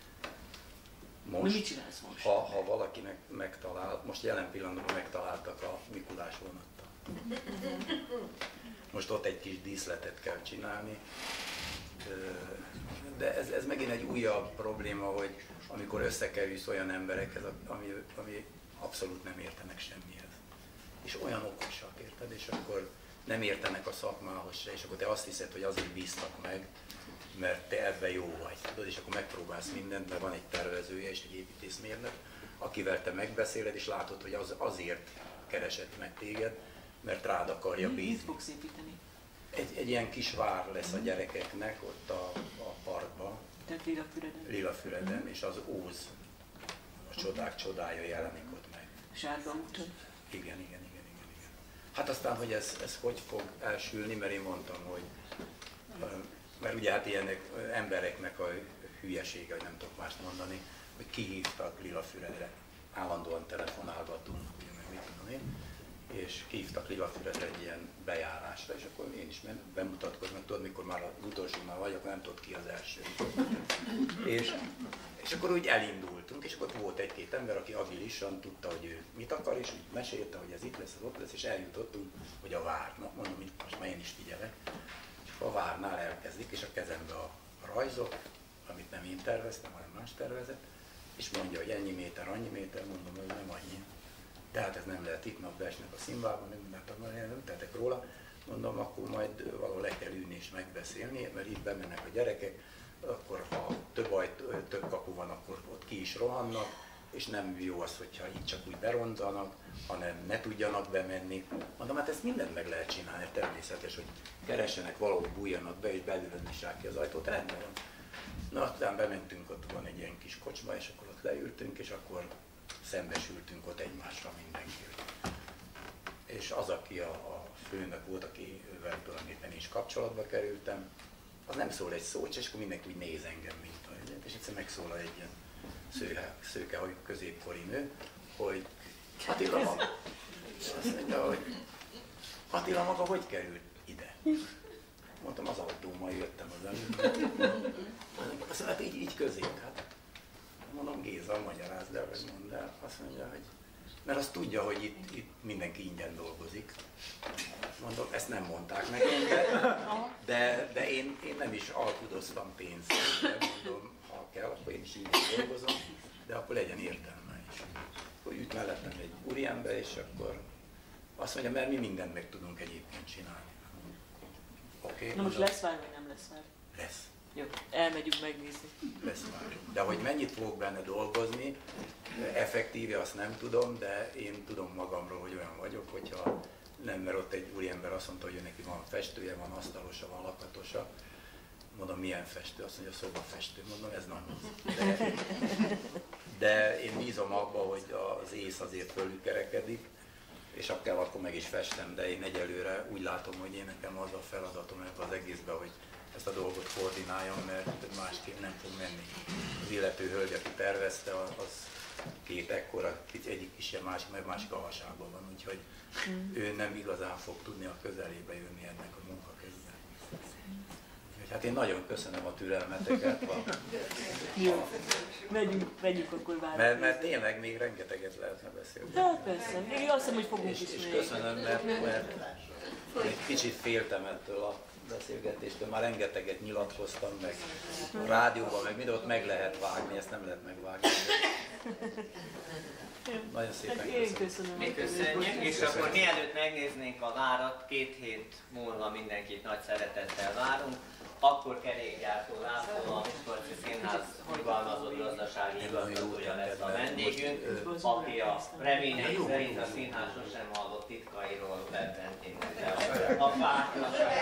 Most, mit csinálsz most? Ha valakinek megtalál, most jelen pillanatban megtaláltak a Mikulás vonattal. Most ott egy kis díszletet kell csinálni. De ez megint egy újabb probléma, hogy amikor összekerülsz olyan emberekhez, ami abszolút nem értenek semmihez. És olyan okosak, érted? És akkor nem értenek a szakmához se, és akkor te azt hiszed, hogy azért bíztak meg, mert te ebben jó vagy, tudod? És akkor megpróbálsz mindent, mert van egy tervezője és egy építészmérnök, akivel te megbeszéled, és látod, hogy az azért keresett meg téged, mert rád akarja bízni. Mit fogsz építeni? Egy ilyen kis vár lesz a gyerekeknek ott a parkban. Tehát Lilafüreden. Lilafüreden, és az Óz, a csodák csodája jelenik ott meg. Sárga úton. Igen. Hát aztán, hogy ez hogy fog elsülni, mert én mondtam, hogy mert ugye hát ilyen embereknek a hülyesége, hogy nem tudok mást mondani, hogy kihívtak Lilafüredre, állandóan telefonálgatunk, ugye meg mit tudom én, és kihívtak Lilafüredre egy ilyen bejárásra, és akkor én is bemutatkoznak, tudod, mikor már az utolsónál vagy, akkor nem tudod ki az első. És akkor úgy elindultunk, és akkor volt egy-két ember, aki agilisan tudta, hogy ő mit akar, és úgy mesélte, hogy ez itt lesz, az ott lesz, és eljutottunk, hogy a vár. Na, mondom, hogy most már én is figyelek. És akkor a várnál elkezdik, és a kezembe a rajzok, amit nem én terveztem, hanem más tervezett, és mondja, hogy ennyi méter, annyi méter, mondom, hogy nem annyi. Tehát ez nem lehet itt, napba esnek a színválban, nem tettek róla. Mondom, akkor majd valahol le kell ülni és megbeszélni, mert itt bemennek a gyerekek, akkor ha több kapu van, akkor ott ki is rohannak, és nem jó az, hogyha így csak úgy berontanak, hanem ne tudjanak bemenni. Mondom, hát ezt mindent meg lehet csinálni, természetes, hogy keressenek valahol, bújjanak be, és belülről nyissák ki az ajtót, rendben van. Na, aztán bementünk, ott van egy ilyen kis kocsma, és akkor ott leültünk, és akkor szembesültünk ott egymásra mindenki. És az, aki a főnök volt, akivel tulajdonképpen is kapcsolatba kerültem, az nem szól egy szót, és akkor mindenki úgy néz engem, mint és egyszer megszólal egy ilyen szőkehajú középkori nő, hogy Attila maga. Azt mondja, hogy Attila maga hogy került ide? Mondtam, az autómmal jöttem az előtt. Azt mondja, hát így közép. Hát. Mondom, Géza, magyarázd el, vagy mondd el. Azt mondja, hogy mert azt tudja, hogy itt mindenki ingyen dolgozik. Mondom, ezt nem mondták nekem, de én nem is alkudoztam pénzt. Mondom, ha kell, akkor én is ingyen dolgozom, de akkor legyen értelme is. Akkor üt mellettem egy úriember, és akkor azt mondja, mert mi mindent meg tudunk egyébként csinálni. Okay, na most lesz vár, vagy nem lesz vár? Lesz. Jó, elmegyünk megnézni. Lesz vár. De hogy mennyit fogok benne dolgozni, effektíve azt nem tudom, de én tudom magamról, hogy olyan vagyok, hogyha nem, mert ott egy úriember azt mondta, hogy neki van festője, van asztalosa, van lakatosa. Mondom, milyen festő? Azt mondja, szobafestő. Mondom, ez nem az. De én bízom abba, hogy az ész azért fölülkerekedik, és akkor meg is festem, de én egyelőre úgy látom, hogy én nekem az a feladatom ebben az egészben, hogy ezt a dolgot koordináljam, mert másképp nem fog menni. Az illető hölgy, aki tervezte, az két ekkora, egyik kisebb, másik a hasában van, úgyhogy ő nem igazán fog tudni a közelébe jönni ennek a munkaközben. Hát én nagyon köszönöm a türelmeteket. Jó, megyünk akkor várni. Mert tényleg még rengeteget lehetne beszélni. Hát persze, én azt hiszem, hogy fogunk is És köszönöm, mert egy kicsit féltem ettől a beszélgetéstől, már rengeteget nyilatkoztam, meg a rádióban, meg mindent meg lehet vágni, ezt nem lehet megvágni. Nagyon szépen köszönöm. Mi köszönjük, és akkor mielőtt megnéznénk a várat, 2 hét múlva mindenkit nagy szeretettel várunk. Akkor kerékgyártó László, a Miskolci Színház nyugalmazott gazdasági igazgatója lesz a vendégünk, aki a reményeink szerint a színház sosem hallott titkairól bebbentének. A pártnak